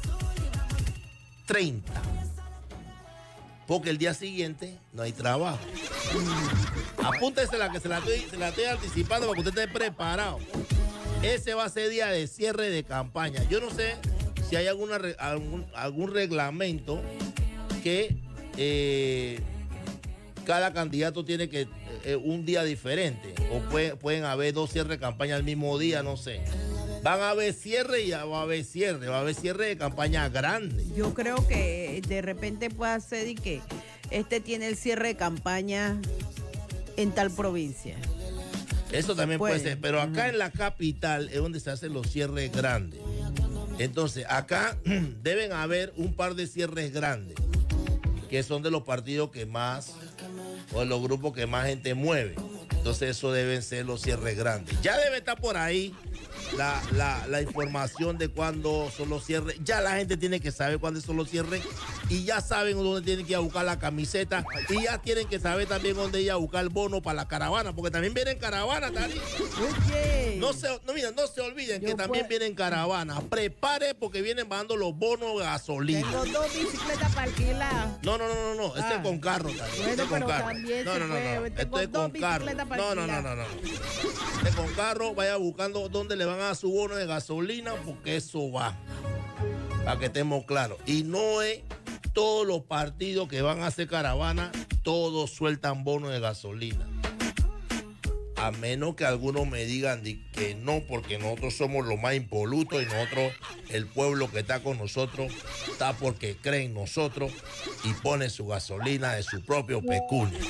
treinta. Porque el día siguiente no hay trabajo. Apúntese la que se la, estoy, se la estoy anticipando para que usted esté preparado. Ese va a ser día de cierre de campaña. Yo no sé si hay alguna, algún, algún reglamento que eh, cada candidato tiene que eh, un día diferente. O puede, pueden haber dos cierres de campaña al mismo día, no sé. Van a haber cierre y ya va a haber cierre. Va a haber cierre de campaña grande. Yo creo que de repente puede ser y que este tiene el cierre de campaña en tal provincia. Eso también puede, puede ser. Pero acá uh-huh. en la capital es donde se hacen los cierres grandes. Entonces, acá deben haber un par de cierres grandes, que son de los partidos que más, o de los grupos que más gente mueve. Entonces, eso deben ser los cierres grandes. Ya debe estar por ahí la, la, la información de cuándo son los cierres. Ya la gente tiene que saber cuándo son los cierres y ya saben dónde tienen que ir a buscar la camiseta y ya tienen que saber también dónde ir a buscar el bono para la caravana, porque también vienen caravanas, Tari. Okay. No se, no, mira, no se olviden Yo que también puedo. vienen caravanas. Prepare porque vienen bajando los bonos de gasolina. Tengo dos bicicletas para alquilar. No, no, no, no, no. Ah. Este es con carro, Tari. Bueno, este pero con carro. también no, se no, no, puede. no. Tengo Este es dos con carro. bicicletas para No, no, alquilar. no, no, no. Este con carro, vaya buscando dónde le van a dar su bono de gasolina, porque eso va. Para que estemos claros. Y no es todos los partidos que van a hacer caravana, todos sueltan bonos de gasolina. A menos que algunos me digan que no, porque nosotros somos los más impolutos y nosotros, el pueblo que está con nosotros, está porque cree en nosotros y pone su gasolina de su propio pecunio.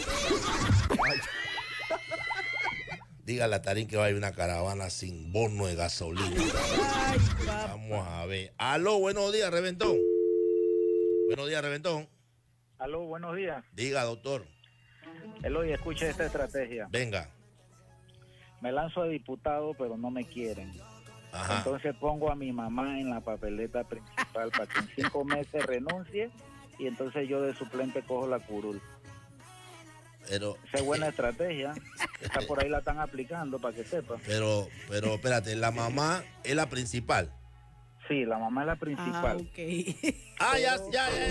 Dígale a Tarín que va a ir una caravana sin bono de gasolina. Ay, vamos a ver. Aló, buenos días, Reventón. Buenos días, Reventón. Aló, buenos días. Diga, doctor. Eloy, escuche esta estrategia. Venga. Me lanzo a diputado, pero no me quieren. Ajá. Entonces pongo a mi mamá en la papeleta principal para que en cinco meses renuncie y entonces yo de suplente cojo la curul. Pero, esa es buena estrategia. Esa por ahí la están aplicando para que sepa. Pero, pero espérate, la mamá es la principal. Sí, la mamá es la principal. Ah, ok. Ah, ya, ya, ya, ya,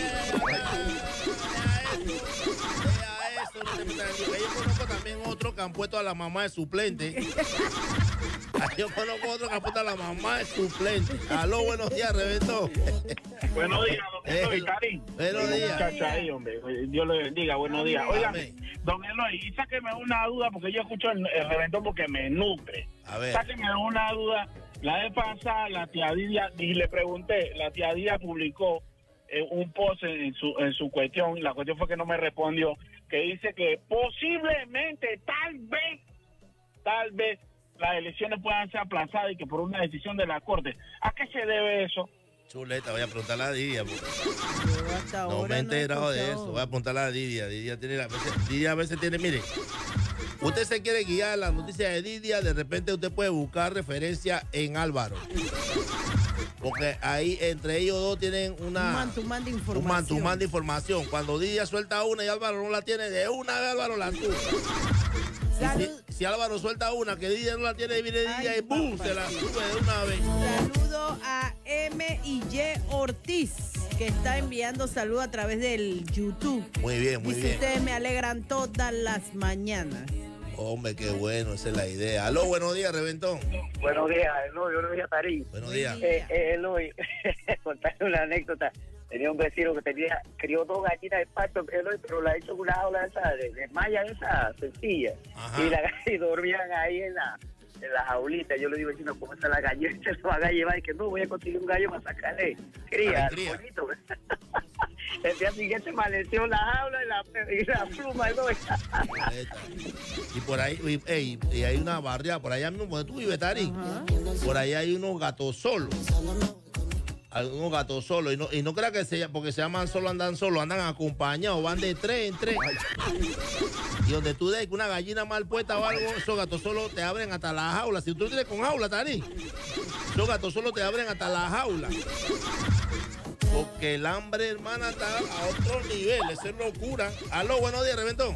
ya, eso, yo conozco también otro que han puesto a la mamá de suplente. Yo conozco otro que han puesto a la mamá de suplente. Aló, buenos días, Reventón. Buenos días, doctor Eh, Karim. buenos días. Muchacha ahí, hombre. Dios le bendiga, buenos días. Oigan, don Eloy, y sáqueme una duda, porque yo escucho el, el Reventón porque me nutre. A ver. Sáqueme una duda. La vez pasada, la tía Didia, y le pregunté, la tía Didia publicó eh, un post en su, en su cuestión, la cuestión fue que no me respondió, que dice que posiblemente, tal vez, tal vez, las elecciones puedan ser aplazadas y que por una decisión de la Corte. ¿A qué se debe eso? Chuleta, voy a preguntarle a Didia. Hasta No ahora me he enterado no he de escuchado. eso. Voy a apuntarle a Didia. Didia, tiene la, a veces, Didia a veces tiene, mire, usted se quiere guiar a las noticias de Didia, de repente usted puede buscar referencia en Álvaro. Porque ahí entre ellos dos tienen una... Un man-to-man de información. Un man-to-man de información. Cuando Didia suelta una y Álvaro no la tiene, de una vez Álvaro la sube. Si, si Álvaro suelta una que Día no la tiene, viene Día y ¡bum! Se la sube de una vez. Saludo a M y Y Ortiz, que está enviando saludos a través del YouTube. Muy bien, muy Dice, bien. ustedes me alegran todas las mañanas. Hombre, qué bueno, esa es la idea. Aló, buenos días, Reventón. Buenos días, Eloy, buenos días, Tarín. Buenos días. Eh, eh, Eloy, contarle una anécdota. Tenía un vecino que tenía, crió dos gallinas de pasto, Eloy, pero la hizo con una jaula esa de, de malla esa sencilla. Ajá. Y, la, y dormían ahí en la, en la jaulita. Yo le digo, vecino, ¿cómo está la gallina? Se lo van a llevar. Y que no, voy a conseguir un gallo para sacarle cría, cría. pollito. El día siguiente amaneció la jaula y la, y la pluma, Eloy. Y por ahí, y, ey, y hay una barriada, por allá mismo, donde tú vives, Tarín. Por ahí hay unos gatos solos. Hay unos gatos solos. Y no, y no creas que se, porque se llaman solo, andan solos, andan acompañados, van de tres en tres. Y donde tú des una gallina mal puesta o algo, esos gatos solos te abren hasta la jaula. Si tú tienes con jaula, Tarín, esos gatos solos te abren hasta la jaula. Porque el hambre, hermana, está a otro nivel. Eso es locura. Aló, buenos días, Reventón.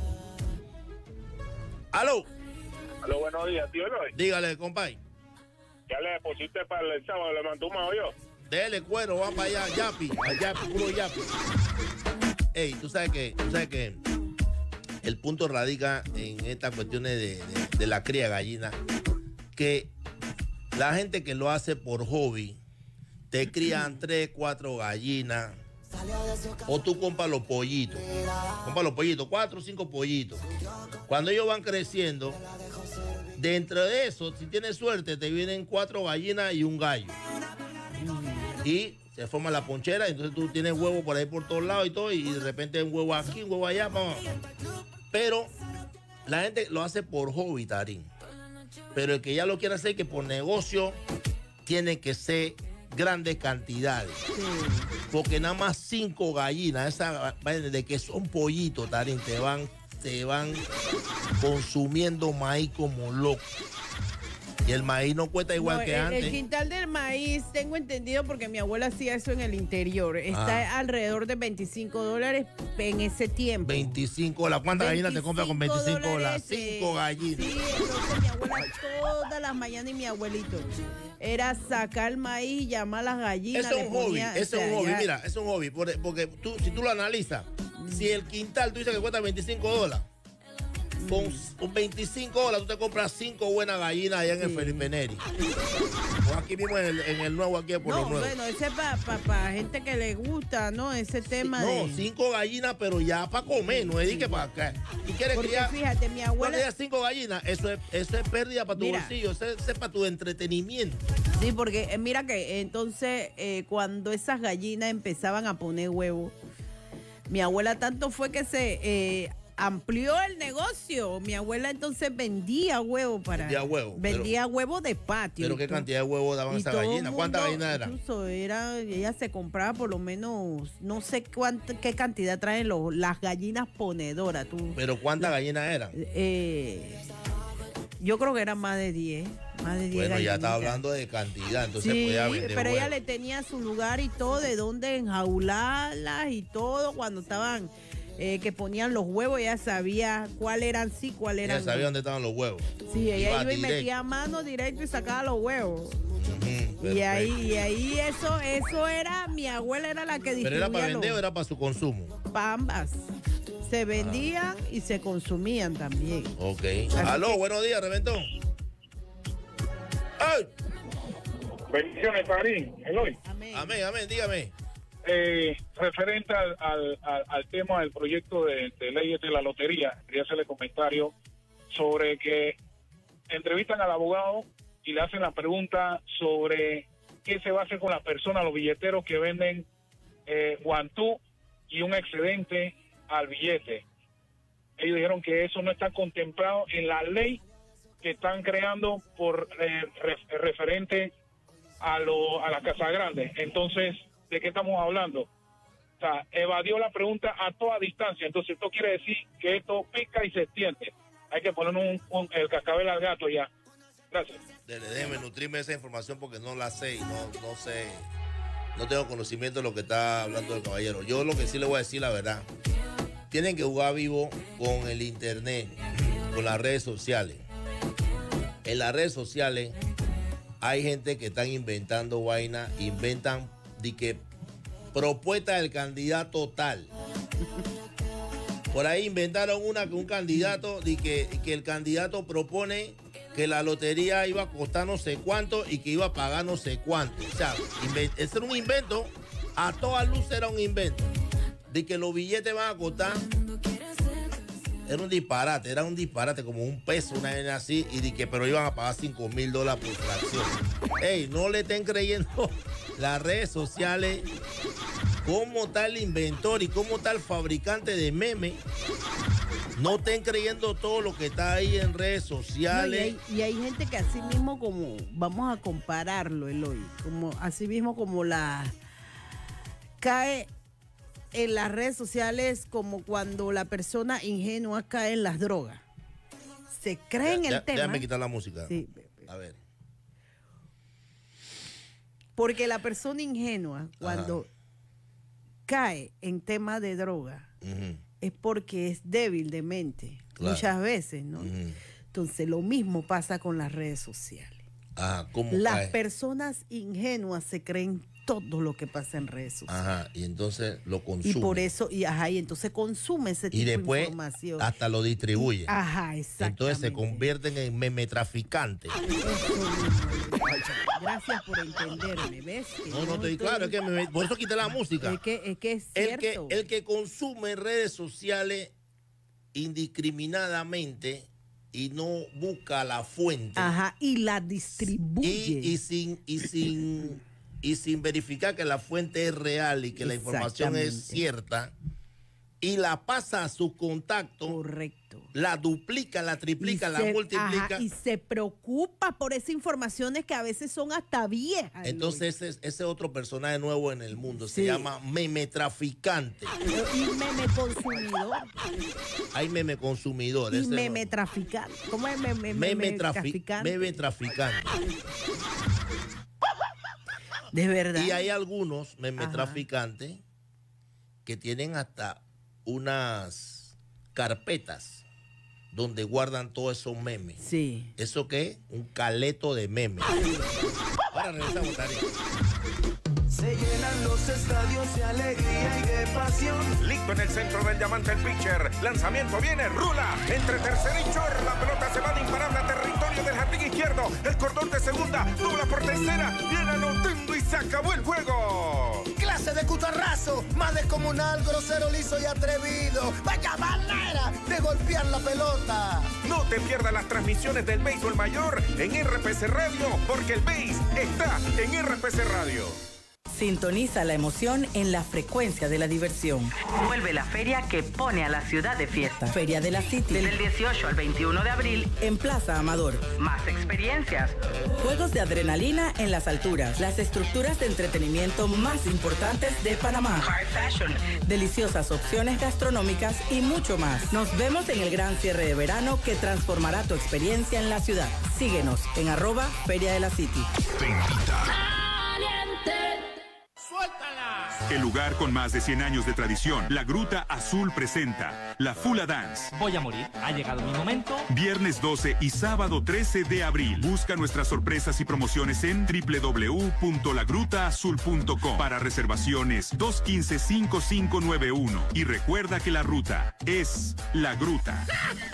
Aló. Aló, buenos días, tío Eloy. Dígale, compay. Ya le deposité para el sábado, le mandó un yo. Dele cuero, va para allá, yapi, al yapi, puro yapi. Ey, tú sabes que, tú sabes que el punto radica en estas cuestiones de, de, de la cría de gallina, que la gente que lo hace por hobby, te crían tres, cuatro gallinas, o tú compras los pollitos, compras los pollitos, cuatro o cinco pollitos. Cuando ellos van creciendo, dentro de eso, si tienes suerte, te vienen cuatro gallinas y un gallo. Y se forma la ponchera, entonces tú tienes huevo por ahí por todos lados y todo, y de repente un huevo aquí, un huevo allá, vamos. Pero la gente lo hace por hobby, Tarín. Pero el que ya lo quiere hacer, que por negocio, tiene que ser grandes cantidades. Porque nada más cinco gallinas, esa, de que son pollitos, Tarín, te van, te van consumiendo maíz como locos. Y el maíz no cuesta igual No, que el, antes. El quintal del maíz, tengo entendido porque mi abuela hacía eso en el interior. Está Ah. alrededor de veinticinco dólares en ese tiempo. veinticinco dólares. ¿Cuántas gallinas te compras con veinticinco dólares? eh, Cinco gallinas. Sí, entonces mi abuela todas las mañanas y mi abuelito era sacar el maíz y llamar a las gallinas. Eso es le un hobby, ponía- eso o es sea, un hobby, ya- mira, eso es un hobby, porque, porque tú, si tú lo analizas, si el quintal tú dices que cuesta veinticinco dólares, con, con veinticinco dólares tú te compras cinco buenas gallinas allá en el Felipe Neri. O aquí mismo en el, en el nuevo, aquí por No, lo nuevo. bueno, ese es para pa, pa gente que le gusta, ¿no? Ese tema No, de... cinco gallinas, pero ya para comer, no es de que para acá. Tú quieres Porque criar, fíjate, mi abuela- tú crías cinco gallinas, eso es, eso es pérdida para tu Mira. bolsillo, eso es, eso es para tu entretenimiento. Sí, porque eh, mira que entonces eh, cuando esas gallinas empezaban a poner huevos, mi abuela tanto fue que se eh, amplió el negocio. Mi abuela entonces vendía huevos para... Vendía huevos, Vendía huevos de patio. Pero y qué todo. cantidad de huevos daban Y esas todo el gallinas, ¿cuántas mundo, gallinas eran? Incluso era, ella se compraba por lo menos, no sé cuánto, qué cantidad traen los, las gallinas ponedoras. Tú, Pero ¿cuántas gallinas eran? eh, yo creo que eran más de diez. Más de diez Bueno, ya está gallinitas. hablando de cantidad, entonces Sí, podía vender pero ella huevos. le tenía su lugar y todo, de dónde enjaularlas y todo, cuando estaban, eh, que ponían los huevos, ella sabía cuál eran sí, cuál eran Ella sabía no. dónde estaban los huevos. Sí, ella iba y directo. metía mano directo y sacaba los huevos. Ujú, Y perfecto. ahí, y ahí eso, eso era, mi abuela era la que ¿Pero distribuía era para vender los- o era para su consumo? pa' ambas. Se vendían y se consumían también. Ok. Así Aló, que- buenos días, Reventón. ¡Ay! Bendiciones, Tarín, Eloy. Amén. Amén, amén, dígame. Eh, referente al, al, al- al tema del proyecto de, de leyes de la lotería, quería hacerle comentario sobre que entrevistan al abogado y le hacen la pregunta sobre qué se va a hacer con las personas, los billeteros que venden eh, guantú y un excedente al billete. Ellos dijeron que eso no está contemplado en la ley que están creando por eh, re- referente a, lo, a la Casa Grande. Entonces, ¿de qué estamos hablando? O sea, evadió la pregunta a toda distancia. Entonces, esto quiere decir que esto pica y se extiende. Hay que poner un, un- el cascabel al gato ya. Gracias. Dele, déjeme nutrirme esa información porque no la sé y no, no sé, no tengo conocimiento de lo que está hablando el caballero. Yo lo que sí le voy a decir la verdad. Tienen que jugar vivo con el internet. con las redes sociales. En las redes sociales hay gente que están inventando vainas, inventan de que propuesta del candidato tal. Por ahí inventaron una que un candidato, de que, que el candidato propone que la lotería iba a costar no sé cuánto y que iba a pagar no sé cuánto. O sea, ese era un invento, a toda luz era un invento. De que los billetes van a costar, era un disparate, era un disparate, como un peso, una vez así, y de que, pero iban a pagar cinco mil dólares por fracción. Ey, no le estén creyendo las redes sociales, cómo está el inventor y cómo está el fabricante de memes. No estén creyendo todo lo que está ahí en redes sociales. No, y, hay, y hay gente que así mismo, como, vamos a compararlo, Eloy, como así mismo como la cae en las redes sociales, como cuando la persona ingenua cae en las drogas. Se cree en el ya, tema. Déjame quitar la música. Sí. A ver. Porque la persona ingenua, cuando Ajá. cae en tema de droga, uh-huh. es porque es débil de mente. Claro. Muchas veces, ¿no? Uh-huh. Entonces, lo mismo pasa con las redes sociales. Ajá, ¿cómo Las cae? personas ingenuas se creen todo lo que pasa en redes sociales. Ajá, y entonces lo consume. Y por eso, y ajá, y entonces consume ese tipo y después de información. Hasta lo distribuye. Ajá, exactamente. Entonces se convierten en meme traficantes. Gracias por entenderme, ¿ves? Que no, no estoy claro, es que me, por eso quité la música. Es que es, que es el cierto. que El que consume redes sociales indiscriminadamente y no busca la fuente. Ajá, y la distribuye. Y, y sin... Y sin y sin verificar que la fuente es real y que la información es cierta, y la pasa a su contacto. Correcto. La duplica, la triplica, y la se, multiplica. Ajá, y se preocupa por esas informaciones que a veces son hasta viejas. Entonces ese, ese otro personaje nuevo en el mundo sí. se llama meme traficante. Y meme consumidor. Hay meme consumidor. Y meme no. traficante. ¿Cómo es meme, meme, meme trafi traficante? Meme traficante. De verdad. Y hay algunos meme traficantes que tienen hasta unas carpetas donde guardan todos esos memes. Sí. ¿Eso qué es? Un caleto de memes. Ahora regresamos, Tari. Se llenan los estadios de alegría y de pasión. Listo en el centro del diamante el pitcher. Lanzamiento viene, rula. Entre tercera y short. La pelota se va de imparable a territorio del jardín izquierdo. El cordón de segunda. Dobla por tercera. Viene anotando y se acabó el juego. Clase de cutarrazo. Más descomunal, grosero, liso y atrevido. Vaya manera de golpear la pelota. No te pierdas las transmisiones del béisbol mayor en R P C Radio. Porque el béis está en R P C Radio. Sintoniza la emoción en la frecuencia de la diversión. Vuelve la feria que pone a la ciudad de fiesta. Feria de la City. Del dieciocho al veintiuno de abril en Plaza Amador. Más experiencias. Juegos de adrenalina en las alturas. Las estructuras de entretenimiento más importantes de Panamá. High fashion. Deliciosas opciones gastronómicas y mucho más. Nos vemos en el gran cierre de verano que transformará tu experiencia en la ciudad. Síguenos en arroba Feria de la City. Te invita. El lugar con más de cien años de tradición, La Gruta Azul presenta La Fula Dance. Voy a morir, ha llegado mi momento. Viernes doce y sábado trece de abril. Busca nuestras sorpresas y promociones en doble u doble u doble u punto la gruta azul punto com. Para reservaciones dos uno cinco, cinco cinco nueve uno. Y recuerda que la ruta es La Gruta.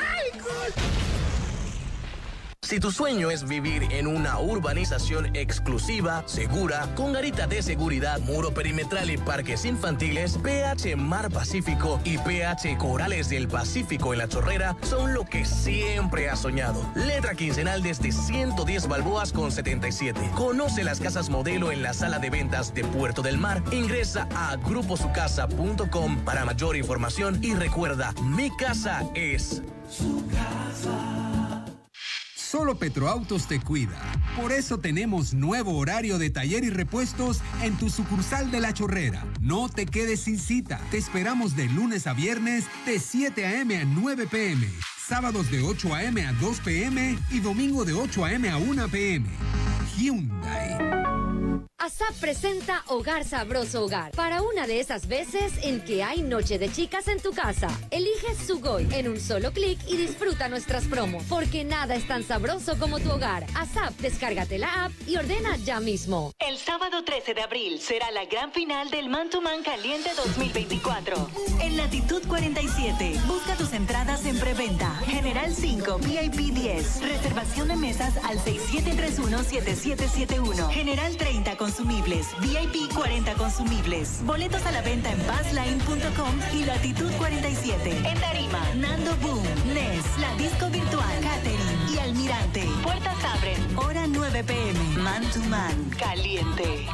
Si tu sueño es vivir en una urbanización exclusiva, segura, con garita de seguridad, muro perimetral y parques infantiles, P H Mar Pacífico y P H Corales del Pacífico en La Chorrera son lo que siempre has soñado. Letra quincenal desde ciento diez balboas con setenta y siete. Conoce las casas modelo en la sala de ventas de Puerto del Mar. Ingresa a grupo su casa punto com para mayor información y recuerda, mi casa es su casa. Solo Petroautos te cuida. Por eso tenemos nuevo horario de taller y repuestos en tu sucursal de La Chorrera. No te quedes sin cita. Te esperamos de lunes a viernes de siete a eme a nueve pe eme. Sábados de ocho a eme a dos pe eme y domingo de ocho a eme a una pe eme. Hyundai. ASAP presenta Hogar Sabroso Hogar, para una de esas veces en que hay noche de chicas en tu casa. Elige Sugoi en un solo clic y disfruta nuestras promos, porque nada es tan sabroso como tu hogar. ASAP, descárgate la app y ordena ya mismo. El sábado trece de abril será la gran final del Man to Man Caliente dos mil veinticuatro. En Latitud cuarenta y siete, busca tus entradas en preventa. General cinco, V I P diez. Reservación de mesas al seis siete tres uno, siete siete siete uno. General treinta consumibles, V I P cuarenta consumibles. Boletos a la venta en buzzline punto com y Latitud cuarenta y siete. En Tarima, Nando Boom, Nes, La Disco Virtual, Catering y Almirante. Puertas abren, hora nueve p m Man to Man, caliente.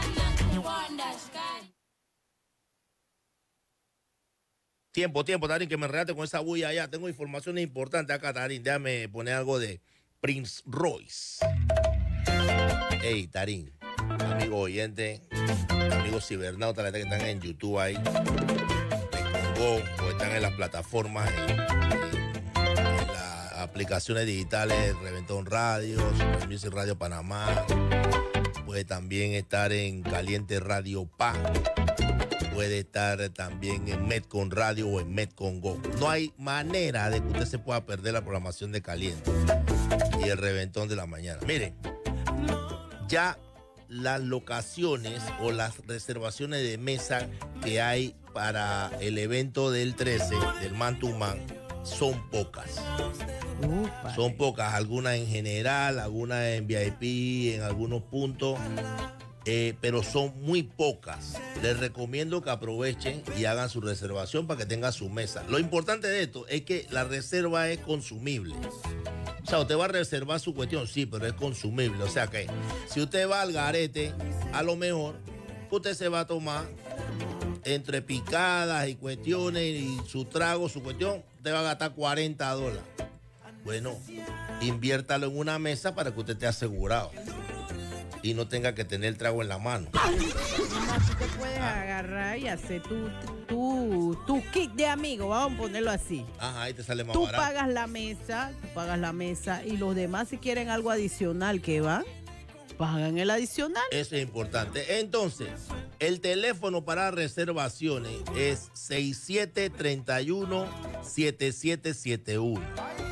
Tiempo, tiempo, Tarín, que me enredaste con esa bulla allá. Tengo información importante acá, Tarín. Déjame poner algo de Prince Royce. Hey, Tarín, amigo oyente, amigos cibernautas que están en YouTube ahí, en Congo, o están en las plataformas, en, en, en las aplicaciones digitales, Reventón Radio, Super Music Radio Panamá, puede también estar en Caliente Radio Pa. Puede estar también en Metcon Radio o en Metcon Go. No hay manera de que usted se pueda perder la programación de Caliente y el Reventón de la mañana. Miren, ya las locaciones o las reservaciones de mesa que hay para el evento del trece, del Man to Man, son pocas. Upa. Son pocas, algunas en general, algunas en V I P, en algunos puntos. Eh, pero son muy pocas. Les recomiendo que aprovechen y hagan su reservación para que tengan su mesa. Lo importante de esto es que la reserva es consumible. O sea, usted va a reservar su cuestión, sí, pero es consumible. O sea que si usted va al garete, a lo mejor usted se va a tomar entre picadas y cuestiones y su trago, su cuestión, usted va a gastar cuarenta dólares. Bueno, inviértalo en una mesa para que usted esté asegurado y no tenga que tener el trago en la mano. Además, tú te puedes agarrar y hacer tu, tu, tu kit de amigo, vamos a ponerlo así. Ajá, ahí te sale más tú barato. Tú pagas la mesa, tú pagas la mesa y los demás si quieren algo adicional que va, pagan el adicional. Eso es importante. Entonces, el teléfono para reservaciones es seis siete tres uno, siete siete siete uno.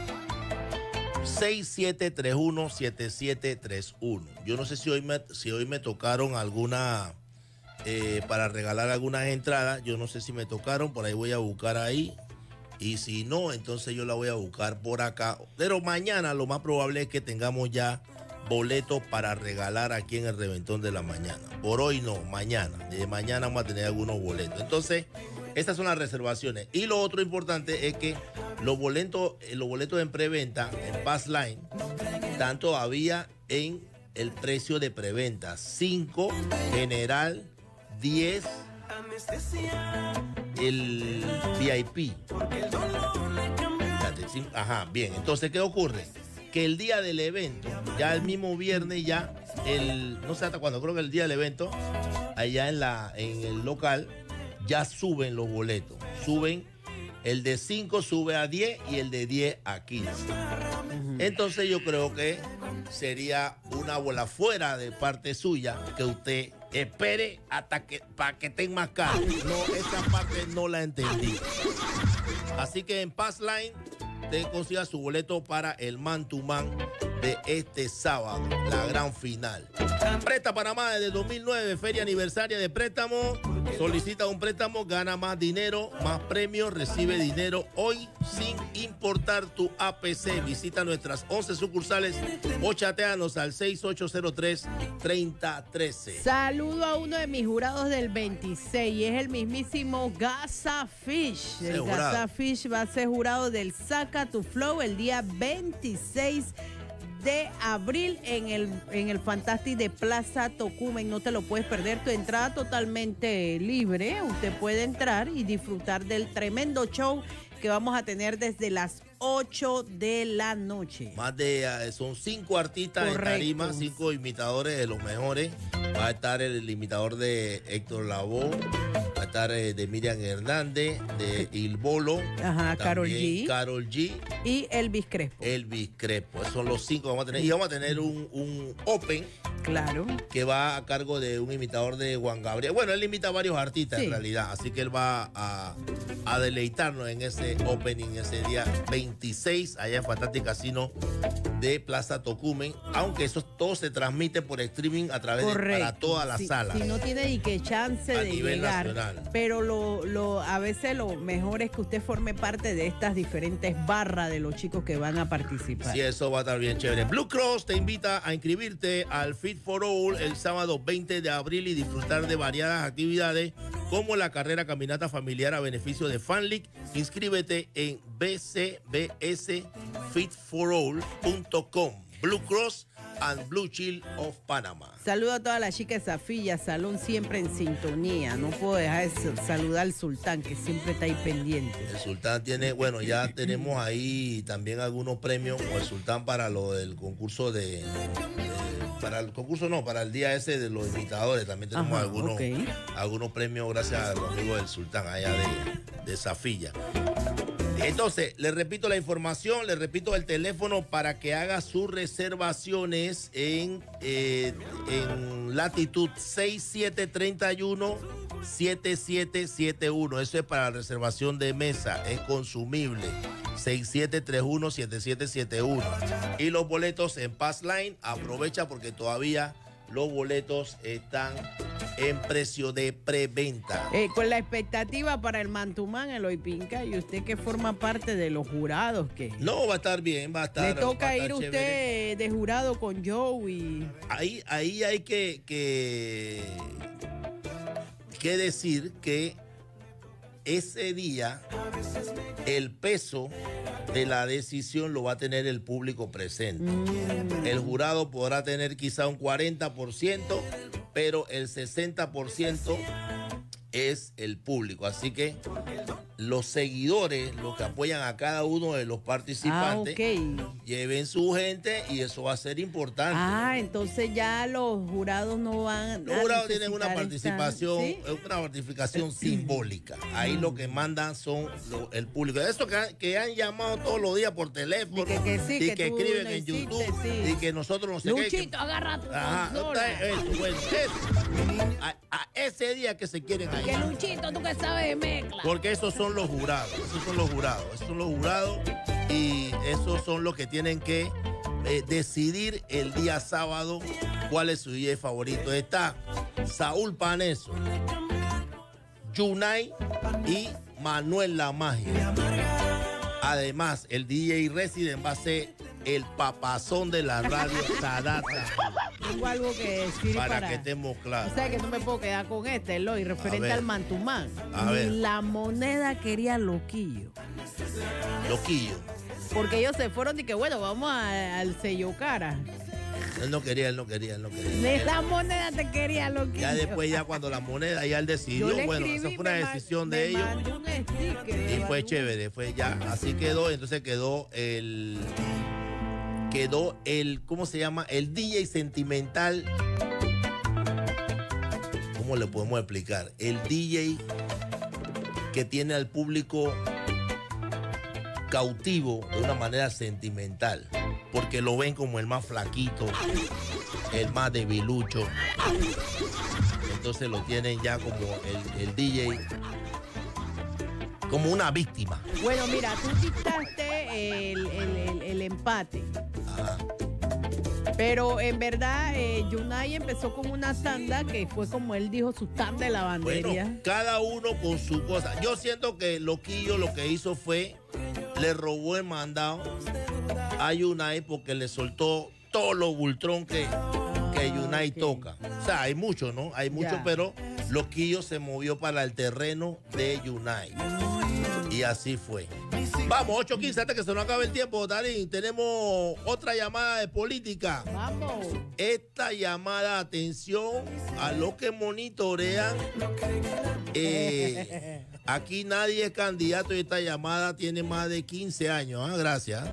seis siete tres uno, siete siete tres uno. Yo no sé si hoy me, si hoy me tocaron alguna, eh, para regalar algunas entradas. Yo no sé si me tocaron, por ahí voy a buscar ahí. Y si no, entonces yo la voy a buscar por acá. Pero mañana lo más probable es que tengamos ya boletos para regalar aquí en el Reventón de la Mañana. Por hoy no, mañana. De mañana vamos a tener algunos boletos. Entonces, estas son las reservaciones. Y lo otro importante es que los boletos, los boletos en preventa, en Passline, están todavía en el precio de preventa. cinco, general, diez, el V I P. Ajá, bien. Entonces, ¿qué ocurre? Que el día del evento, ya el mismo viernes, ya, el, no sé hasta cuándo, creo que el día del evento, allá en, la, en el local, ya suben los boletos. Suben, el de cinco sube a diez y el de diez a quince. Entonces yo creo que sería una bola fuera de parte suya que usted espere hasta que, para que estén más caros. No, esa parte no la entendí. Así que en Passline usted consiga su boleto para el Man to Man de este sábado, la gran final. Presta Panamá desde dos mil nueve, feria aniversaria de préstamo. Solicita un préstamo, gana más dinero, más premios, recibe dinero hoy sin importar tu A P C. Visita nuestras once sucursales o chateanos al seis ocho cero tres, tres cero uno tres. Saludo a uno de mis jurados del veintiséis y es el mismísimo Gaza Fish. El Gaza Fish va a ser jurado del Saca tu Flow el día veintiséis de abril en el, en el Fantastic de Plaza Tocumen. No te lo puedes perder, tu entrada totalmente libre. Usted puede entrar y disfrutar del tremendo show que vamos a tener desde las ocho de la noche. Más de, son cinco artistas. Correcto. En tarima, cinco imitadores de los mejores. Va a estar el imitador de Héctor Lavoe, va a estar de Miriam Hernández, de Il Bolo. Ajá, Karol G. Karol G. Y Elvis Crespo. Elvis Crespo. Esos son los cinco que vamos a tener. Y vamos a tener un, un Open Claro. Que va a cargo de un imitador de Juan Gabriel. Bueno, él imita a varios artistas Sí. en realidad, así que él va a, a deleitarnos en ese opening ese día veintiséis allá en Fantastic Casino de Plaza Tocumen, aunque eso todo se transmite por streaming a través de para toda la si, sala. Si no tiene ni que chance A de nivel llegar. nacional. Pero lo, lo, a veces lo mejor es que usted forme parte de estas diferentes barras de los chicos que van a participar. Sí, eso va a estar bien chévere. Blue Cross te invita a inscribirte al Fit for All el sábado veinte de abril y disfrutar de variadas actividades como la carrera caminata familiar a beneficio de FanLeague. Inscríbete en b c b s fit for all punto com. Blue Cross and Blue Shield of Panama. Saludo a todas las chicas de Zafilla, Salón siempre en sintonía. No puedo dejar de saludar al Sultán, que siempre está ahí pendiente. El Sultán tiene, bueno, ya tenemos ahí también algunos premios con el Sultán para lo del concurso de, de- para el concurso no, para el día ese de los imitadores. También tenemos Ajá, algunos, ok. algunos premios gracias a los amigos del Sultán allá de, de Zafilla. Entonces, les repito la información, les repito el teléfono para que haga sus reservaciones en, eh, en latitud seis siete tres uno siete siete siete uno. Eso es para la reservación de mesa, es consumible. seis siete tres uno siete siete siete uno. Y los boletos en Pass Line, aprovecha porque todavía los boletos están en precio de preventa. Eh, con la expectativa para el Mantumán, el Oipinca, y usted que forma parte de los jurados, que No, va a estar bien, va a estar. le va toca a estar ir chévere. usted de jurado con Joe y Ahí, ahí hay que, que, que decir que ese día el peso de la decisión lo va a tener el público presente. El jurado podrá tener quizá un cuarenta por ciento, pero el sesenta por ciento es el público. Así que los seguidores, los que apoyan a cada uno de los participantes, Ah, lleven su gente y eso va a ser importante. Ah, entonces ya los jurados no van Los a jurados tienen una necesitar participación, estar- ¿sí? una participación simbólica. Ahí lo que mandan son lo- el público. Eso que, han- que han llamado todos los días por teléfono que- que sí, y que que tú escriben lo en hiciste, YouTube sí. y que nosotros no sé qué. que- Luchito, agarra tu Ajá, consola. está eso, bueno, eso. A, a ese día que se quieren ahí. Que Luchito, tú que sabes de mezcla. Porque esos son los jurados, esos son los jurados, esos son los jurados y esos son los que tienen que eh, decidir el día sábado cuál es su D J favorito. Está Saúl Paneso, Yunay y Manuel La Magia. Además, el D J Resident va a ser el papazón de la radio, Sadata. Tengo algo que decir Para, para, que estemos claros. O sea que no me puedo quedar con este, Eloy, referente ver. al Mantumán. A Ni ver. la moneda quería Loquillo. Loquillo. Porque ellos se fueron y que bueno, vamos a- al sello cara. Él no quería, él no quería, él no quería. Ni la moneda te quería Loquillo. Ya después, ya cuando la moneda ya él decidió, Yo le bueno, escribí, esa fue una me ma- decisión me de ellos. mandó un sticker, Y me fue mandó- chévere, fue ya, así quedó, entonces quedó el, quedó el, ¿cómo se llama? El D J sentimental, ¿cómo le podemos explicar? El D J que tiene al público cautivo de una manera sentimental, porque lo ven como el más flaquito, el más debilucho, entonces lo tienen ya como el, el D J, como una víctima. Bueno, mira, tú dictaste el, el- el- el empate. Pero en verdad, eh, Yunay empezó con una tanda que fue como él dijo, su tanda de lavandería. Bueno, cada uno con su cosa. Yo siento que Loquillo lo que hizo fue, le robó el mandado a Yunay porque le soltó todo lo bultrón que, que Yunay toca. O sea, hay mucho, ¿no? Hay mucho, Ya. pero Loquillo se movió para el terreno de Yunay. Y así fue. Vamos, ocho quince, hasta que se nos acabe el tiempo, Darín. Tenemos otra llamada de política. Vamos. Esta llamada, atención a los que monitorean. Eh, aquí nadie es candidato y esta llamada tiene más de quince años. ¿ah? Gracias.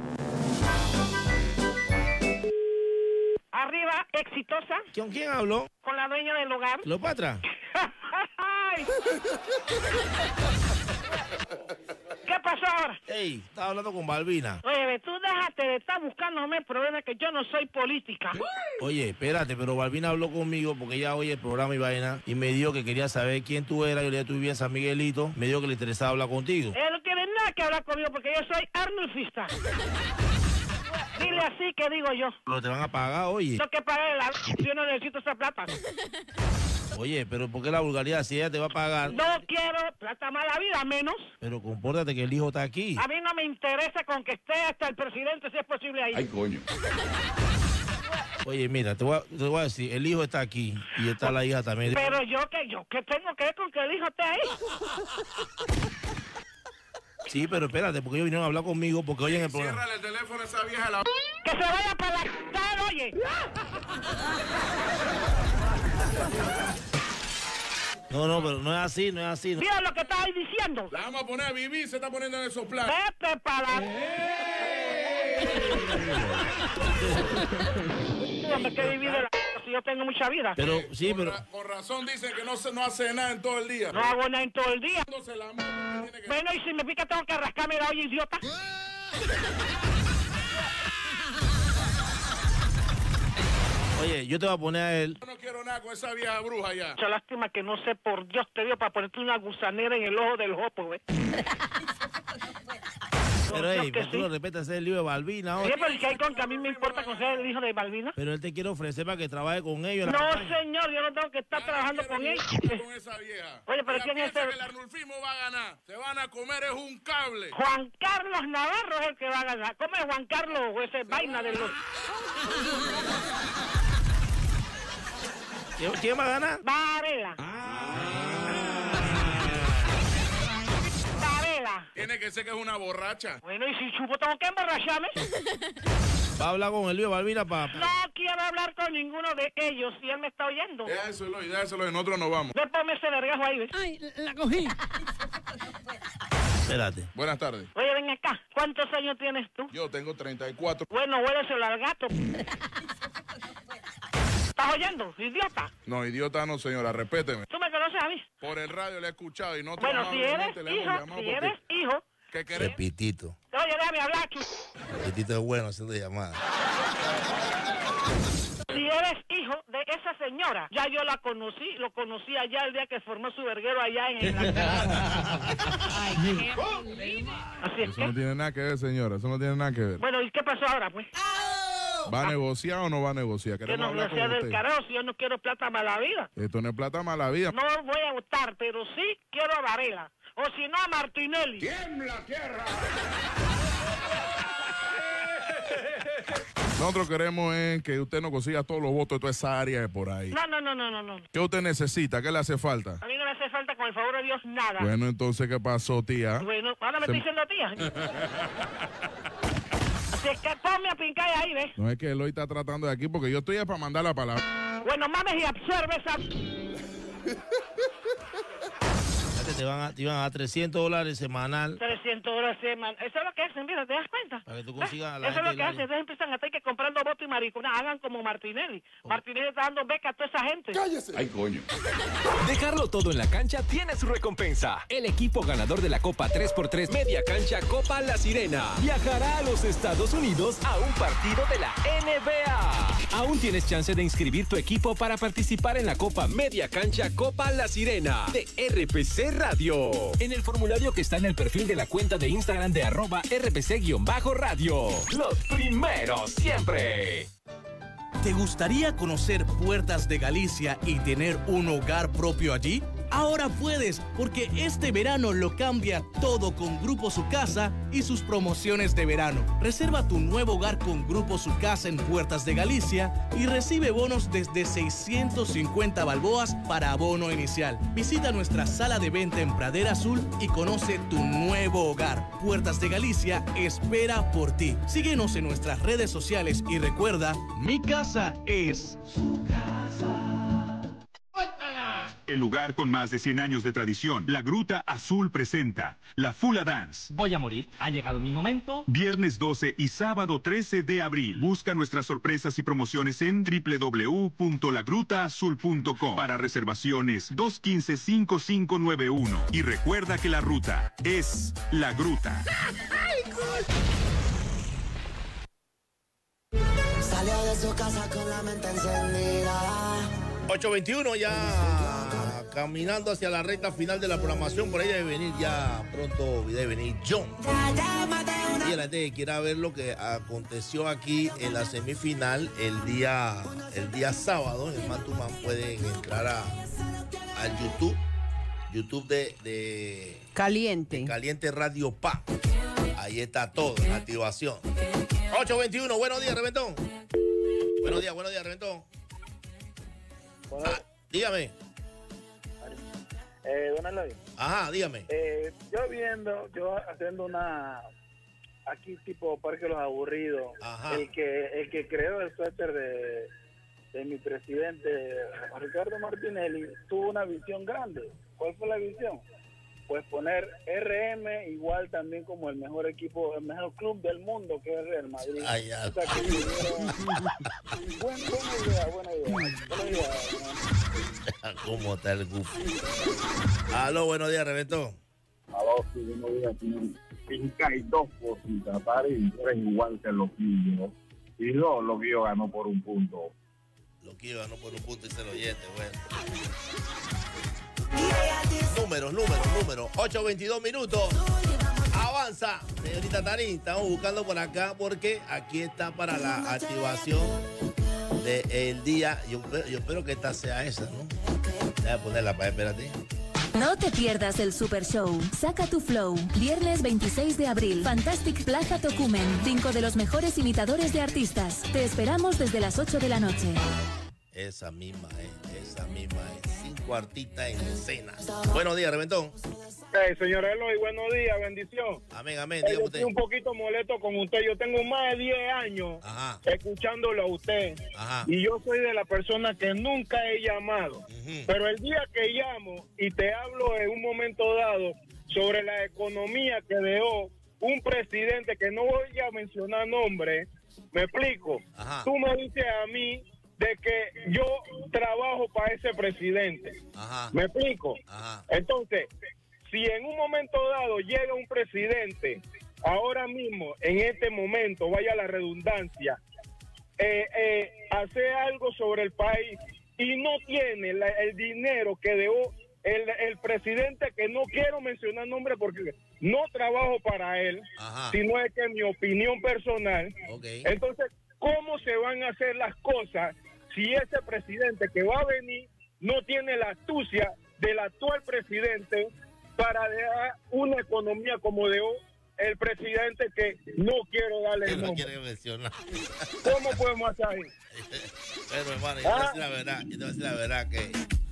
Arriba, exitosa. ¿Con quién habló? Con la dueña del hogar. Cleopatra. Ay. ¿Qué pasó ahora? Ey, estaba hablando con Balbina. Oye, tú déjate de estar buscándome problemas que yo no soy política. Oye, espérate, pero Balbina habló conmigo porque ella oye el programa y vaina y me dijo que quería saber quién tú eras. Yo le dije, tú vivías en San Miguelito. Me dijo que le interesaba hablar contigo. Él no tiene nada que hablar conmigo porque yo soy arnulfista. Dile así que digo yo. Pero te van a pagar, oye. Lo que pagué la... Yo no necesito esa plata. Oye, pero ¿por qué la vulgaridad? Si ella te va a pagar. No quiero plata mala vida, menos. Pero compórtate que el hijo está aquí. A mí no me interesa con que esté hasta el presidente, si es posible ahí. Ay, coño. Oye, mira, te voy, a, te voy a decir, el hijo está aquí y está la hija también. Pero yo que yo que tengo que ver con que el hijo esté ahí. Sí, pero espérate, porque ellos vinieron a hablar conmigo porque oyen el programa. Ciérrale el teléfono a esa vieja. La... Que se vaya para la c***, oye. No, no, pero no es así, no es así. No. Mira lo que estás diciendo. La vamos a poner a vivir, se está poniendo en esos planes. Vete para la... Hombre, que vivir de la... Si yo tengo mucha vida. Pero, sí, con pero... Ra con razón dicen que no, se, no hace nada en todo el día. No hago nada en todo el día. La... Que... Bueno, y si me pica tengo que rascarme la olla, idiota. Oye, yo te voy a poner a él. Yo no quiero nada con esa vieja bruja ya. Mucha lástima que no sé, por Dios te dio para ponerte una gusanera en el ojo del jopo, güey. Pero, ey, pero tú lo respetas, es el hijo de Balbina. Oye, pero ¿qué hay con que a mí me importa con ser el hijo de Balbina? Pero él te quiere ofrecer para que trabaje con ellos. No, señor, yo no tengo que estar trabajando con ellos. Con esa vieja. Oye, pero ¿quién es ese? Que el arnulfismo va a ganar. Se van a comer es un cable. Juan Carlos Navarro es el que va a ganar. ¿Cómo es Juan Carlos o ese vaina de los... ¿Quién va a ganar? Varela. Tiene que ser que es una borracha. Bueno, y si chupo tengo que emborracharme. Va a hablar con el lío Balbina, papá. No quiero hablar con ninguno de ellos si él me está oyendo. Déjalo y déjalo, nosotros nos vamos. Ve, ponme ese vergajo ahí, ¿ves? Ay, la cogí. Espérate. Buenas tardes. Oye, ven acá. ¿Cuántos años tienes tú? Yo tengo treinta y cuatro. Bueno, huéleselo al gato. ¿Estás oyendo, idiota? No, idiota no, señora, respéteme. ¿Tú me conoces a mí? Por el radio le he escuchado y no... Bueno, si eres hijo, si eres hijo... ¿Qué querés? Repitito. Oye, déjame hablar aquí. Repitito es bueno haciendo llamadas. Si eres hijo de esa señora, ya yo la conocí, lo conocí allá el día que formó su verguero allá en la Así es Eso que... no tiene nada que ver, señora, eso no tiene nada que ver. Bueno, ¿y qué pasó ahora, pues? ¿Va a negociar o no va a negociar? Que Queremos no hablar sea con del usted. carajo, si yo no quiero plata mala vida. Esto no es plata mala vida. No voy a votar, pero sí quiero a Varela. O si no, a Martinelli. ¡Tiembla tierra! Nosotros queremos es que usted nos consiga todos los votos de toda esa área de por ahí. No, no, no, no, no, no. ¿Qué usted necesita? ¿Qué le hace falta? A mí no me hace falta, con el favor de Dios, nada. Bueno, entonces, ¿qué pasó, tía? Bueno, ahora me Se- estoy diciendo tía. Así es que ponme a pincar ahí, ¿ves? No es que él hoy está tratando de aquí porque yo estoy para mandar la palabra. Bueno, mames y absorbe esa... Te van a, te iban a dar trescientos dólares semanal. trescientos dólares semana. Eso es lo que hacen, mira, ¿te das cuenta? Para que tú consigas a la Eso es gente lo que del hacen, entonces empiezan a estar que comprando votos y mariconas, hagan como Martinelli. Martinelli está dando beca a toda esa gente. ¡Cállese! Ay, coño. Dejarlo todo en la cancha tiene su recompensa. El equipo ganador de la Copa tres por tres Media Cancha Copa La Sirena viajará a los Estados Unidos a un partido de la N B A. Aún tienes chance de inscribir tu equipo para participar en la Copa Media Cancha Copa La Sirena de R P C Radio. En el formulario que está en el perfil de la cuenta de Instagram de arroba R P C-radio. Los primeros siempre. ¿Te gustaría conocer Puertas de Galicia y tener un hogar propio allí? Ahora puedes, porque este verano lo cambia todo con Grupo Su Casa y sus promociones de verano. Reserva tu nuevo hogar con Grupo Su Casa en Puertas de Galicia y recibe bonos desde seiscientos cincuenta balboas para abono inicial. Visita nuestra sala de venta en Pradera Azul y conoce tu nuevo hogar. Puertas de Galicia espera por ti. Síguenos en nuestras redes sociales y recuerda, mi casa es su casa. El lugar con más de cien años de tradición, La Gruta Azul presenta La Fula Dance. Voy a morir. Ha llegado mi momento. Viernes doce y sábado trece de abril. Busca nuestras sorpresas y promociones en doble u doble u doble u punto la gruta azul punto com. Para reservaciones dos uno cinco, cinco cinco nueve uno. Y recuerda que la ruta es La Gruta. Salió de su casa con la mente encendida. ocho veintiuno ya caminando hacia la recta final de la programación. Por ahí debe venir ya pronto, debe venir John. Y la gente que quiera ver lo que aconteció aquí en la semifinal el día, el día sábado, en Man to Man, pueden entrar a, al YouTube, YouTube de, de Caliente. de Caliente Radio Pa. Ahí está todo, en activación. ocho veintiuno, buenos días, Reventón. Buenos días, buenos días, Reventón. Ah, dígame. Eh, don Eloy. Ajá, dígame. Eh, yo viendo, yo haciendo una, aquí tipo Parque Los Aburridos, Ajá. el que el que creó el suéter de, de mi presidente, Ricardo Martinelli, tuvo una visión grande. ¿Cuál fue la visión? Pues poner R M igual también como el mejor equipo, el mejor club del mundo, que es el Real Madrid. Ay, ya. O sea, que vinieron... Buen, buena idea, buena idea. Buena idea. ¿Cómo está el goofy? Aló, buenos días, Reventón. Aló, sí, buenos días. Pinca y dos por tratar y tres igual que Loquillo. Y dos, Loquillo ganó por un punto. Loquillo ganó por un punto y se lo oyente, bueno. Números, números, números. ocho veintidós minutos. Avanza, señorita Tarín. Estamos buscando por acá porque aquí está para la activación del día. Yo, yo espero que esta sea esa, ¿no? Voy a ponerla para espérate. No te pierdas el Super Show. Saca tu flow. Viernes veintiséis de abril. Fantastic Plaza Tocumen. Cinco de los mejores imitadores de artistas. Te esperamos desde las ocho de la noche. Esa misma es, esa misma es. Cinco artistas en escena. Buenos días, Reventón. Hey, señor Eloy, buenos días, bendición. Amén, amén. Hey, Dígame yo usted. estoy un poquito molesto con usted. Yo tengo más de diez años Ajá. escuchándolo a usted. Ajá. Y yo soy de la persona que nunca he llamado. Uh-huh. Pero el día que llamo y te hablo en un momento dado sobre la economía que dejó un presidente que no voy a mencionar nombre, me explico. Ajá. Tú me dices a mí de que yo trabajo para ese presidente. Ajá. ¿Me explico? Ajá. Entonces, si en un momento dado llega un presidente, ahora mismo, en este momento, vaya la redundancia, eh, eh, hace algo sobre el país y no tiene la, el dinero que dejó el, el presidente, que no quiero mencionar nombre porque no trabajo para él, Ajá. sino es que mi opinión personal. Okay. Entonces, ¿cómo se van a hacer las cosas si ese presidente que va a venir no tiene la astucia del actual presidente para dejar una economía como dejó el presidente, que no quiero darle el no nombre? quiere mencionar. ¿Cómo podemos hacer ahí? Pero, hermano, yo te voy a decir la verdad, yo te voy a decir la verdad que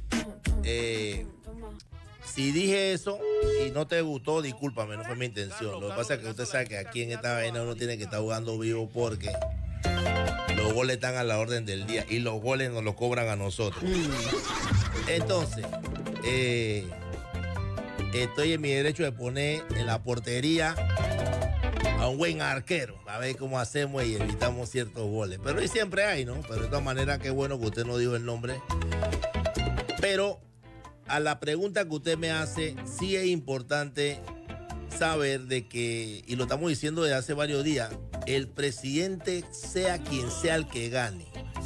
eh, si dije eso y no te gustó, discúlpame, no fue mi intención. Lo que pasa es que usted sabe que aquí en esta vaina uno tiene que estar jugando vivo porque los goles están a la orden del día y los goles nos los cobran a nosotros. Entonces, eh, estoy en mi derecho de poner en la portería a un buen arquero, a ver cómo hacemos y evitamos ciertos goles. Pero hoy siempre hay, ¿no? Pero de todas maneras, qué bueno que usted no dijo el nombre. Pero a la pregunta que usted me hace, sí es importante saber de que, y lo estamos diciendo desde hace varios días, el presidente, sea quien sea el que gane,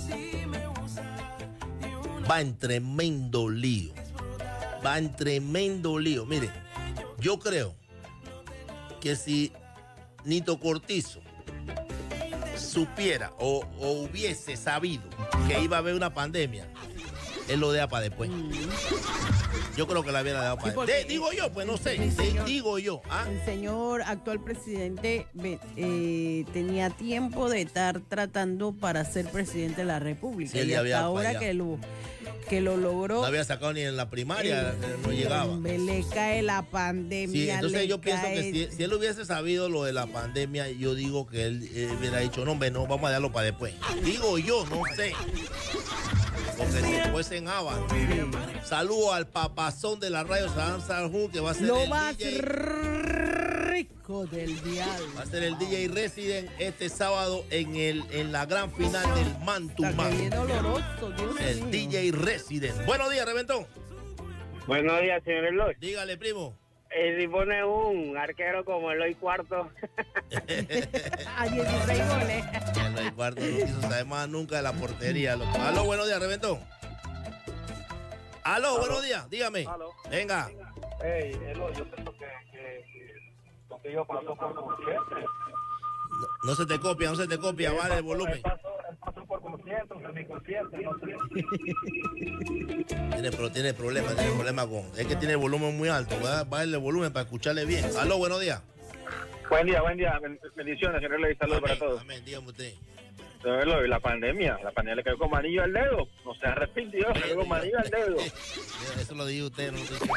va en tremendo lío. Va en tremendo lío. Mire, yo creo que si Nito Cortizo supiera o, o hubiese sabido que iba a haber una pandemia, él lo deja para después. Yo creo que la hubiera dejado para Sí, después. De- digo yo, pues no sé. El de- señor- digo yo. ¿ah? El señor actual presidente ve- eh, tenía tiempo de estar tratando para ser presidente de la República. Sí, él y ya había hasta ahora fallado. que lo, que lo logró, No había sacado ni en la primaria, eh, no llegaba. le cae la pandemia. Sí, entonces le yo pienso cae- que si, si él hubiese sabido lo de la pandemia, yo digo que él eh, hubiera dicho, no, hombre, no, vamos a darlo para después. Digo yo, no sé. Porque se cuecen habas. Saludo al papazón de la radio San Sanjún, que va a ser Lo el más D J rico del dial. Va a ser el D J Resident este sábado en el en la gran final del Man to Man. Bien oloroso, Dios El mío. D J Resident. Buenos días, Reventón. Buenos días, señor Eloy. Dígale, primo. Eh, si pone un arquero como Eloy Cuarto. A dieciséis goles. Eloy Cuarto no quiso saber más nunca de la portería. Loco. Aló, buenos días, Reventón. Aló, Aló. buenos días, dígame. Aló. Venga. Hey, Eloy, yo siento que, que, que contigo pasó por consciente. No, no se te copia, no se te copia, Sí, vale pasó, el volumen. Él pasó, él pasó por consciente, semiconsciente, no sé. Tiene, pero tiene problemas, tiene problemas con. Es que tiene el volumen muy alto. Va a bajarle el volumen para escucharle bien. Aló, buenos días. Buen día, buen día. Bendiciones, señor Eloy. Saludos para todos. Amén, dígame usted. Señor Eloy, la pandemia, la pandemia le cayó como anillo al dedo. No se arrepintió, le cayó como anillo al dedo. Eso lo dijo usted, no lo estoy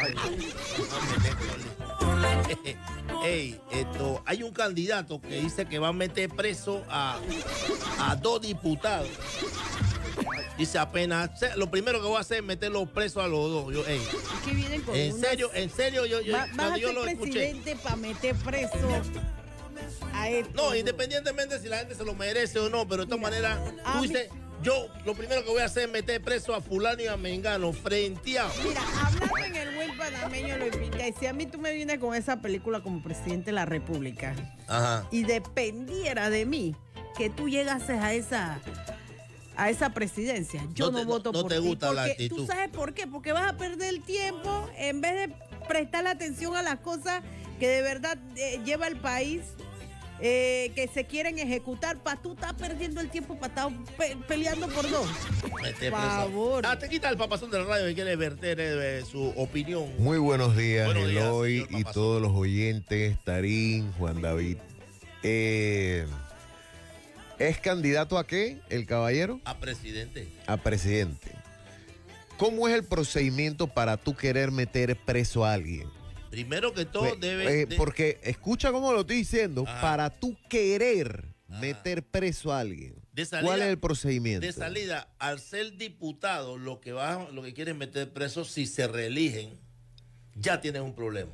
diciendo. Ey, esto, hay un candidato que dice que va a meter preso a, a dos diputados. Dice apenas, lo primero que voy a hacer es meterlos presos a los dos. Yo, ey, ¿Qué vienen con en unas- serio, en serio, yo, yo, Va- vas cuando a yo ser lo escuché. presidente para meter preso a estos No, dos. independientemente si la gente se lo merece o no, pero de todas maneras, tú dices, yo lo primero que voy a hacer es meter preso a fulano y a mengano, frenteado. Mira, hablando en el buen panameño, lo implica. Y si a mí tú me vienes con esa película como presidente de la República Ajá. y dependiera de mí que tú llegases a esa a esa presidencia, yo No no, te- no- voto no por te ti. gusta la Porque actitud. ¿Tú sabes por qué? Porque vas a perder el tiempo en vez de prestar la atención a las cosas que de verdad eh, lleva el país. Eh, que se quieren ejecutar, para tú estás perdiendo el tiempo para estar pe- peleando por dos. Mete Por preso. favor. Ah, te quita el papazón de la radio que quiere verter eh, su opinión. Muy buenos días, Buenos días, Eloy señor y Papazón. todos los oyentes, Tarín, Juan David. Eh, ¿Es candidato a qué, el caballero? A presidente. A presidente. ¿Cómo es el procedimiento para tú querer meter preso a alguien? Primero que todo Pues, debe... eh, de- Porque, escucha cómo lo estoy diciendo, Ajá. para tú querer meter preso a alguien, De salida- ¿cuál es el procedimiento? De salida, al ser diputado, lo que va, lo que quieren meter preso, si se reeligen, ya tienen un problema.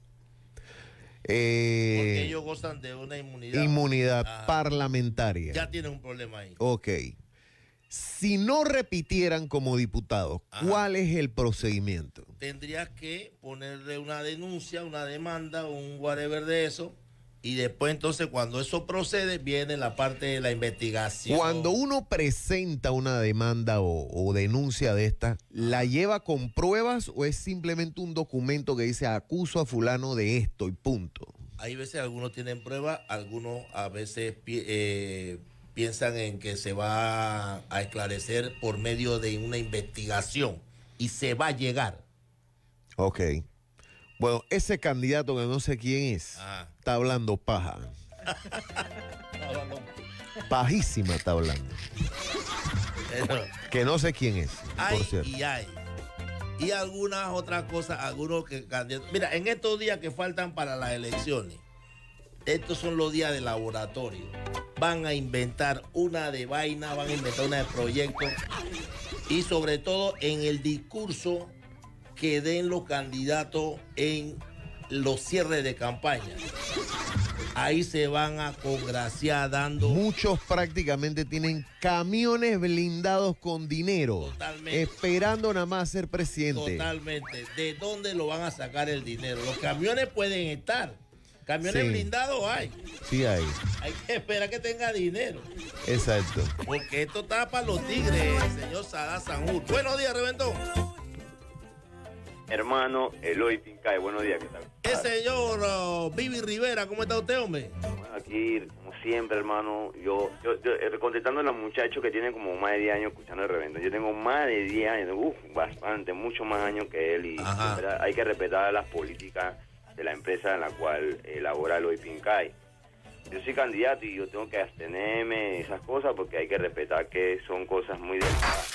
Eh, Porque ellos gozan de una inmunidad. inmunidad Ajá. parlamentaria. Ya tienen un problema ahí. Ok. Si no repitieran como diputados, ¿cuál es el procedimiento? Tendrías que ponerle una denuncia, una demanda, un whatever de eso. Y después, entonces, cuando eso procede, viene la parte de la investigación. Cuando uno presenta una demanda o, o denuncia de esta, ¿la lleva con pruebas o es simplemente un documento que dice acuso a fulano de esto y punto? Hay veces algunos tienen pruebas, algunos a veces pi- eh, piensan en que se va a esclarecer por medio de una investigación y se va a llegar. Ok. Bueno, ese candidato que no sé quién es, Ajá. está hablando paja. Pajísima está hablando. Pero Que no sé quién es, hay por cierto. y hay. Y algunas otras cosas, algunos que candidatos. Mira, en estos días que faltan para las elecciones, estos son los días de laboratorio. Van a inventar una de vaina, van a inventar una de proyectos. Y sobre todo en el discurso que den los candidatos en los cierres de campaña. Ahí se van a congraciar dando... Muchos prácticamente tienen camiones blindados con dinero, Totalmente. esperando nada más ser presidente. Totalmente. ¿De dónde lo van a sacar el dinero? Los camiones pueden estar. Camiones Sí. blindados hay. Sí hay, Hay que esperar que tenga dinero. exacto. Porque esto está para los tigres, señor Sadá Sanjur. Buenos días, Reventón. Hermano Eloy Pincay, buenos días, ¿qué tal? El señor uh, Vivi Rivera, ¿cómo está usted, hombre? Bueno, aquí, como siempre, hermano, yo, yo, yo eh, contestando a los muchachos que tienen como más de diez años escuchando el revento, yo tengo más de diez años, uff, bastante, mucho más años que él, y Ajá. de verdad, hay que respetar las políticas de la empresa en la cual elabora Eloy Pincay. Yo soy candidato y yo tengo que abstenerme de esas cosas porque hay que respetar que son cosas muy delicadas.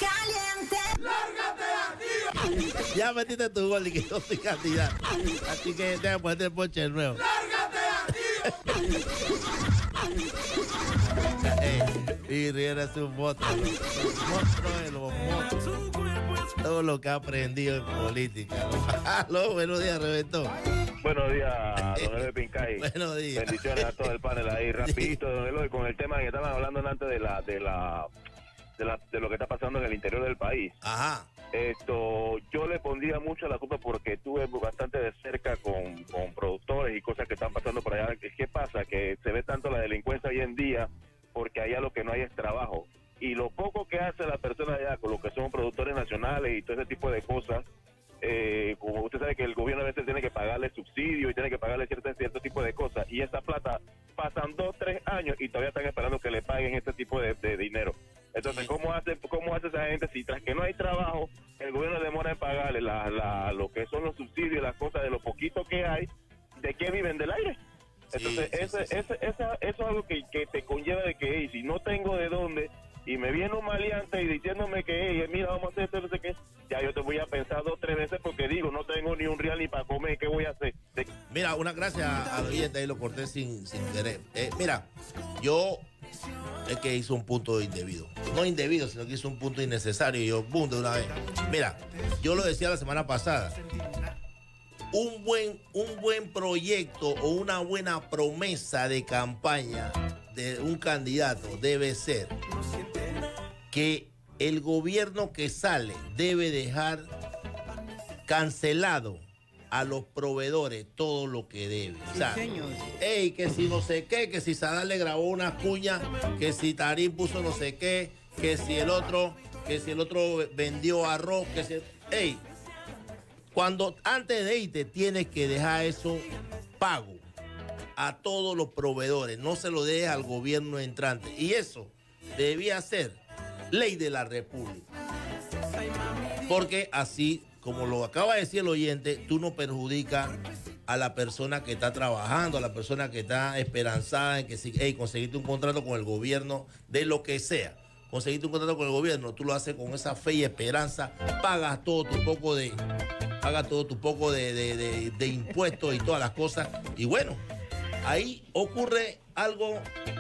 Ya metiste tu gol y que yo soy candidato. Así que déjame ponerte el ponche de nuevo. Eh, Y Riera es un monstruo. Un monstruo de los monstruos. Todo lo que ha aprendido en política. Aló, buenos días, Reventón. Buenos días, don Eloy Pincay. Buenos días. Bendiciones a todo el panel ahí. Rapidito, don Eloy, con el tema que estaban hablando antes de la, de la, de la, de lo que está pasando en el interior del país. Ajá. Esto, yo le pondría mucho la culpa porque estuve bastante de cerca con, con productores y cosas que están pasando por allá. ¿Qué pasa? Que se ve tanto la delincuencia hoy en día porque allá lo que no hay es trabajo. Y lo poco que hace la persona allá con lo que son productores nacionales y todo ese tipo de cosas, eh, como usted sabe que el gobierno a veces tiene que pagarle subsidio y tiene que pagarle cierto, cierto tipo de cosas, y esa plata pasan dos, tres años y todavía están esperando que le paguen ese tipo de, de dinero. Entonces, ¿cómo hace cómo hace esa gente si tras que no hay trabajo, el gobierno demora en pagarle la, la, lo que son los subsidios, las cosas de lo poquito que hay, de qué viven del aire? Entonces, sí, sí, ese, sí, sí. Ese, esa, eso es algo que, que te conlleva de que, hey, si no tengo de dónde, y me viene un maleante y diciéndome que, hey, mira, vamos a hacer esto, no sé qué, ya yo te voy a pensar dos, tres veces porque digo, no tengo ni un real ni para comer, ¿qué voy a hacer? De... Mira, una gracias al oyente, ahí lo corté sin, sin querer. Eh, mira, yo es que hizo un punto indebido. No indebido, sino que hizo un punto innecesario y yo, boom, de una vez. Mira, yo lo decía la semana pasada. Un buen, un buen proyecto o una buena promesa de campaña de un candidato debe ser que el gobierno que sale debe dejar cancelado a los proveedores todo lo que debe. O sea, ey, que si no sé qué, que si Sadal le grabó una cuña, que si Tarín puso no sé qué, que si el otro, que si el otro vendió arroz, que si... Ey, cuando antes de irte tienes que dejar eso pago a todos los proveedores, no se lo dejes al gobierno entrante. Y eso debía ser ley de la República. Porque así, como lo acaba de decir el oyente, tú no perjudicas a la persona que está trabajando, a la persona que está esperanzada en que si, hey, conseguiste un contrato con el gobierno, de lo que sea. Conseguiste un contrato con el gobierno, tú lo haces con esa fe y esperanza, pagas todo tu poco de... haga todo tu poco de, de, de, de impuestos y todas las cosas. Y bueno, ahí ocurre algo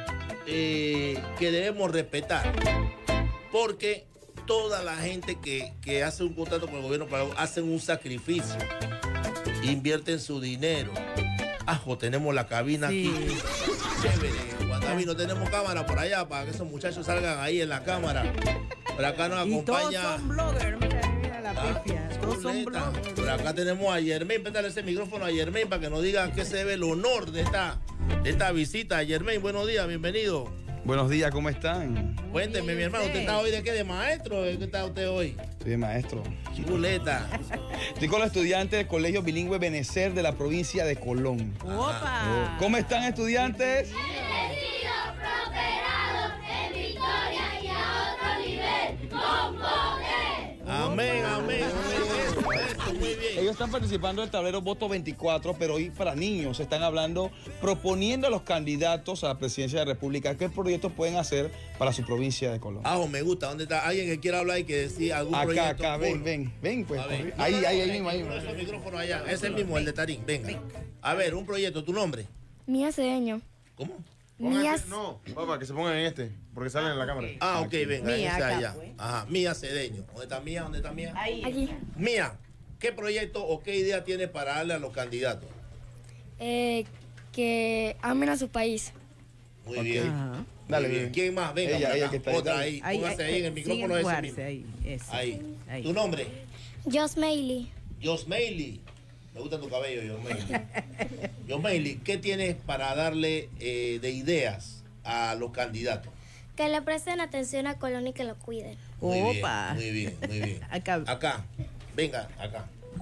eh, que debemos respetar. Porque toda la gente que, que hace un contrato con el gobierno hacen un sacrificio. Invierten su dinero. Ajo, tenemos la cabina sí. aquí. Chévere. Guadavi, no tenemos cámara por allá para que esos muchachos salgan ahí en la cámara. Por acá nos acompaña. Y todos son bloggers, mira, mira la ah, pifia. Todos son bloggers. Por acá tenemos a Yermain, pétale ese micrófono a Yermain para que nos diga qué se debe el honor de esta, de esta visita. Yermain, buenos días, bienvenido. Buenos días, ¿cómo están? Cuénteme, mi hermano, ¿usted está hoy de qué? ¿De maestro? ¿De qué está usted hoy? Estoy de maestro. Chuleta. Estoy con los estudiantes del Colegio Bilingüe Benecer de la provincia de Colón. ¡Opa! ¿Cómo están, estudiantes? Bendecidos, prosperados, en victoria y a otro nivel, con poder. Amén, amén, amén. Eso, eso, muy bien. Ellos están participando del tablero Voto veinticuatro, pero hoy para niños están hablando, proponiendo a los candidatos a la presidencia de la República qué proyectos pueden hacer para su provincia de Colón. Ah, me gusta. ¿Dónde está? Alguien que quiera hablar y que decir algún acá, proyecto. Acá, acá, ven, ven, ven, pues. Ver, ahí, no, no, ahí, no, ahí mismo, ahí mismo. mismo. El micrófono allá. Es el mismo, el de Tarín. Venga. A ver, un proyecto. ¿Tu nombre? Mía Cedeño. ¿Cómo? Mías. Este, no, papá, que se pongan en este, porque salen en la cámara. Ah, ok, venga, Mía, esa acá, allá. pues. Ajá, Mía Cedeño. ¿Dónde está Mía? ¿Dónde está Mía? Ahí. Aquí. Mía, ¿qué proyecto o qué idea tiene para darle a los candidatos? Eh, que amen a su país. Muy Okay. bien. Ajá. Dale, Muy bien. ¿Quién más? Venga, ella, por acá. ella que está ahí, Otra dale. ahí. Ahí, Póngase ahí, ahí en el micrófono sin ese enjuagarse, mismo. ahí, eso. Ahí. Ahí. ¿Tu nombre? Jos Meili. Yosmeili. Me gusta tu cabello, Yosmeili. Yosmeili, ¿qué tienes para darle eh, de ideas a los candidatos? Que le presten atención a Colón y que lo cuiden. Muy Opa. bien, muy bien, muy bien. Acá. Acá, venga, acá.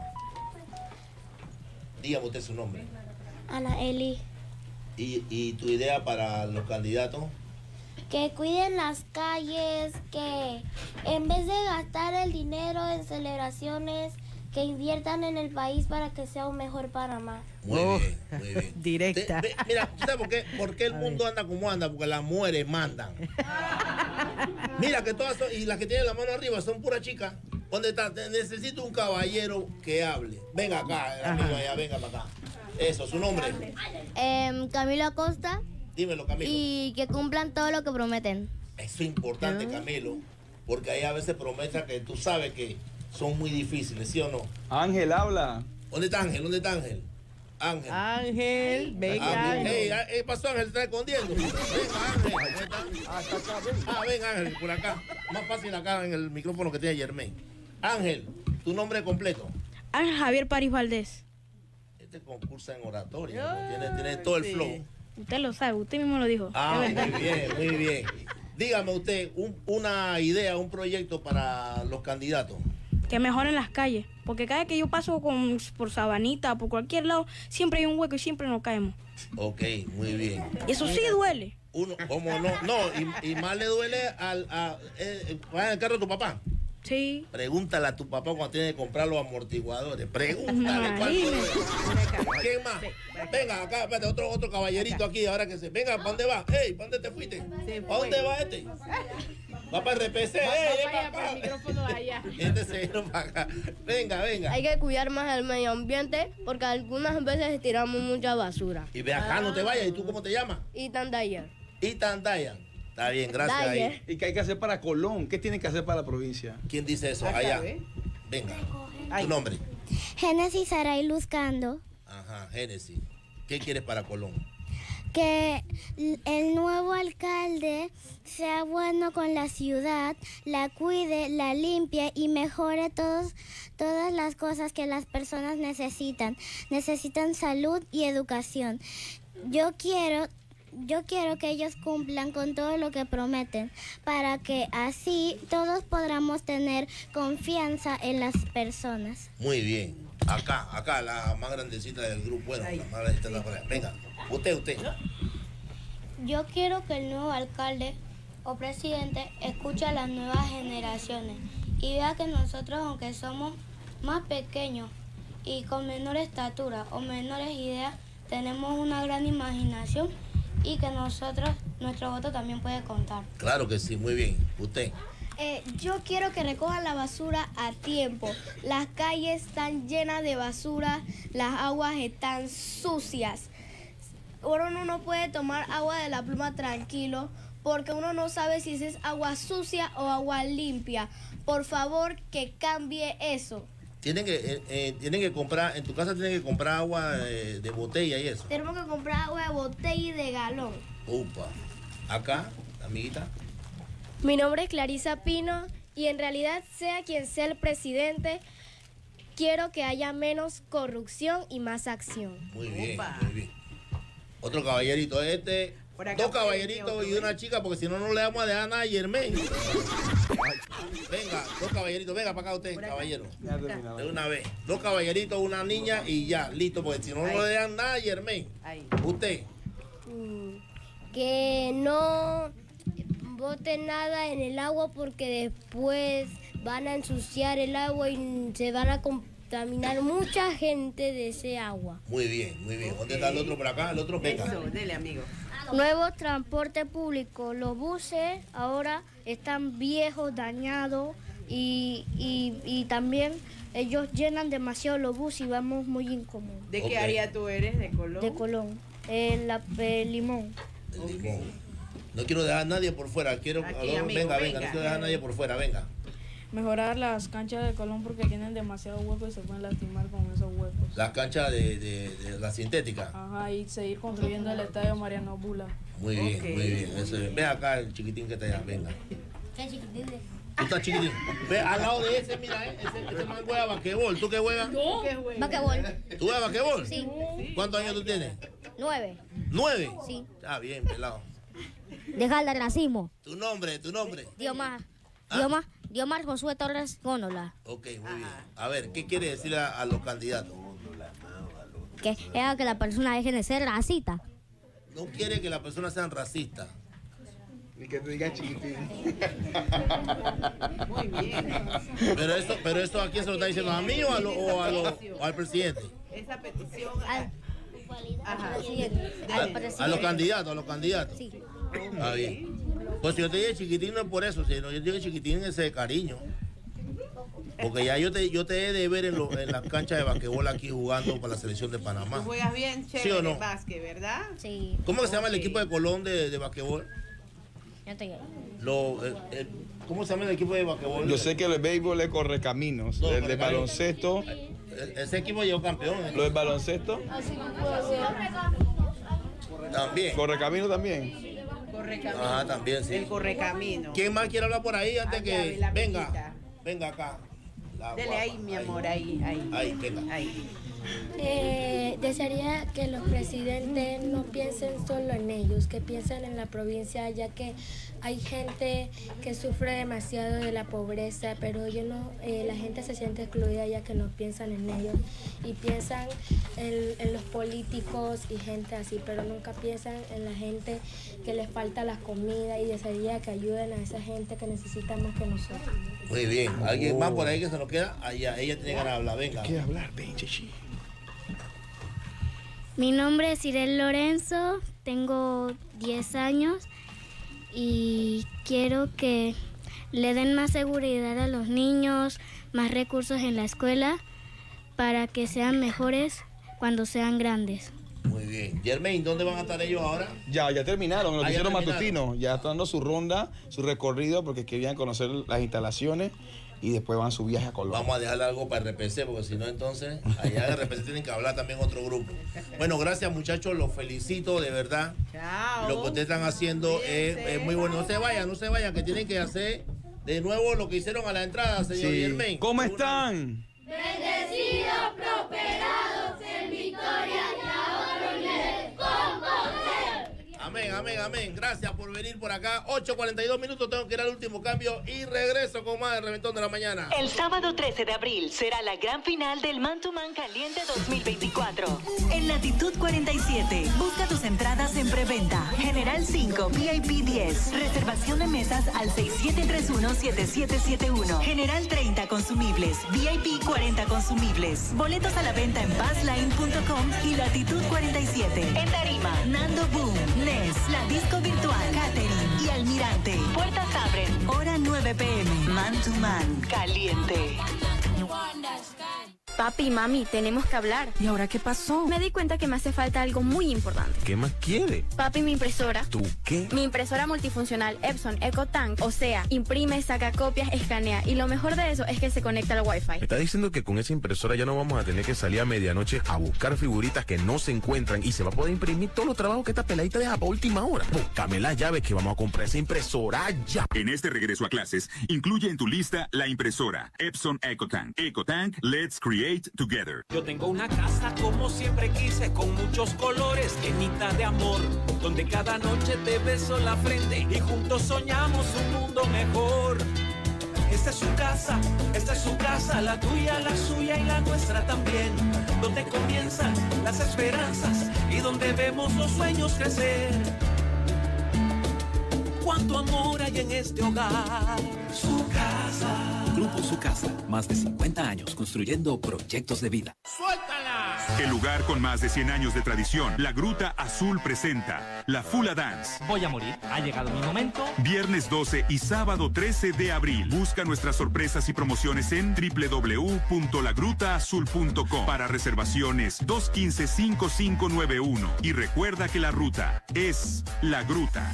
Dígame usted su nombre. Ana Eli. ¿Y, y tu idea para los candidatos? Que cuiden las calles, que en vez de gastar el dinero en celebraciones, que inviertan en el país para que sea un mejor Panamá. Muy Oh, bien, muy bien. Directa. Te- ve- mira, ¿sabes por qué? ¿Por qué el mundo anda como anda? Porque las mujeres mandan. Mira que todas son, y las que tienen la mano arriba son puras chicas. ¿Dónde está? Te- Necesito un caballero que hable. Venga acá, el amigo allá, venga para acá. Eso, su nombre. Em, Camilo Acosta. Dímelo, Camilo. Y que cumplan todo lo que prometen. Eso es importante, Camilo, porque hay a veces promesas que tú sabes que son muy difíciles, ¿sí o no? Ángel, habla. ¿Dónde está Ángel? ¿Dónde está Ángel? Ángel. Ángel, venga. Ángel. Hey, ¿qué pasó, Ángel? ¿Se está escondiendo? Venga, Ángel. ¿Dónde está? Ah, está acá, ven. Ah, ven, Ángel, por acá. Más fácil acá en el micrófono que tiene Germain. Ángel, ¿tu nombre completo? Ángel Javier París Valdés. Este concursa en oratoria, ¿no? tiene, tiene todo el flow. Usted lo sabe, usted mismo lo dijo. Ah, muy bien, muy bien. Dígame usted, un- una idea, un proyecto para los candidatos. Que mejoren las calles. Porque cada vez que yo paso con, por Sabanita, por cualquier lado, siempre hay un hueco y siempre nos caemos. Ok, muy bien. Y eso sí duele. Uno, ¿cómo no? No, y, y más le duele al a, eh, ¿va en el carro de tu papá? Sí. Pregúntale a tu papá cuando tiene que comprar los amortiguadores. Pregúntale cuál Imagínese. fue. ¿Quién más? Venga, acá, espérate, otro, otro caballerito aquí, ahora que se. Venga, ¿para dónde va? Ey, ¿para dónde te fuiste? ¿Para dónde va este? Va para el R P C, ey, ven para acá. Este se vino para acá. Venga, venga. Hay que cuidar más el medio ambiente porque algunas veces tiramos mucha basura. Y ve acá, no te vayas. ¿Y tú cómo te llamas? Y Tandaya. Itan Dayan. Está bien, gracias. Dale. Ahí. ¿Y qué hay que hacer para Colón? ¿Qué tienen que hacer para la provincia? ¿Quién dice eso? Acá, Allá. ¿ve? Venga. Tu nombre. Génesis Saray Luzcando. Ajá, Génesis. ¿Qué quieres para Colón? Que el nuevo alcalde sea bueno con la ciudad, la cuide, la limpie y mejore todos, todas las cosas que las personas necesitan. Necesitan salud y educación. Yo quiero, yo quiero que ellos cumplan con todo lo que prometen para que así todos podamos tener confianza en las personas. Muy bien. Acá, acá, la más grandecita del grupo. Bueno, la más grandecita está por allá. Venga, usted, usted. Yo quiero que el nuevo alcalde o presidente escuche a las nuevas generaciones y vea que nosotros, aunque somos más pequeños y con menor estatura o menores ideas, tenemos una gran imaginación y que nosotros, nuestro voto también puede contar. Claro que sí, muy bien. Usted. Eh, yo quiero que recojan la basura a tiempo. Las calles están llenas de basura, las aguas están sucias. Uno no puede tomar agua de la pluma tranquilo porque uno no sabe si es agua sucia o agua limpia. Por favor, que cambie eso. Tienen que, eh, eh, tienen que comprar, en tu casa tienen que comprar agua eh, de botella y eso. Tenemos que comprar agua de botella y de galón. Upa. Acá, amiguita. Mi nombre es Clarisa Pino y en realidad, sea quien sea el presidente, quiero que haya menos corrupción y más acción. Muy bien, muy bien. Otro caballerito, este. Dos caballeritos y una chica, porque si no, no le damos a dejar nada a Germain. Venga, dos caballeritos, venga para acá usted, caballero. De una vez. Dos caballeritos, una niña y ya, listo, porque si no, no le dejan nada a Germain. Usted. Que no boten nada en el agua porque después van a ensuciar el agua y se van a contaminar mucha gente de ese agua. Muy bien, muy bien. ¿Dónde está el otro por acá? El otro, venga. Eso, dele, amigo. Nuevo transporte público. Los buses ahora están viejos, dañados y, y, y también ellos llenan demasiado los buses y vamos muy incómodos. ¿De qué área tú eres? ¿De Colón? De Colón. En la de Limón. El limón. No quiero dejar a nadie por fuera. Quiero. Aquí, venga, amigo, venga, venga. no quiero dejar a nadie por fuera, venga. Mejorar las canchas de Colón porque tienen demasiados huecos y se pueden lastimar con esos huecos. Las canchas de, de, de la sintética. Ajá, y seguir construyendo el estadio Mariano Bula. Muy bien, muy bien. Eso es. Ve acá el chiquitín que está allá, venga. ¿Qué chiquitín? Tú estás chiquitín. Ve al lado de ese, mira, eh, ese, ese man juega basquetbol. ¿Tú qué juegas? Yo. Basquetbol. ¿Tú juegas basquetbol? Sí. ¿Cuántos años tú tienes? Nueve. ¿Nueve? Sí. Está bien, pelado. Dejar el racismo. ¿Tu nombre? ¿Tu nombre? Diomar. Diomar. Diomar Josué Torres Gónola. Ok, muy bien. A ver, ¿qué quiere decir a, a los candidatos? Que haga que la persona deje de ser racista. No quiere que las personas sean racistas. Ni que te diga chiquitín. Muy bien. Pero esto, pero esto ¿a quién se lo está diciendo? ¿A mí o, a lo- o a lo- o al presidente? Esa petición. Al, Ajá. A, a los candidatos, a los candidatos. Sí. Está bien. Pues si yo te dije chiquitín no es por eso, sino yo te dije chiquitín ese de cariño. Porque ya yo te, yo te he de ver en, lo- en las canchas de basquetbol aquí jugando para la selección de Panamá. Tú juegas bien ¿Sí chévere o no? básquet, ¿verdad? Sí. ¿Cómo que se llama el equipo de Colón de, de basquetbol? Yo estoy ahí. Lo, el, el, ¿Cómo se llama el equipo de basquetbol? Yo sé que el béisbol es Correcaminos. No, el de baloncesto. Ese equipo llegó campeón. ¿eh? ¿Lo del baloncesto? También. Correcaminos también. Correcamino. Ajá, también, sí. El Correcamino. ¿Quién más quiere hablar por ahí antes Ay, que la venga? amiguita. Venga acá. La Dele guapa. ahí, mi amor, ahí, ahí. Ahí, venga. Ahí. Eh, desearía que los presidentes no piensen solo en ellos, que piensen en la provincia, ya que hay gente que sufre demasiado de la pobreza, pero yo no, eh, la gente se siente excluida ya que no piensan en ellos y piensan en, en los políticos y gente así, pero nunca piensan en la gente que les falta la comida y desearía que ayuden a esa gente que necesita más que nosotros. Muy bien. ¿Alguien más por ahí que se nos queda? Allá, ella tiene ganas de hablar. Venga. ¿Qué hablar, pinche? Mi nombre es Irel Lorenzo, tengo diez años y quiero que le den más seguridad a los niños, más recursos en la escuela para que sean mejores cuando sean grandes. Muy bien. Germain, ¿dónde van a estar ellos ahora? Ya, ya terminaron, los Ah, ya hicieron terminaron. matutinos. Ya están dando su ronda, su recorrido porque querían conocer las instalaciones y después van su viaje a Colombia. Vamos a dejarle algo para R P C, porque si no, entonces, allá en R P C tienen que hablar también otro grupo. Bueno, gracias, muchachos, los felicito, de verdad. Chao. Lo que ustedes están haciendo es, es muy bueno. No se vayan, no se vayan, que tienen que hacer de nuevo lo que hicieron a la entrada, señor Sí. Germain. ¿Cómo están? Bendecidos, prosperados en victoria y a otro nivel con poder. Amén, amén, amén. Gracias por venir por acá. ocho cuarenta y dos minutos, tengo que ir al último cambio y regreso con más del Reventón de la Mañana. El sábado trece de abril será la gran final del Man to Man Caliente dos mil veinticuatro. En Latitud cuarenta y siete. Busca tus entradas en preventa. General cinco, V I P diez. Reservación de mesas al seis siete tres uno, siete siete siete uno. General treinta consumibles. V I P cuarenta consumibles. Boletos a la venta en buzzline punto com y Latitud cuarenta y siete. En Tarima, Nando Boom, Nes, La Disco Virtual, Catering y Almirante. Puertas abren, hora nueve p m Man to Man, caliente. Papi, mami, tenemos que hablar. ¿Y ahora qué pasó? Me di cuenta que me hace falta algo muy importante. ¿Qué más quiere? Papi, mi impresora. ¿Tú qué? Mi impresora multifuncional Epson EcoTank. O sea, imprime, saca copias, escanea. Y lo mejor de eso es que se conecta al Wi-Fi. ¿Me está diciendo que con esa impresora ya no vamos a tener que salir a medianoche a buscar figuritas que no se encuentran y se va a poder imprimir todos los trabajos que esta peladita deja para última hora? Búscame las llaves que vamos a comprar esa impresora ya. En este regreso a clases, incluye en tu lista la impresora Epson EcoTank. EcoTank, let's create together. Yo tengo una casa como siempre quise, con muchos colores, llenita de amor, donde cada noche te beso la frente y juntos soñamos un mundo mejor. Esta es su casa, esta es su casa, la tuya, la suya y la nuestra también, donde comienzan las esperanzas y donde vemos los sueños crecer. Cuánto amor hay en este hogar. Su casa. Grupo Su Casa, más de cincuenta años construyendo proyectos de vida. ¡Suéltala! El lugar con más de cien años de tradición, La Gruta Azul presenta La Fula Dance. Voy a morir. Ha llegado mi momento. Viernes doce y sábado trece de abril. Busca nuestras sorpresas y promociones en doble u doble u doble u punto la gruta azul punto com. Para reservaciones dos uno cinco, cinco cinco nueve uno. Y recuerda que la ruta es La Gruta.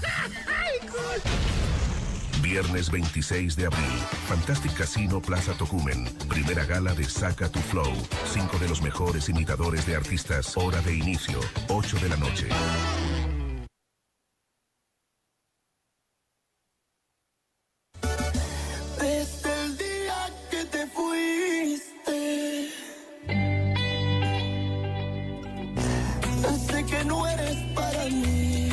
Viernes veintiséis de abril, Fantastic Casino Plaza Tocumen. Primera gala de Saca tu Flow. Cinco de los mejores imitadores de artistas. Hora de inicio, ocho de la noche. Desde el día que te fuiste, sé que no eres para mí.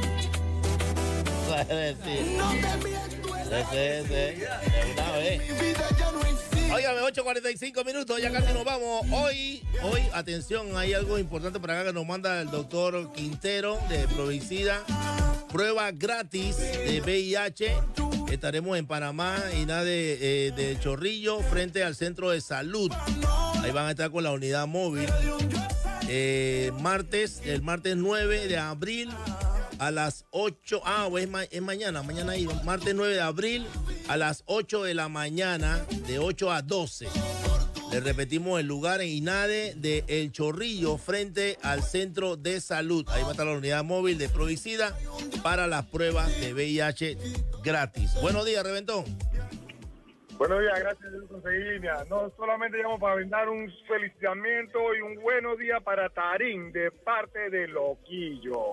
No te miento. Ese, ese, una vez. Óigame, ocho cuarenta y cinco minutos, ya casi nos vamos. Hoy, hoy, atención, hay algo importante para acá que nos manda el doctor Quintero de Provicida. Prueba gratis de V I H. Estaremos en Panamá y nada de, eh, de Chorrillo, frente al centro de salud. Ahí van a estar con la unidad móvil. Eh, martes, el martes nueve de abril. A las ocho, ah, es, ma es mañana, mañana ahí, martes nueve de abril, a las ocho de la mañana, de ocho a doce. Le repetimos el lugar en INADE de El Chorrillo frente al Centro de Salud. Ahí va a estar la unidad móvil de Provicida para las pruebas de V I H gratis. Buenos días, Reventón. Buenos días, gracias por conseguir línea. No solamente llamo para brindar un felicitamiento y un buenos días para Tarín de parte de Loquillo.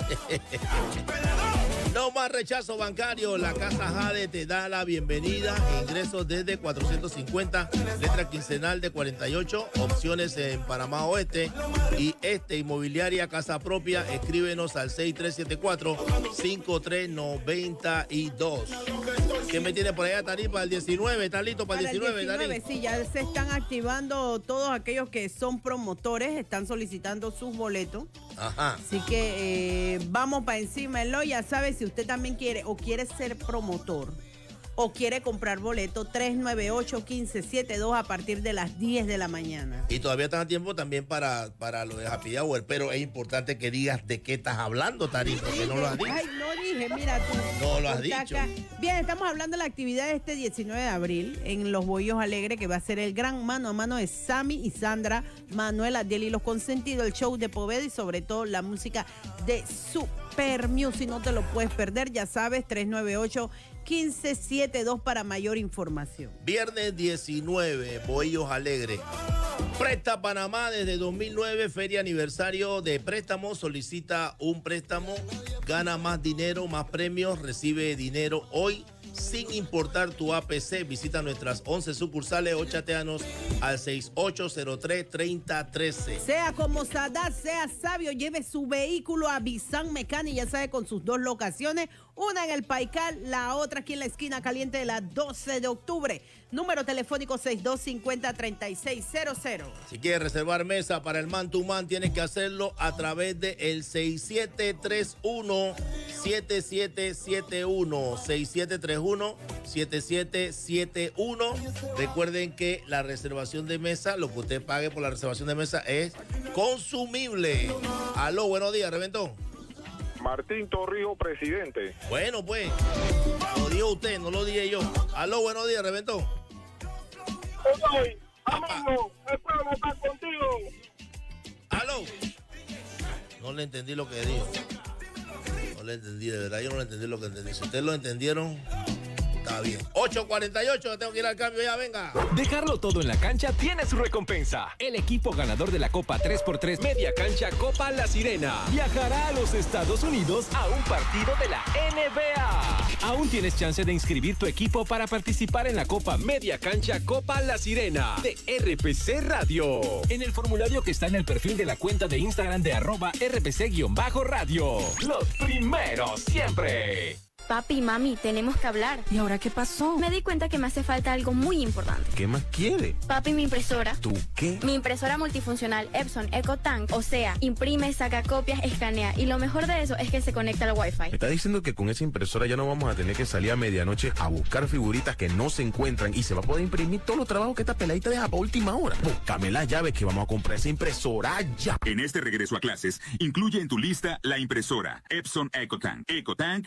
No más rechazo bancario. La Casa Jade te da la bienvenida. Ingresos desde cuatrocientos cincuenta, letra quincenal de cuarenta y ocho, opciones en Panamá Oeste y Este. Inmobiliaria Casa Propia. Escríbenos al seis tres siete cuatro, cinco tres nueve dos. ¿Qué me tiene por allá, Tarín, para el diecinueve? ¿Está listo para, para el diecinueve, diecinueve, Tarín? sí, ya se están activando todos aquellos que son promotores, están solicitando sus boletos. Ajá. Así que eh, vamos para encima, Elo. Ya sabe, si usted también quiere o quiere ser promotor o quiere comprar boleto, tres nueve ocho, uno cinco siete dos a partir de las diez de la mañana. Y todavía están a tiempo también para, para lo de Happy Hour, pero es importante que digas de qué estás hablando, Tarín, porque no lo has dicho. Ay, no dije, mira tú. No lo has Está dicho. acá. Bien, estamos hablando de la actividad de este diecinueve de abril en Los Bohíos Alegre, que va a ser el gran mano a mano de Sammy y Sandra, Manuel, Adiel y Los Consentidos, el show de Poveda y sobre todo la música de Super Music. No te lo puedes perder, ya sabes, tres nueve ocho, uno cinco siete dos para mayor información. Viernes diecinueve, Bohíos Alegre. Presta Panamá desde dos mil nueve, feria aniversario de préstamos. Solicita un préstamo, gana más dinero, más premios, recibe dinero hoy sin importar tu A P C. Visita nuestras once sucursales o chateanos al seis ocho cero tres, tres cero uno tres. Sea como Sadat, sea sabio, lleve su vehículo a Bizán Mecánica, ya sabe, con sus dos locaciones, una en el Paical, la otra aquí en la esquina caliente de la doce de octubre. Número telefónico seis dos cinco cero, tres seis cero cero. Si quieres reservar mesa para el Man to Man, tienes que hacerlo a través de el seis siete tres uno, siete siete siete uno, seis siete tres uno, siete siete siete uno. Recuerden que la reservación de mesa, lo que usted pague por la reservación de mesa es consumible. Aló, buenos días, Reventón. Martín Torrijos, presidente. Bueno, pues, lo dijo usted, no lo dije yo. Aló, buenos días, Reventón. Hoy, amigo, el pueblo está contigo. Aló. No le entendí lo que dijo. No le entendí, de verdad, yo no le entendí lo que entendí. Si ustedes lo entendieron, está bien. ocho cuarenta y ocho, tengo que ir al cambio ya, venga. Dejarlo todo en la cancha tiene su recompensa. El equipo ganador de la Copa tres por tres Media Cancha Copa La Sirena viajará a los Estados Unidos a un partido de la N B A. Aún tienes chance de inscribir tu equipo para participar en la Copa Media Cancha Copa La Sirena de R P C Radio. En el formulario que está en el perfil de la cuenta de Instagram de arroba R P C-radio. Los primeros siempre. Papi, mami, tenemos que hablar. ¿Y ahora qué pasó? Me di cuenta que me hace falta algo muy importante. ¿Qué más quiere? Papi, mi impresora. ¿Tú qué? Mi impresora multifuncional Epson EcoTank. O sea, imprime, saca copias, escanea. Y lo mejor de eso es que se conecta al Wi-Fi. ¿Me está diciendo que con esa impresora ya no vamos a tener que salir a medianoche a buscar figuritas que no se encuentran y se va a poder imprimir todos los trabajos que esta peladita deja para última hora? Búscame las llaves que vamos a comprar esa impresora ya. En este regreso a clases, incluye en tu lista la impresora Epson EcoTank. EcoTank